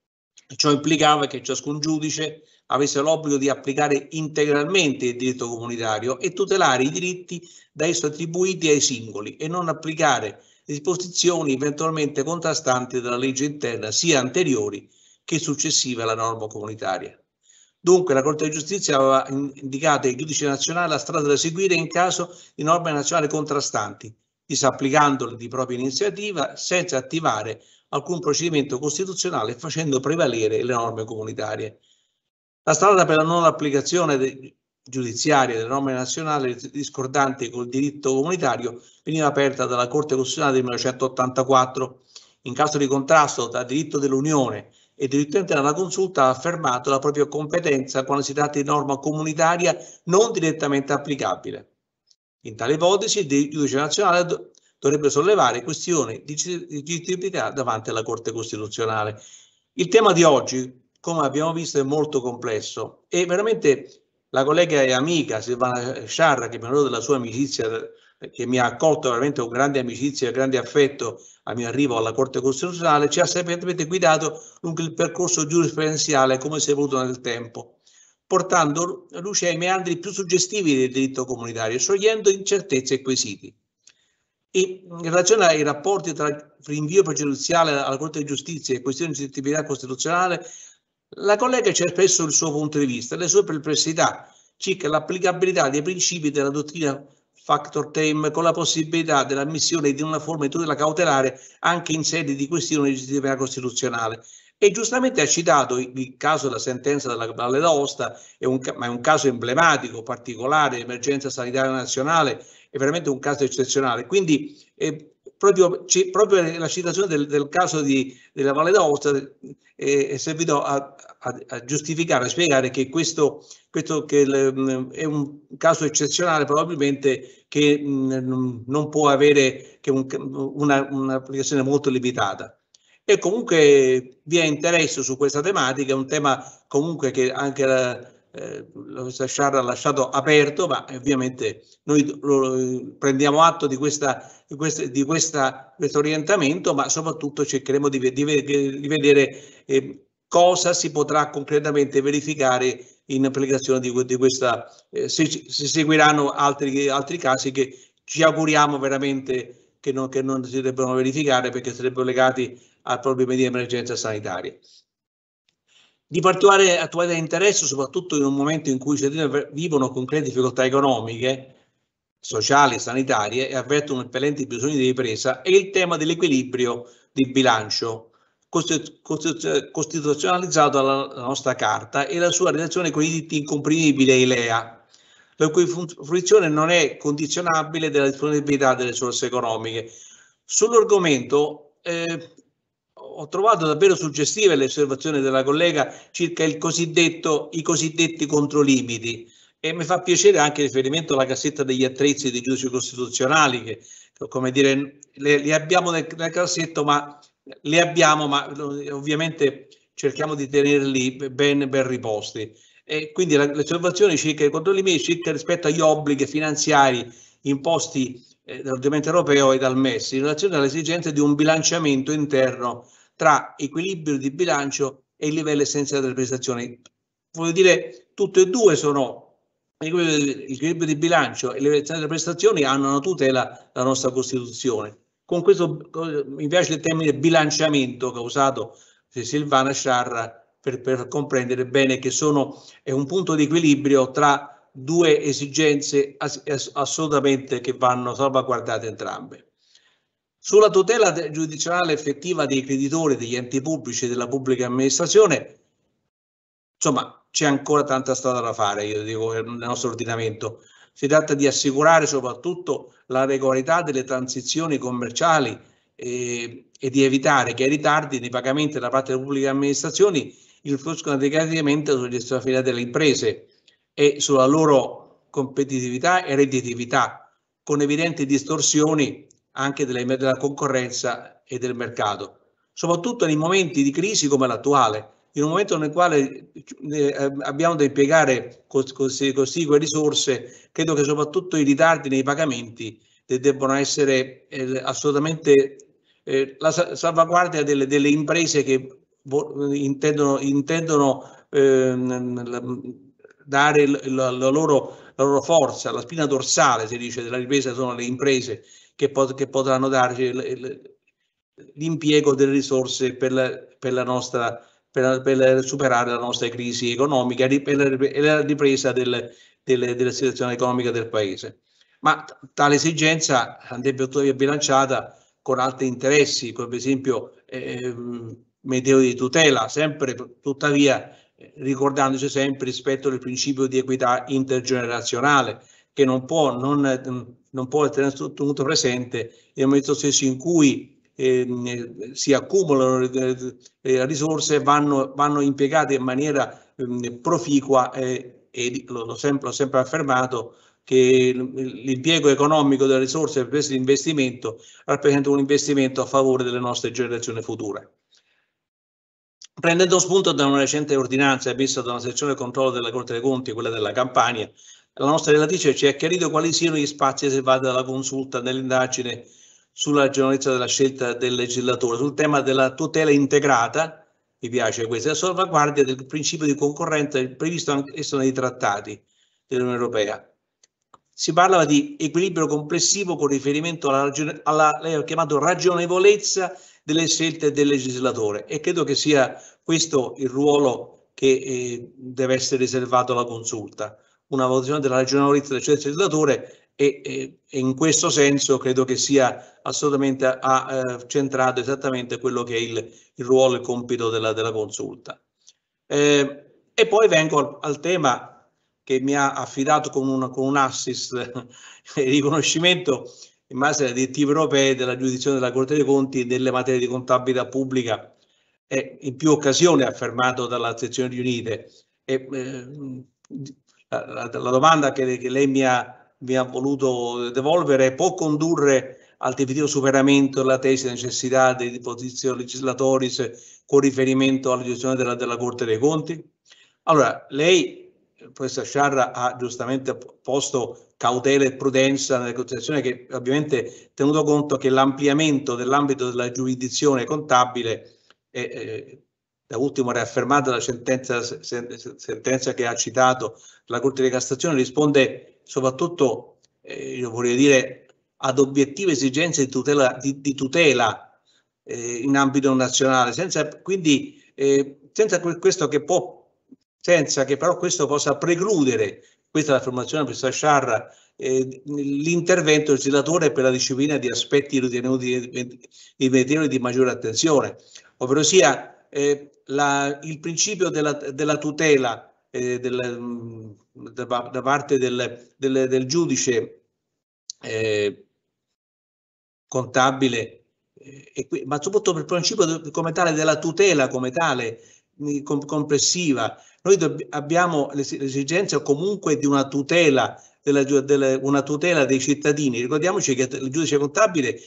Ciò implicava che ciascun giudice avesse l'obbligo di applicare integralmente il diritto comunitario e tutelare i diritti da esso attribuiti ai singoli e non applicare disposizioni eventualmente contrastanti della legge interna sia anteriori che successive alla norma comunitaria. Dunque la Corte di Giustizia aveva indicato ai giudici nazionali la strada da seguire in caso di norme nazionali contrastanti, disapplicandole di propria iniziativa senza attivare alcun procedimento costituzionale e facendo prevalere le norme comunitarie. La strada per la non applicazione giudiziaria delle norme nazionali discordanti col diritto comunitario veniva aperta dalla Corte Costituzionale del 1984. In caso di contrasto tra diritto dell'Unione e diritto interno, la Consulta ha affermato la propria competenza quando si tratta di norma comunitaria non direttamente applicabile. In tale ipotesi il giudice nazionale dovrebbe sollevare questioni di legittimità davanti alla Corte Costituzionale. Il tema di oggi, come abbiamo visto, è molto complesso e veramente la collega e amica Silvana Sciarra, che mi onoro della sua amicizia, che mi ha accolto veramente con grande amicizia e grande affetto al mio arrivo alla Corte Costituzionale, ci ha sapientemente guidato lungo il percorso giurisprudenziale come si è evoluto nel tempo, portando luce ai meandri più suggestivi del diritto comunitario, sciogliendo incertezze e quesiti. E in relazione ai rapporti tra rinvio pregiudiziale alla Corte di Giustizia e questioni di legittimità costituzionale, la collega ci ha espresso il suo punto di vista e le sue perplessità circa l'applicabilità dei principi della dottrina factor tem con la possibilità dell'ammissione di una forma di tutela cautelare anche in sede di questioni di legittimità costituzionale. E giustamente ha citato il caso della sentenza della Valle d'Aosta, ma è un caso emblematico, particolare, emergenza sanitaria nazionale, è veramente un caso eccezionale. Quindi proprio la citazione del caso della Valle d'Aosta è servito a giustificare, a spiegare che questo che è un caso eccezionale, probabilmente, che non può avere che un'applicazione molto limitata. E comunque vi è interesse su questa tematica, è un tema comunque che anche la professor Sciarra ha lasciato aperto, ma ovviamente noi prendiamo atto di questo orientamento, ma soprattutto cercheremo di vedere cosa si potrà concretamente verificare in applicazione di questa, se seguiranno altri casi che ci auguriamo veramente che non si debbano verificare, perché sarebbero legati a problemi di emergenza sanitaria. Di particolare attualità e interesse, soprattutto in un momento in cui i cittadini vivono concrete difficoltà economiche, sociali, sanitarie e avvertono impellenti bisogni di ripresa, è il tema dell'equilibrio di bilancio costituzionalizzato dalla nostra Carta e la sua relazione con i diritti incomprimibili ai LEA, la cui fruizione non è condizionabile dalla disponibilità delle risorse economiche. Sull'argomento ho trovato davvero suggestive le osservazioni della collega circa i cosiddetti controlimiti, e mi fa piacere anche il riferimento alla cassetta degli attrezzi dei giudici costituzionali, che, come dire, li abbiamo nel cassetto, ma ovviamente cerchiamo di tenerli ben riposti. E quindi le osservazioni circa i controlimiti circa rispetto agli obblighi finanziari imposti dall'ordinamento europeo e dal MES in relazione alle esigenze di un bilanciamento interno tra equilibrio di bilancio e il livello essenziale delle prestazioni. Voglio dire, tutte e due sono, l'equilibrio di bilancio e le livello delle prestazioni hanno una tutela dalla nostra Costituzione. Con questo mi piace il termine bilanciamento che ha usato Silvana Sciarra per comprendere bene che è un punto di equilibrio tra due esigenze assolutamente che vanno salvaguardate entrambe. Sulla tutela giurisdizionale effettiva dei creditori, degli enti pubblici e della pubblica amministrazione, insomma, c'è ancora tanta strada da fare, io dico, nel nostro ordinamento. Si tratta di assicurare soprattutto la regolarità delle transizioni commerciali e di evitare che i ritardi nei pagamenti da parte delle pubbliche amministrazioni influiscano negativamente sulla gestione finale delle imprese e sulla loro competitività e redditività, con evidenti distorsioni anche della concorrenza e del mercato, soprattutto nei momenti di crisi come l'attuale, in un momento nel quale abbiamo da impiegare cospicue risorse. Credo che soprattutto i ritardi nei pagamenti debbano essere assolutamente la salvaguardia delle imprese che intendono dare la loro forza, la spina dorsale, si dice, della ripresa sono le imprese che potranno darci l'impiego delle risorse per superare la nostra crisi economica e la ripresa della situazione economica del Paese. Ma tale esigenza andrebbe tuttavia bilanciata con altri interessi, come per esempio metodi di tutela, sempre tuttavia ricordandoci sempre rispetto al principio di equità intergenerazionale, che non può essere tenuto presente nel momento stesso in cui si accumulano risorse, vanno impiegate in maniera proficua e l'ho sempre affermato che l'impiego economico delle risorse per questo investimento rappresenta un investimento a favore delle nostre generazioni future. Prendendo spunto da una recente ordinanza emessa da una sezione di controllo della Corte dei Conti, quella della Campania, la nostra relatrice ci ha chiarito quali siano gli spazi riservati dalla consulta nell'indagine sulla ragionevolezza della scelta del legislatore sul tema della tutela integrata, mi piace questa, la salvaguardia del principio di concorrenza previsto anche nei trattati dell'Unione Europea. Si parlava di equilibrio complessivo con riferimento alla lei ha chiamato ragionevolezza delle scelte del legislatore, e credo che sia questo il ruolo che deve essere riservato alla consulta, una valutazione della ragionevolezza delle scelte del legislatore, e in questo senso credo che sia assolutamente centrato esattamente quello che è il ruolo e il compito della consulta. E poi vengo al tema che mi ha affidato con un assist riconoscimento in base alle direttive europee della giurisdizione della Corte dei Conti nelle materie di contabilità pubblica, è in più occasioni affermato dalla sezione riunite. La domanda che lei mi ha voluto devolvere può condurre al definitivo superamento della tesi di necessità dei disposizioni legislatoris con riferimento alla giurisdizione della Corte dei Conti? Allora, lei, professor Sciarra, ha giustamente posto cautela e prudenza nelle considerazioni, che ovviamente tenuto conto che l'ampliamento dell'ambito della giurisdizione contabile da ultimo riaffermata la sentenza che ha citato la Corte di Cassazione, risponde soprattutto, io vorrei dire, ad obiettive esigenze di tutela in ambito nazionale, senza che però questo possa precludere, questa è l'affermazione del professor Sciarra, l'intervento legislatore per la disciplina di aspetti ritenuti di maggiore attenzione, ovvero sia il principio della tutela da parte del giudice contabile, ma soprattutto per il principio come tale della tutela come tale complessiva. Noi abbiamo l'esigenza comunque di una tutela, una tutela dei cittadini. Ricordiamoci che il giudice contabile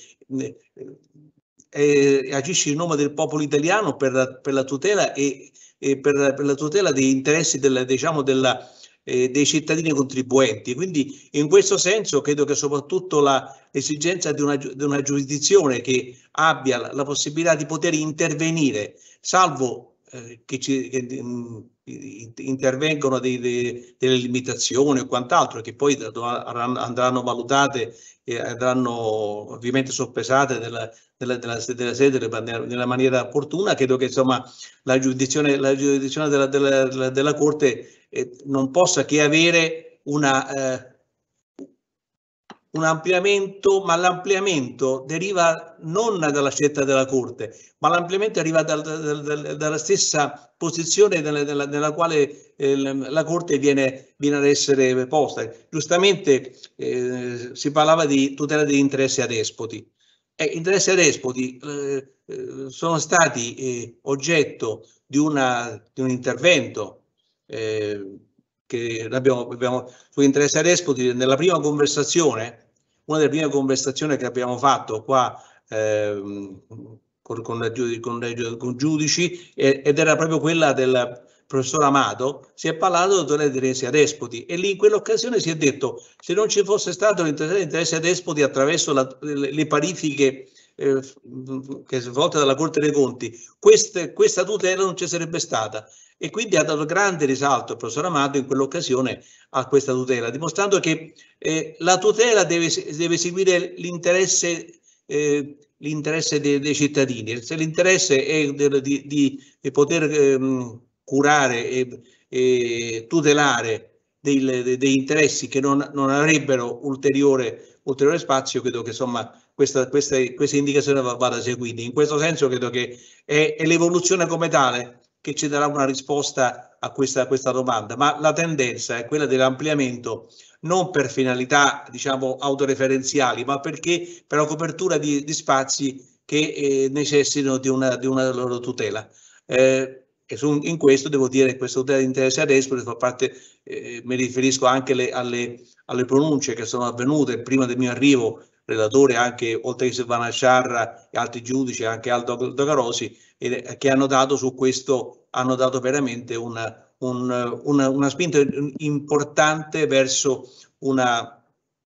agisce in nome del popolo italiano per la tutela e per la tutela degli interessi dei cittadini contribuenti. Quindi in questo senso credo che soprattutto l'esigenza di una giurisdizione che abbia la possibilità di poter intervenire, salvo che intervengono delle limitazioni o quant'altro, che poi andranno valutate e andranno ovviamente soppesate della sede nella maniera opportuna. Credo che insomma la giurisdizione della Corte non possa che avere un ampliamento, ma l'ampliamento deriva non dalla scelta della Corte, ma l'ampliamento arriva dalla stessa posizione nella quale la Corte viene ad essere posta. Giustamente si parlava di tutela degli interessi adespoti. Interessi adespoti sono stati oggetto di un intervento che abbiamo sugli interessi adespoti nella prima conversazione, una delle prime conversazioni che abbiamo fatto qua con giudici, ed era proprio quella del professor Amato. Si è parlato di interessi adespoti e lì in quell'occasione si è detto: se non ci fosse stato l'interesse adespoti attraverso le parifiche che svolte dalla Corte dei Conti, questa tutela non ci sarebbe stata. E quindi ha dato grande risalto il professor Amato in quell'occasione a questa tutela, dimostrando che la tutela deve seguire l'interesse dei cittadini. Se l'interesse è di poter curare e tutelare degli interessi che non avrebbero ulteriore spazio, credo che insomma questa indicazione vada seguita. In questo senso credo che è l'evoluzione come tale che ci darà una risposta a questa domanda, ma la tendenza è quella dell'ampliamento non per finalità, diciamo, autoreferenziali, ma perché per la copertura di spazi che necessitano di una loro tutela. In questo devo dire che questa tutela di interessi adespoti fa parte, mi riferisco anche alle pronunce che sono avvenute prima del mio arrivo, relatore anche, oltre che Silvana Sciarra e altri giudici, anche Aldo Dogarosi, che hanno dato su questo, hanno dato veramente una spinta importante verso una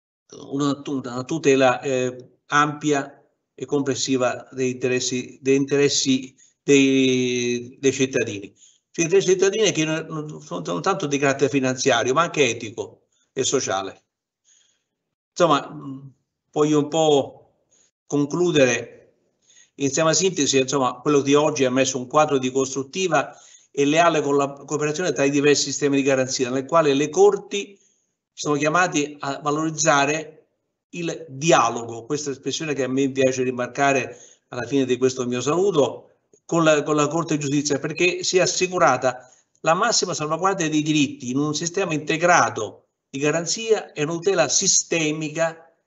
tutela ampia e complessiva dei interessi dei cittadini. Cioè, dei cittadini che non sono tanto di carattere finanziario, ma anche etico e sociale. Insomma, voglio un po' concludere. In estrema sintesi, insomma, quello di oggi ha messo un quadro di costruttiva e leale cooperazione tra i diversi sistemi di garanzia, nel quale le corti sono chiamate a valorizzare il dialogo, questa espressione che a me piace rimarcare alla fine di questo mio saluto, con la Corte di Giustizia, perché sia assicurata la massima salvaguardia dei diritti in un sistema integrato di garanzia e una tutela sistemica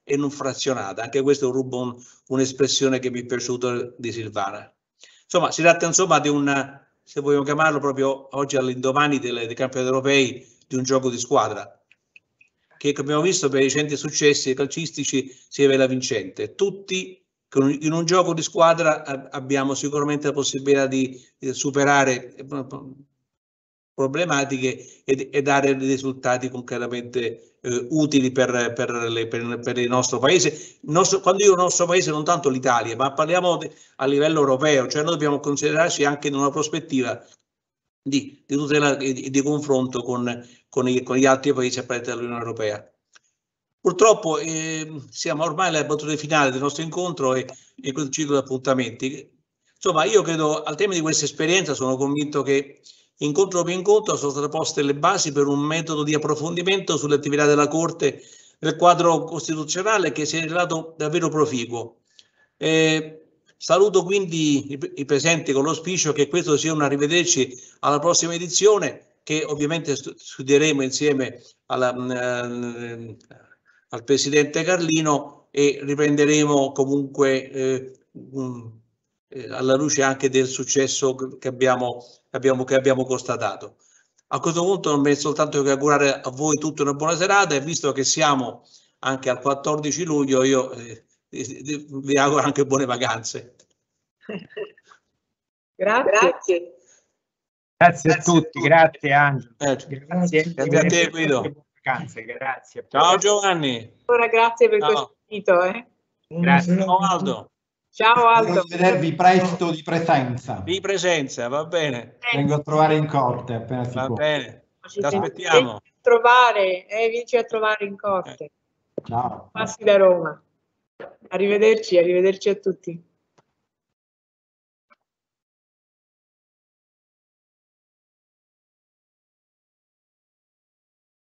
e non frazionata. Anche questo rubo un'espressione che mi è piaciuta di Silvana. Insomma, si tratta insomma di un, se vogliamo chiamarlo proprio oggi all'indomani dei campionati europei, di un gioco di squadra che, come abbiamo visto, per i recenti successi calcistici si rivela vincente. Tutti in un gioco di squadra abbiamo sicuramente la possibilità di superare problematiche e dare risultati concretamente utili per il nostro paese. Quando dico il nostro paese, non tanto l'Italia, ma parliamo a livello europeo, cioè noi dobbiamo considerarci anche in una prospettiva di tutela e di confronto con gli altri paesi appartenenti all'Unione Europea. Purtroppo siamo ormai alle battute finali del nostro incontro e questo ciclo di appuntamenti. Insomma, io credo, al tema di questa esperienza, sono convinto che incontro per incontro sono state poste le basi per un metodo di approfondimento sulle attività della Corte nel quadro costituzionale che si è rivelato davvero proficuo. Saluto quindi i presenti con l'auspicio che questo sia un arrivederci alla prossima edizione, che ovviamente studieremo insieme al Presidente Carlino e riprenderemo comunque alla luce anche del successo che abbiamo constatato. A questo punto non mi è soltanto che augurare a voi tutta una buona serata, e visto che siamo anche al 14 luglio, io vi auguro anche buone vacanze. Grazie. Grazie a tutti, grazie Angelo. Grazie a te, Guido. Vacanze, grazie. Ciao Giovanni. Allora, grazie per questo invito. Grazie. Ciao Aldo. Ciao Aldo. Voglio vedervi presto di presenza. Di presenza, va bene. Vengo a trovare in corte appena si Va può. bene, ti aspettiamo. Vieni a trovare in corte. Ciao. Passi da Roma. Arrivederci a tutti.